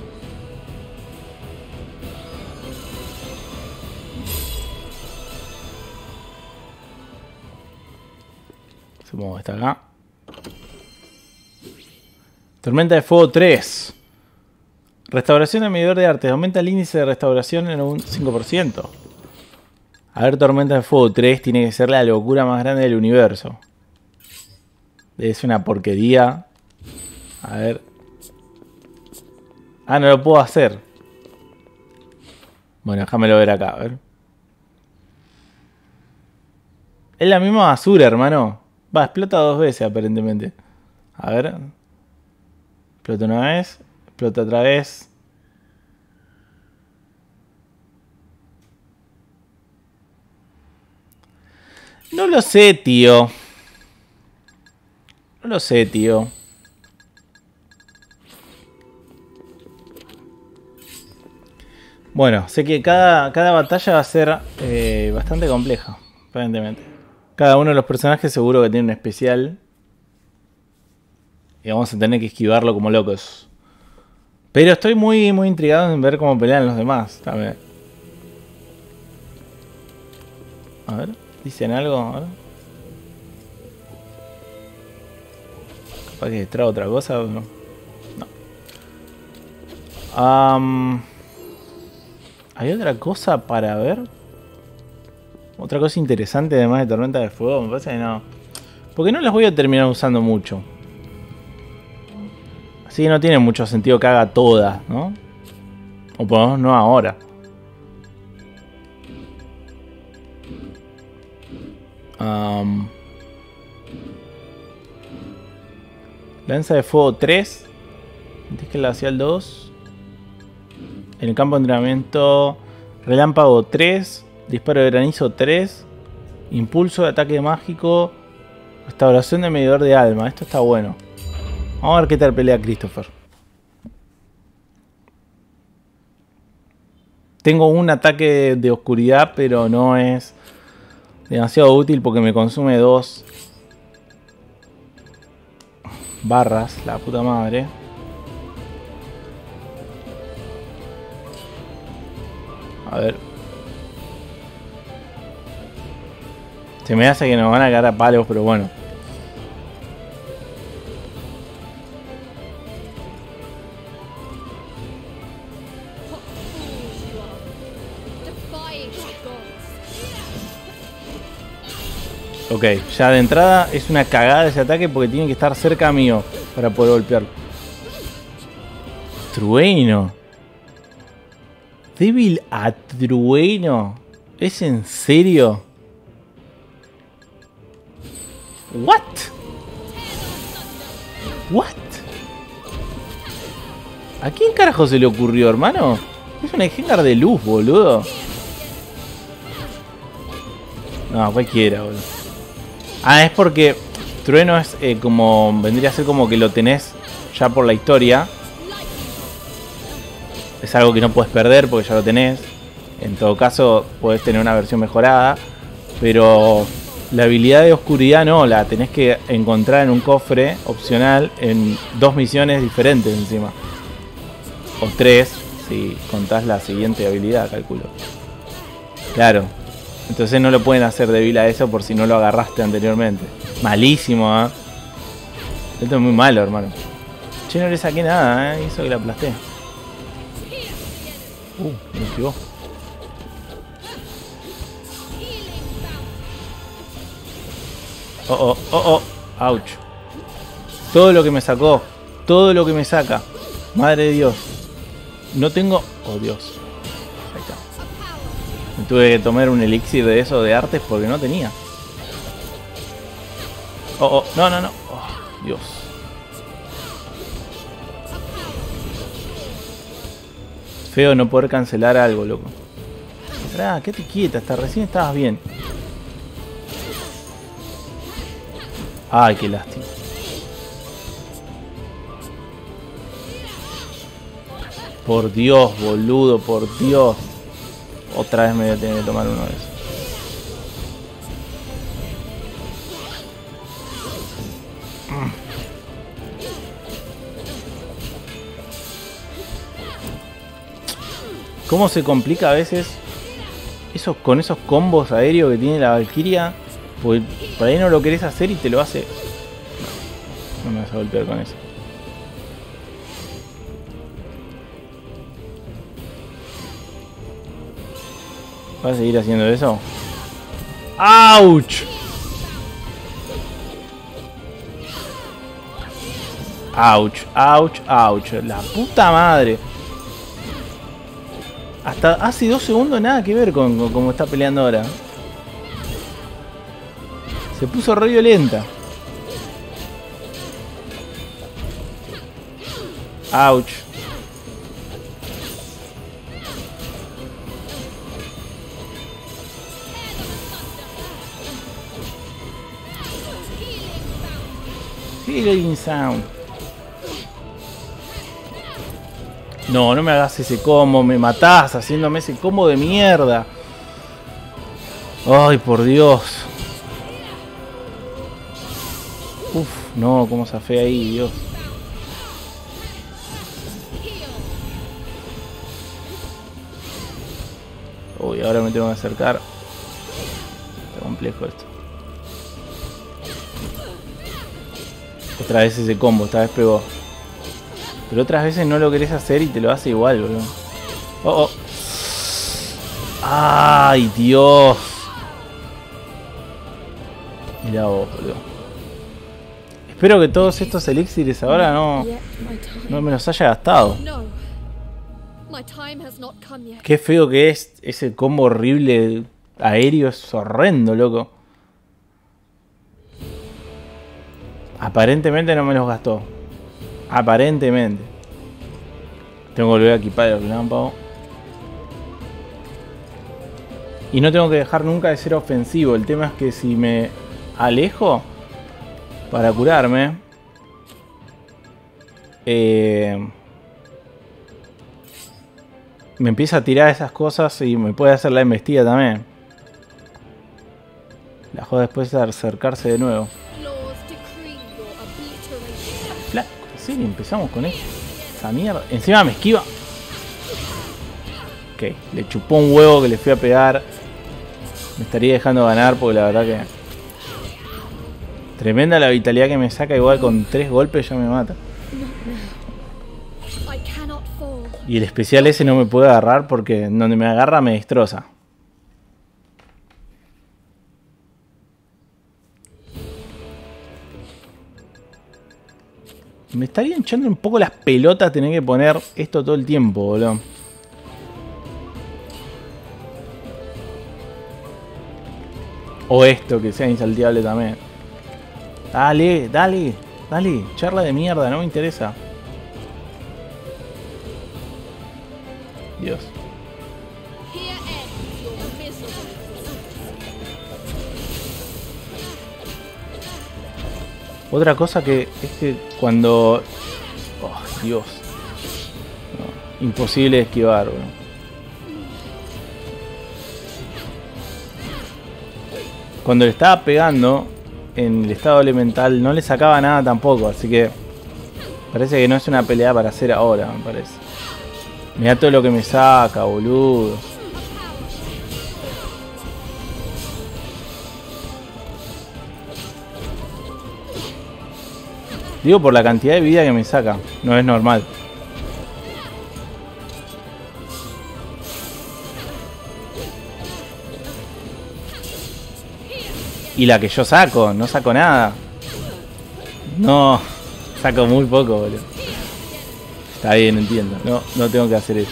Supongo que está acá. Tormenta de Fuego tres. Restauración de medidor de arte. Aumenta el índice de restauración en un cinco por ciento. A ver, Tormenta de Fuego tres tiene que ser la locura más grande del universo. Es una porquería. A ver. Ah, no lo puedo hacer. Bueno, déjamelo ver acá, a ver. Es la misma basura, hermano. Va, explota dos veces aparentemente. A ver. Explota una vez. Explota otra vez. No lo sé, tío. No lo sé, tío. Bueno, sé que cada, cada batalla va a ser eh, bastante compleja, aparentemente. Cada uno de los personajes seguro que tiene un especial. Y vamos a tener que esquivarlo como locos. Pero estoy muy, muy intrigado en ver cómo pelean los demás también. A ver, ¿dicen algo? A ver. ¿Capaz que trae otra cosa o no? No. Um, ¿Hay otra cosa para ver? Otra cosa interesante además de Tormenta de Fuego. Me parece que no. Porque no las voy a terminar usando mucho. Así que no tiene mucho sentido que haga todas, ¿no? O por lo menos no ahora. Um, lanza de fuego tres. Disque glacial dos. En el campo de entrenamiento, relámpago tres. Disparo de granizo tres. Impulso de ataque mágico. Restauración de medidor de alma. Esto está bueno. Vamos a ver qué tal pelea Christopher. Tengo un ataque de oscuridad, pero no es demasiado útil porque me consume dos barras, la puta madre. A ver. Se me hace que nos van a caer a palos, pero bueno. Ok, ya de entrada es una cagada ese ataque porque tiene que estar cerca mío para poder golpearlo. Trueno. Débil a trueno. ¿Es en serio? What? What? ¿A quién carajo se le ocurrió, hermano? Es un Gengar de luz, boludo. No, cualquiera, boludo. Ah, es porque trueno es eh, como... vendría a ser como que lo tenés ya por la historia. Es algo que no puedes perder porque ya lo tenés. En todo caso, podés tener una versión mejorada. Pero la habilidad de oscuridad no, la tenés que encontrar en un cofre opcional en dos misiones diferentes encima. O tres, si contás la siguiente habilidad, calculo. Claro. Entonces no lo pueden hacer débil a eso por si no lo agarraste anteriormente. Malísimo, ¿eh? Esto es muy malo, hermano. Che, no le saqué nada, ¿eh? Hizo que la aplasté. Uh, me esquivó. Oh, oh, oh, oh. Ouch. Todo lo que me sacó. Todo lo que me saca. Madre de Dios. No tengo... oh, Dios. Ahí está. Me tuve que tomar un elixir de eso de artes porque no tenía. Oh, oh. No, no, no. Oh, Dios. Feo no poder cancelar algo, loco. Ah, quédate quieta. Hasta recién estabas bien. Ay, qué lástima. Por Dios, boludo, por Dios. Otra vez me voy a tener que tomar uno de esos. ¿Cómo se complica a veces eso, con esos combos aéreos que tiene la Valkyria? Porque por ahí no lo querés hacer y te lo hace. No, no me vas a golpear con eso. ¿Vas a seguir haciendo eso? ¡Auch! ¡Auch! ¡Auch! ¡Auch! ¡La puta madre! Hasta hace dos segundos nada que ver con, con cómo está peleando ahora. Se puso re violenta. ¡Auch! Healing Sound. No, no me hagas ese combo, me matás haciéndome ese combo de mierda. Ay, por Dios. Uf, no, cómo zafé ahí, Dios. Uy, ahora me tengo que acercar. Está complejo esto. Otra vez ese combo, esta vez pegó. Pero otras veces no lo querés hacer y te lo hace igual, boludo. Oh, oh. Ay, Dios. Mirá vos, boludo. Espero que todos estos elixires ahora no, no me los haya gastado. Qué feo que es ese combo horrible aéreo, es horrendo, loco. Aparentemente no me los gastó. Aparentemente. Tengo que volver a equipar el relámpago. Y no tengo que dejar nunca de ser ofensivo. El tema es que si me alejo para curarme, eh, me empieza a tirar esas cosas y me puede hacer la embestida también. La joda después de acercarse de nuevo. Flaco, ¿en serio empezamos con esto? Esa mierda. Encima me esquiva. Ok, le chupó un huevo que le fui a pegar. Me estaría dejando ganar porque la verdad que... Tremenda la vitalidad que me saca, igual con tres golpes ya me mata. Y el especial ese no me puede agarrar porque donde me agarra me destroza. Me estaría hinchando un poco las pelotas tener que poner esto todo el tiempo, boludo. O esto, que sea insalteable también. Dale, dale, dale. Charla de mierda, no me interesa. Dios. Otra cosa que es que cuando... Oh, Dios. No, imposible de esquivar, bro. Cuando le estaba pegando en el estado elemental no le sacaba nada tampoco, así que parece que no es una pelea para hacer ahora, me parece. Mirá todo lo que me saca, boludo. Digo por la cantidad de vida que me saca, no es normal. Y la que yo saco, no saco nada. No, saco muy poco, boludo. Está bien, entiendo. No, no tengo que hacer eso.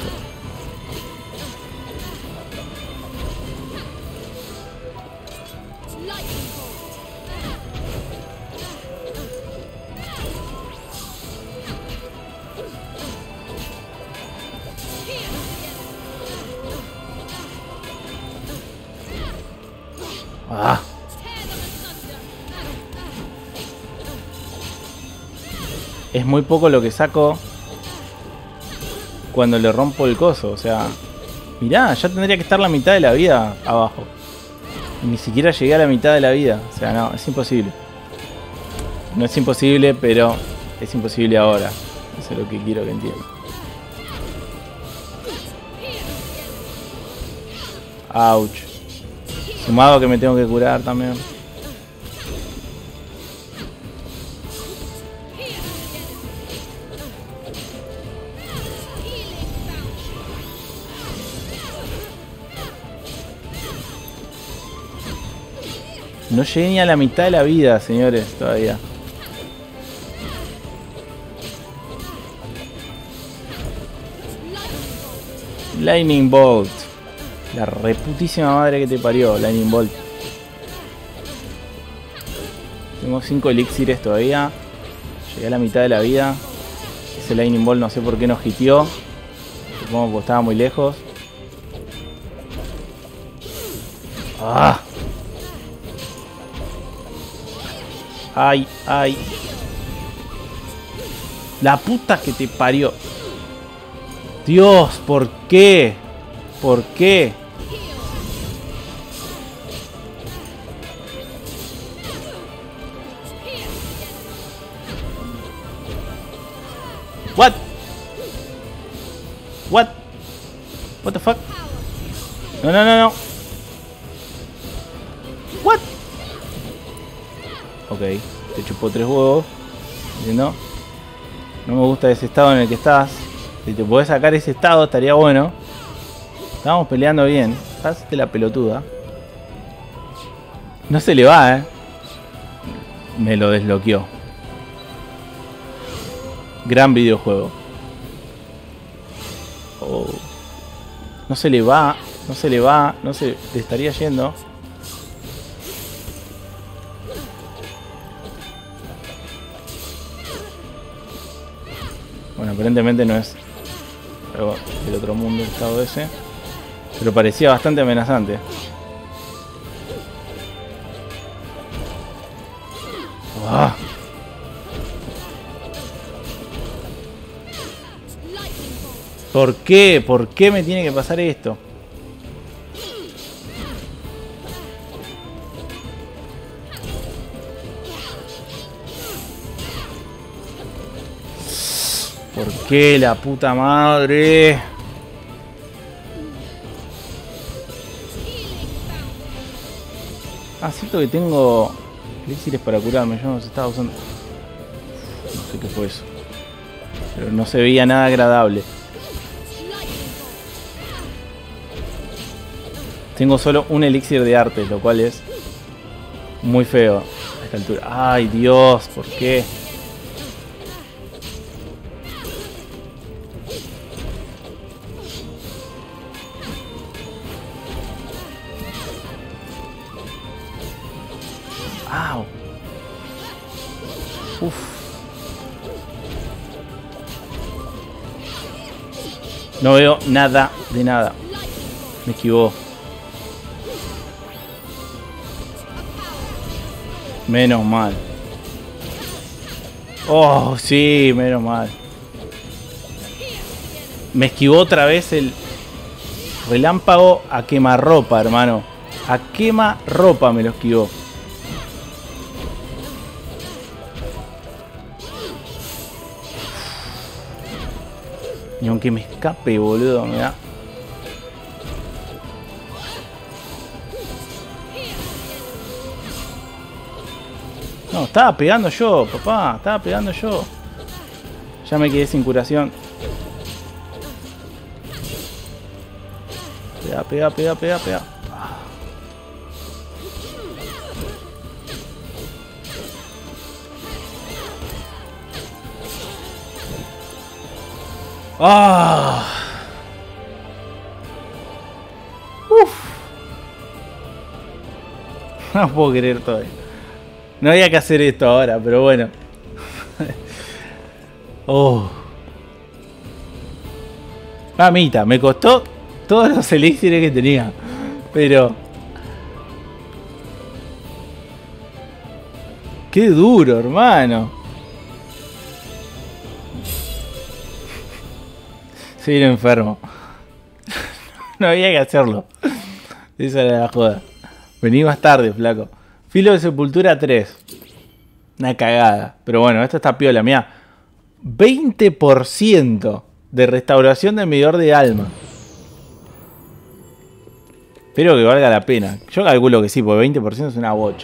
Ah. Es muy poco lo que saco cuando le rompo el coso, o sea... Mirá, ya tendría que estar la mitad de la vida abajo. Y ni siquiera llegué a la mitad de la vida. O sea, no, es imposible. No es imposible, pero es imposible ahora. Eso es lo que quiero que entiendan. Ouch. Sumado a que me tengo que curar también. No llegué ni a la mitad de la vida, señores, todavía. Lightning Bolt. La reputísima madre que te parió, Lightning Bolt. Tengo cinco elixires todavía. Llegué a la mitad de la vida. Ese Lightning Bolt no sé por qué nos hitió. Supongo que estaba muy lejos. ¡Ah! Ay, ay. La puta que te parió. Dios, ¿por qué? ¿Por qué? What? What? What the fuck? No, no, no, no. What? Ok, te chupó tres huevos. ¿Entiendo? No me gusta ese estado en el que estás. Si te podés sacar ese estado estaría bueno. Estamos peleando bien. Hazte la pelotuda. No se le va, eh. Me lo desbloqueó. Gran videojuego. Oh. No se le va. No se le va. No se le estaría yendo. Bueno, aparentemente no es algo del otro mundo el estado ese. Pero parecía bastante amenazante. ¡Ah! ¿Por qué? ¿Por qué me tiene que pasar esto? ¿Por qué la puta madre? Ah, cierto que tengo elixires para curarme. Yo no los estaba usando. No sé qué fue eso. Pero no se veía nada agradable. Tengo solo un elixir de arte, lo cual es muy feo a esta altura. Ay, Dios, ¿por qué? ¡Au! Uf. No veo nada de nada. Me esquivó. Menos mal. Oh, sí, menos mal. Me esquivó otra vez el relámpago a quemarropa, hermano. A quemarropa me lo esquivó. Y aunque me escape, boludo, me da... No, estaba pegando yo, papá. Estaba pegando yo. Ya me quedé sin curación. Pega, pega, pega, pega, pega. ¡Ah! ¡Uf! No puedo creer todavía. No había que hacer esto ahora, pero bueno. Oh. Mamita, me costó todos los elixires que tenía. Pero... qué duro, hermano. Soy un enfermo. No había que hacerlo. Esa era la joda. Vení más tarde, flaco. Filo de Sepultura tres. Una cagada. Pero bueno, esto está piola, mía. veinte por ciento de restauración del medidor de alma. Espero que valga la pena. Yo calculo que sí, porque veinte por ciento es una bocha.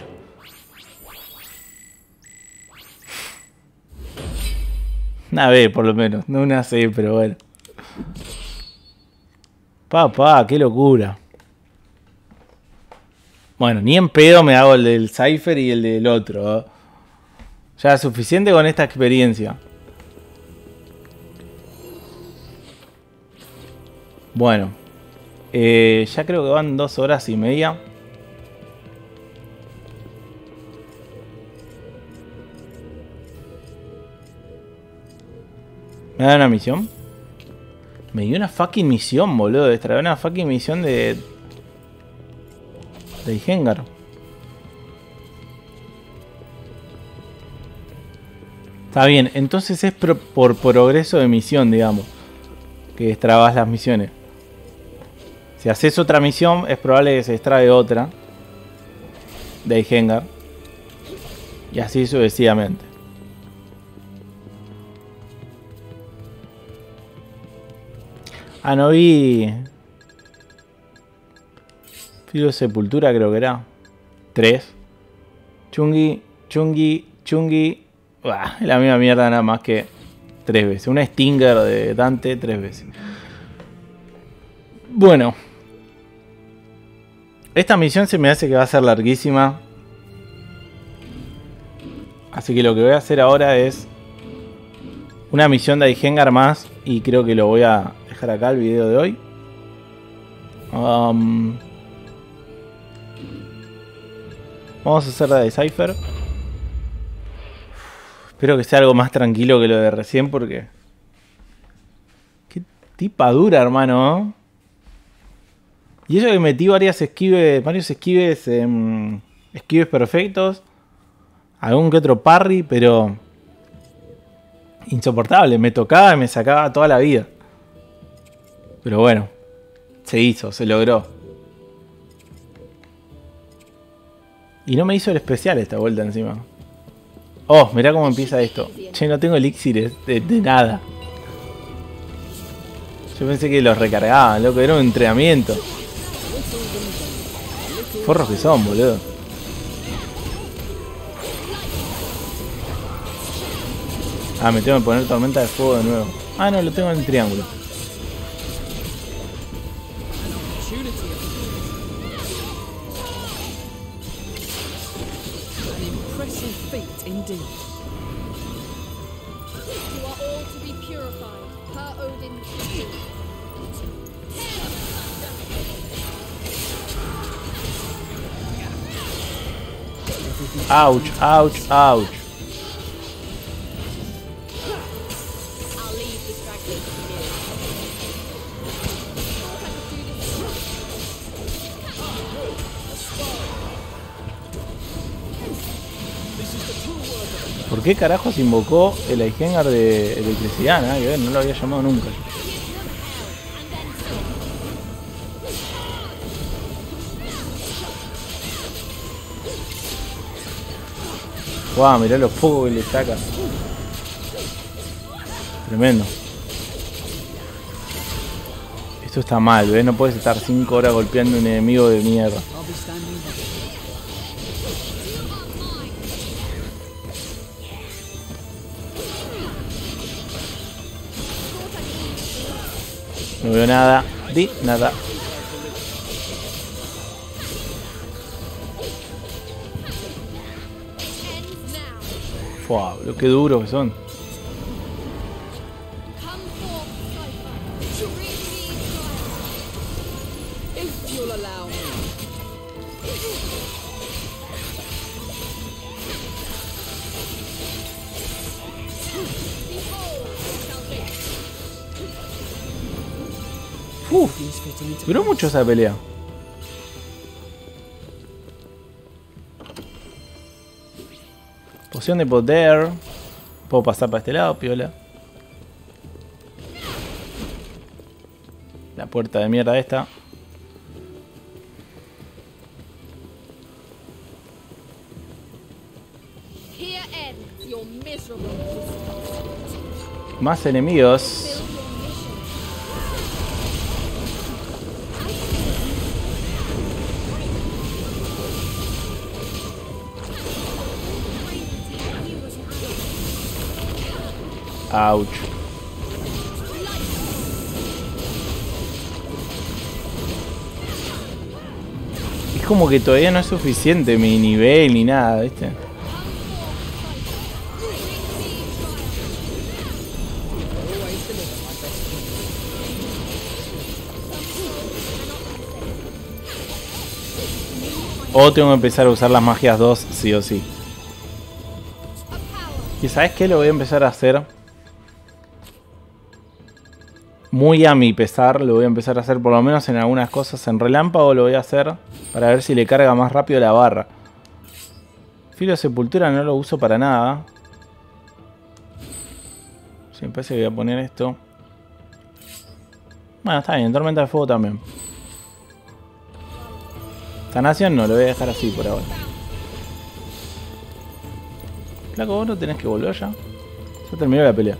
Una B por lo menos. No una C, pero bueno. Papá, qué locura. Bueno, ni en pedo me hago el del Cypher y el del otro, ¿eh? Ya es suficiente con esta experiencia. Bueno. Eh, ya creo que van dos horas y media. ¿Me da una misión? Me dio una fucking misión, boludo. Extraer una fucking misión de... de Ihengar. Está bien, entonces es pro por progreso de misión, digamos, que extrabas las misiones. Si haces otra misión, es probable que se extrae otra de Ihengar. Y así sucesivamente. Ah, no vi... Filo de Sepultura creo que era. Tres. Chungi, Chungi, Chungi. Uah, la misma mierda nada más que tres veces. Una Stinger de Dante tres veces. Bueno. Esta misión se me hace que va a ser larguísima. Así que lo que voy a hacer ahora es una misión de Ihengar más. Y creo que lo voy a dejar acá el video de hoy. Um, vamos a hacer la de Cypher. Espero que sea algo más tranquilo que lo de recién porque Tipa dura, hermano. Y eso que metí varias esquives, varios esquives, eh, esquives perfectos. Algún que otro parry, pero insoportable. Me tocaba y me sacaba toda la vida. Pero bueno, se hizo, se logró. Y no me hizo el especial esta vuelta encima. Oh, mirá cómo empieza esto. Che, no tengo elixires de, de nada. Yo pensé que los recargaban, loco. Era un entrenamiento. Forros que son, boludo. Ah, me tengo que poner tormenta de fuego de nuevo. Ah, no, lo tengo en el triángulo. Ouch, ouch, ouch. ¿Por qué carajos invocó el Ikengar de electricidad? Nada que ver, no lo había llamado nunca. Wow, mirá los fuegos que le saca. Tremendo. Esto está mal, ¿ves? No puedes estar cinco horas golpeando a un enemigo de mierda. No veo nada, di nada. Wow, lo que duros que son. Uf, duró mucho esa pelea. Poción de poder. Puedo pasar para este lado, piola. La puerta de mierda esta. Más enemigos. Ouch. Es como que todavía no es suficiente mi nivel ni nada, ¿viste? O tengo que empezar a usar las magias dos sí o sí. ¿Y sabes qué? Lo voy a empezar a hacer muy a mi pesar. Lo voy a empezar a hacer por lo menos en algunas cosas. En relámpago lo voy a hacer para ver si le carga más rápido la barra. Filo de sepultura no lo uso para nada. Sí, me parece que voy a poner esto. Bueno, está bien. Tormenta de fuego también. Sanación no, lo voy a dejar así por ahora. Flaco, vos no tenés que volver ya. Ya terminó la pelea.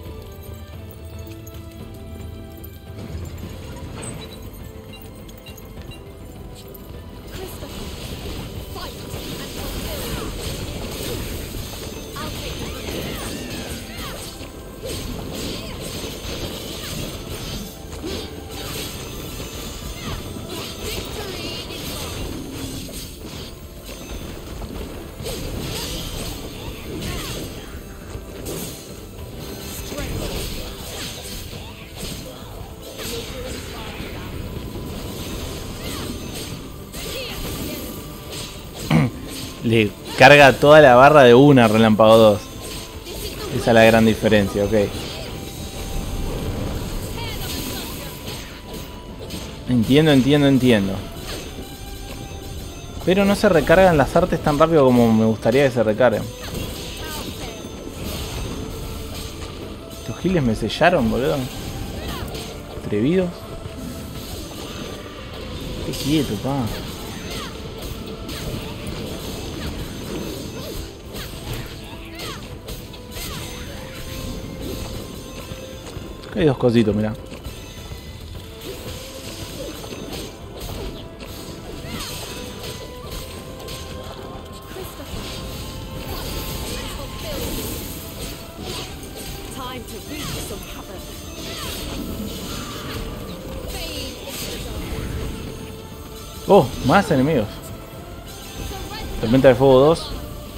Le carga toda la barra de una Relámpago dos. Esa es la gran diferencia, ok. Entiendo, entiendo, entiendo. Pero no se recargan las artes tan rápido como me gustaría que se recarguen. Estos giles me sellaron, boludo. Atrevidos. Qué quieto, pa. Hay dos cositos, mirá. Oh, más enemigos. Tormenta de fuego dos.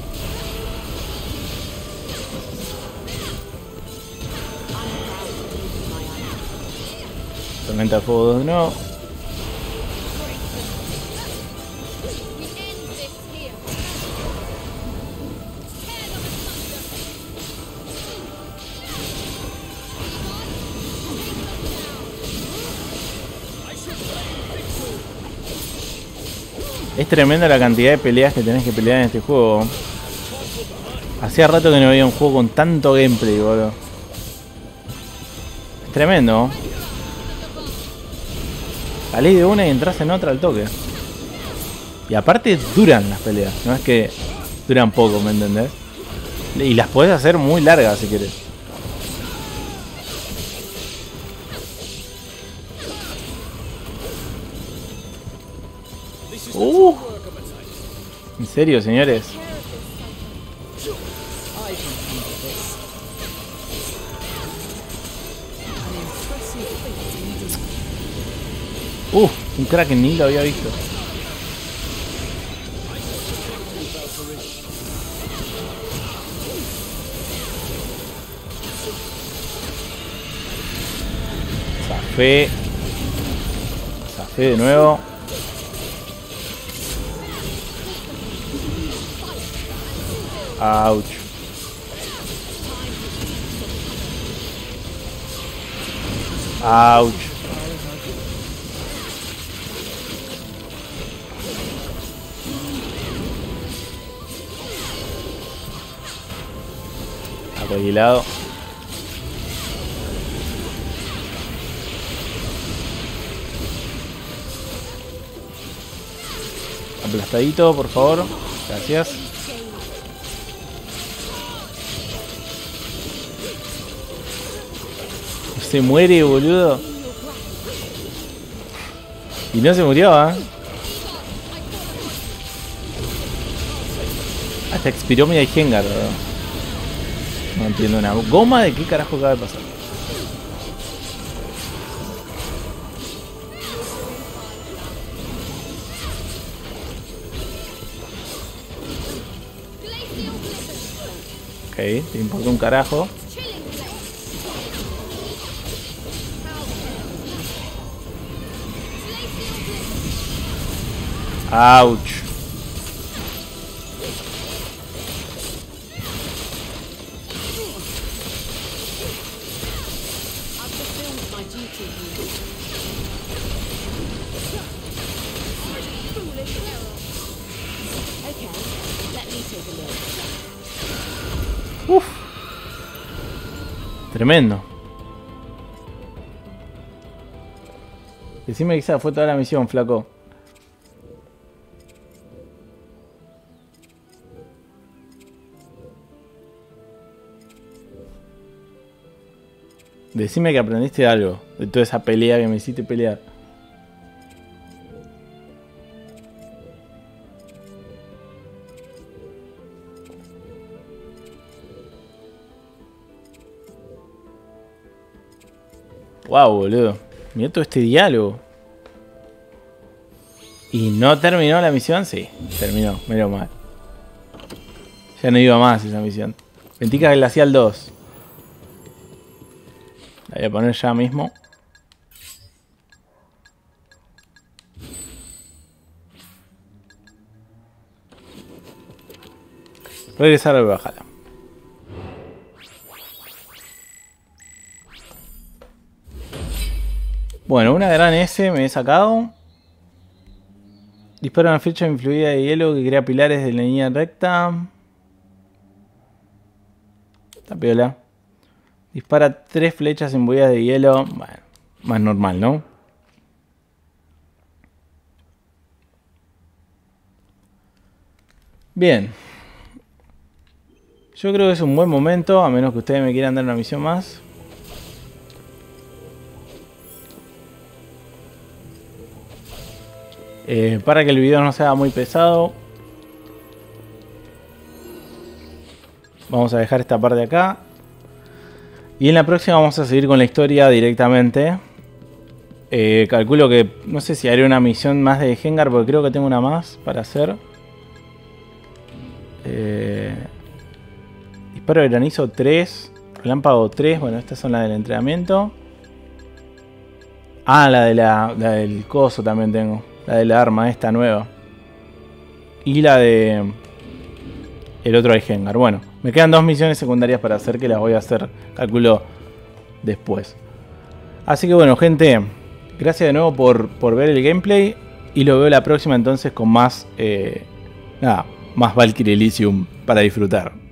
Tormenta de fuego dos de nuevo. Es tremenda la cantidad de peleas que tenés que pelear en este juego. Hacía rato que no veía un juego con tanto gameplay, boludo. Es tremendo. Salís de una y entras en otra al toque. Y aparte duran las peleas. No es que duran poco, ¿me entendés? Y las podés hacer muy largas si querés. Uh, ¿En serio, señores? Uh, un Kraken ni lo había visto. Zafé. Zafé de nuevo. Ouch. Ouch. Acollilado. Aplastadito, por favor. Gracias. Se muere, boludo. Y no se murió, ¿eh? Hasta expiró mi Gengar, boludo. No entiendo nada. ¿Goma de qué carajo acaba de pasar? Ok, te importa un carajo. Ouch. Uf. Tremendo. Decime que esa fue toda la misión, flaco. Decime que aprendiste algo de toda esa pelea que me hiciste pelear. Wow, boludo. Mirá todo este diálogo. ¿Y no terminó la misión? Sí, terminó, menos mal. Ya no iba más esa misión. Ventica Glacial dos. La voy a poner ya mismo. Regresar a Valhalla. Bueno, una gran S me he sacado. Dispara una flecha influida de hielo que crea pilares de línea recta. Está piola. Dispara tres flechas imbuidas de hielo. Bueno, más normal, ¿no? Bien. Yo creo que es un buen momento, a menos que ustedes me quieran dar una misión más. Eh, para que el video no sea muy pesado, vamos a dejar esta parte acá. Y en la próxima vamos a seguir con la historia directamente. Eh, calculo que, no sé si haré una misión más de Hengar, porque creo que tengo una más para hacer. Eh, disparo de granizo tres, relámpago tres, bueno, estas son las del entrenamiento. Ah, la, de la, la del coso también tengo. La de la arma esta nueva. Y la de... el otro de Hengar. Bueno, me quedan dos misiones secundarias para hacer, que las voy a hacer, calculo, después. Así que bueno, gente, gracias de nuevo por, por ver el gameplay. Y lo veo la próxima entonces con más... Eh, nada, más Valkyrie Elysium para disfrutar.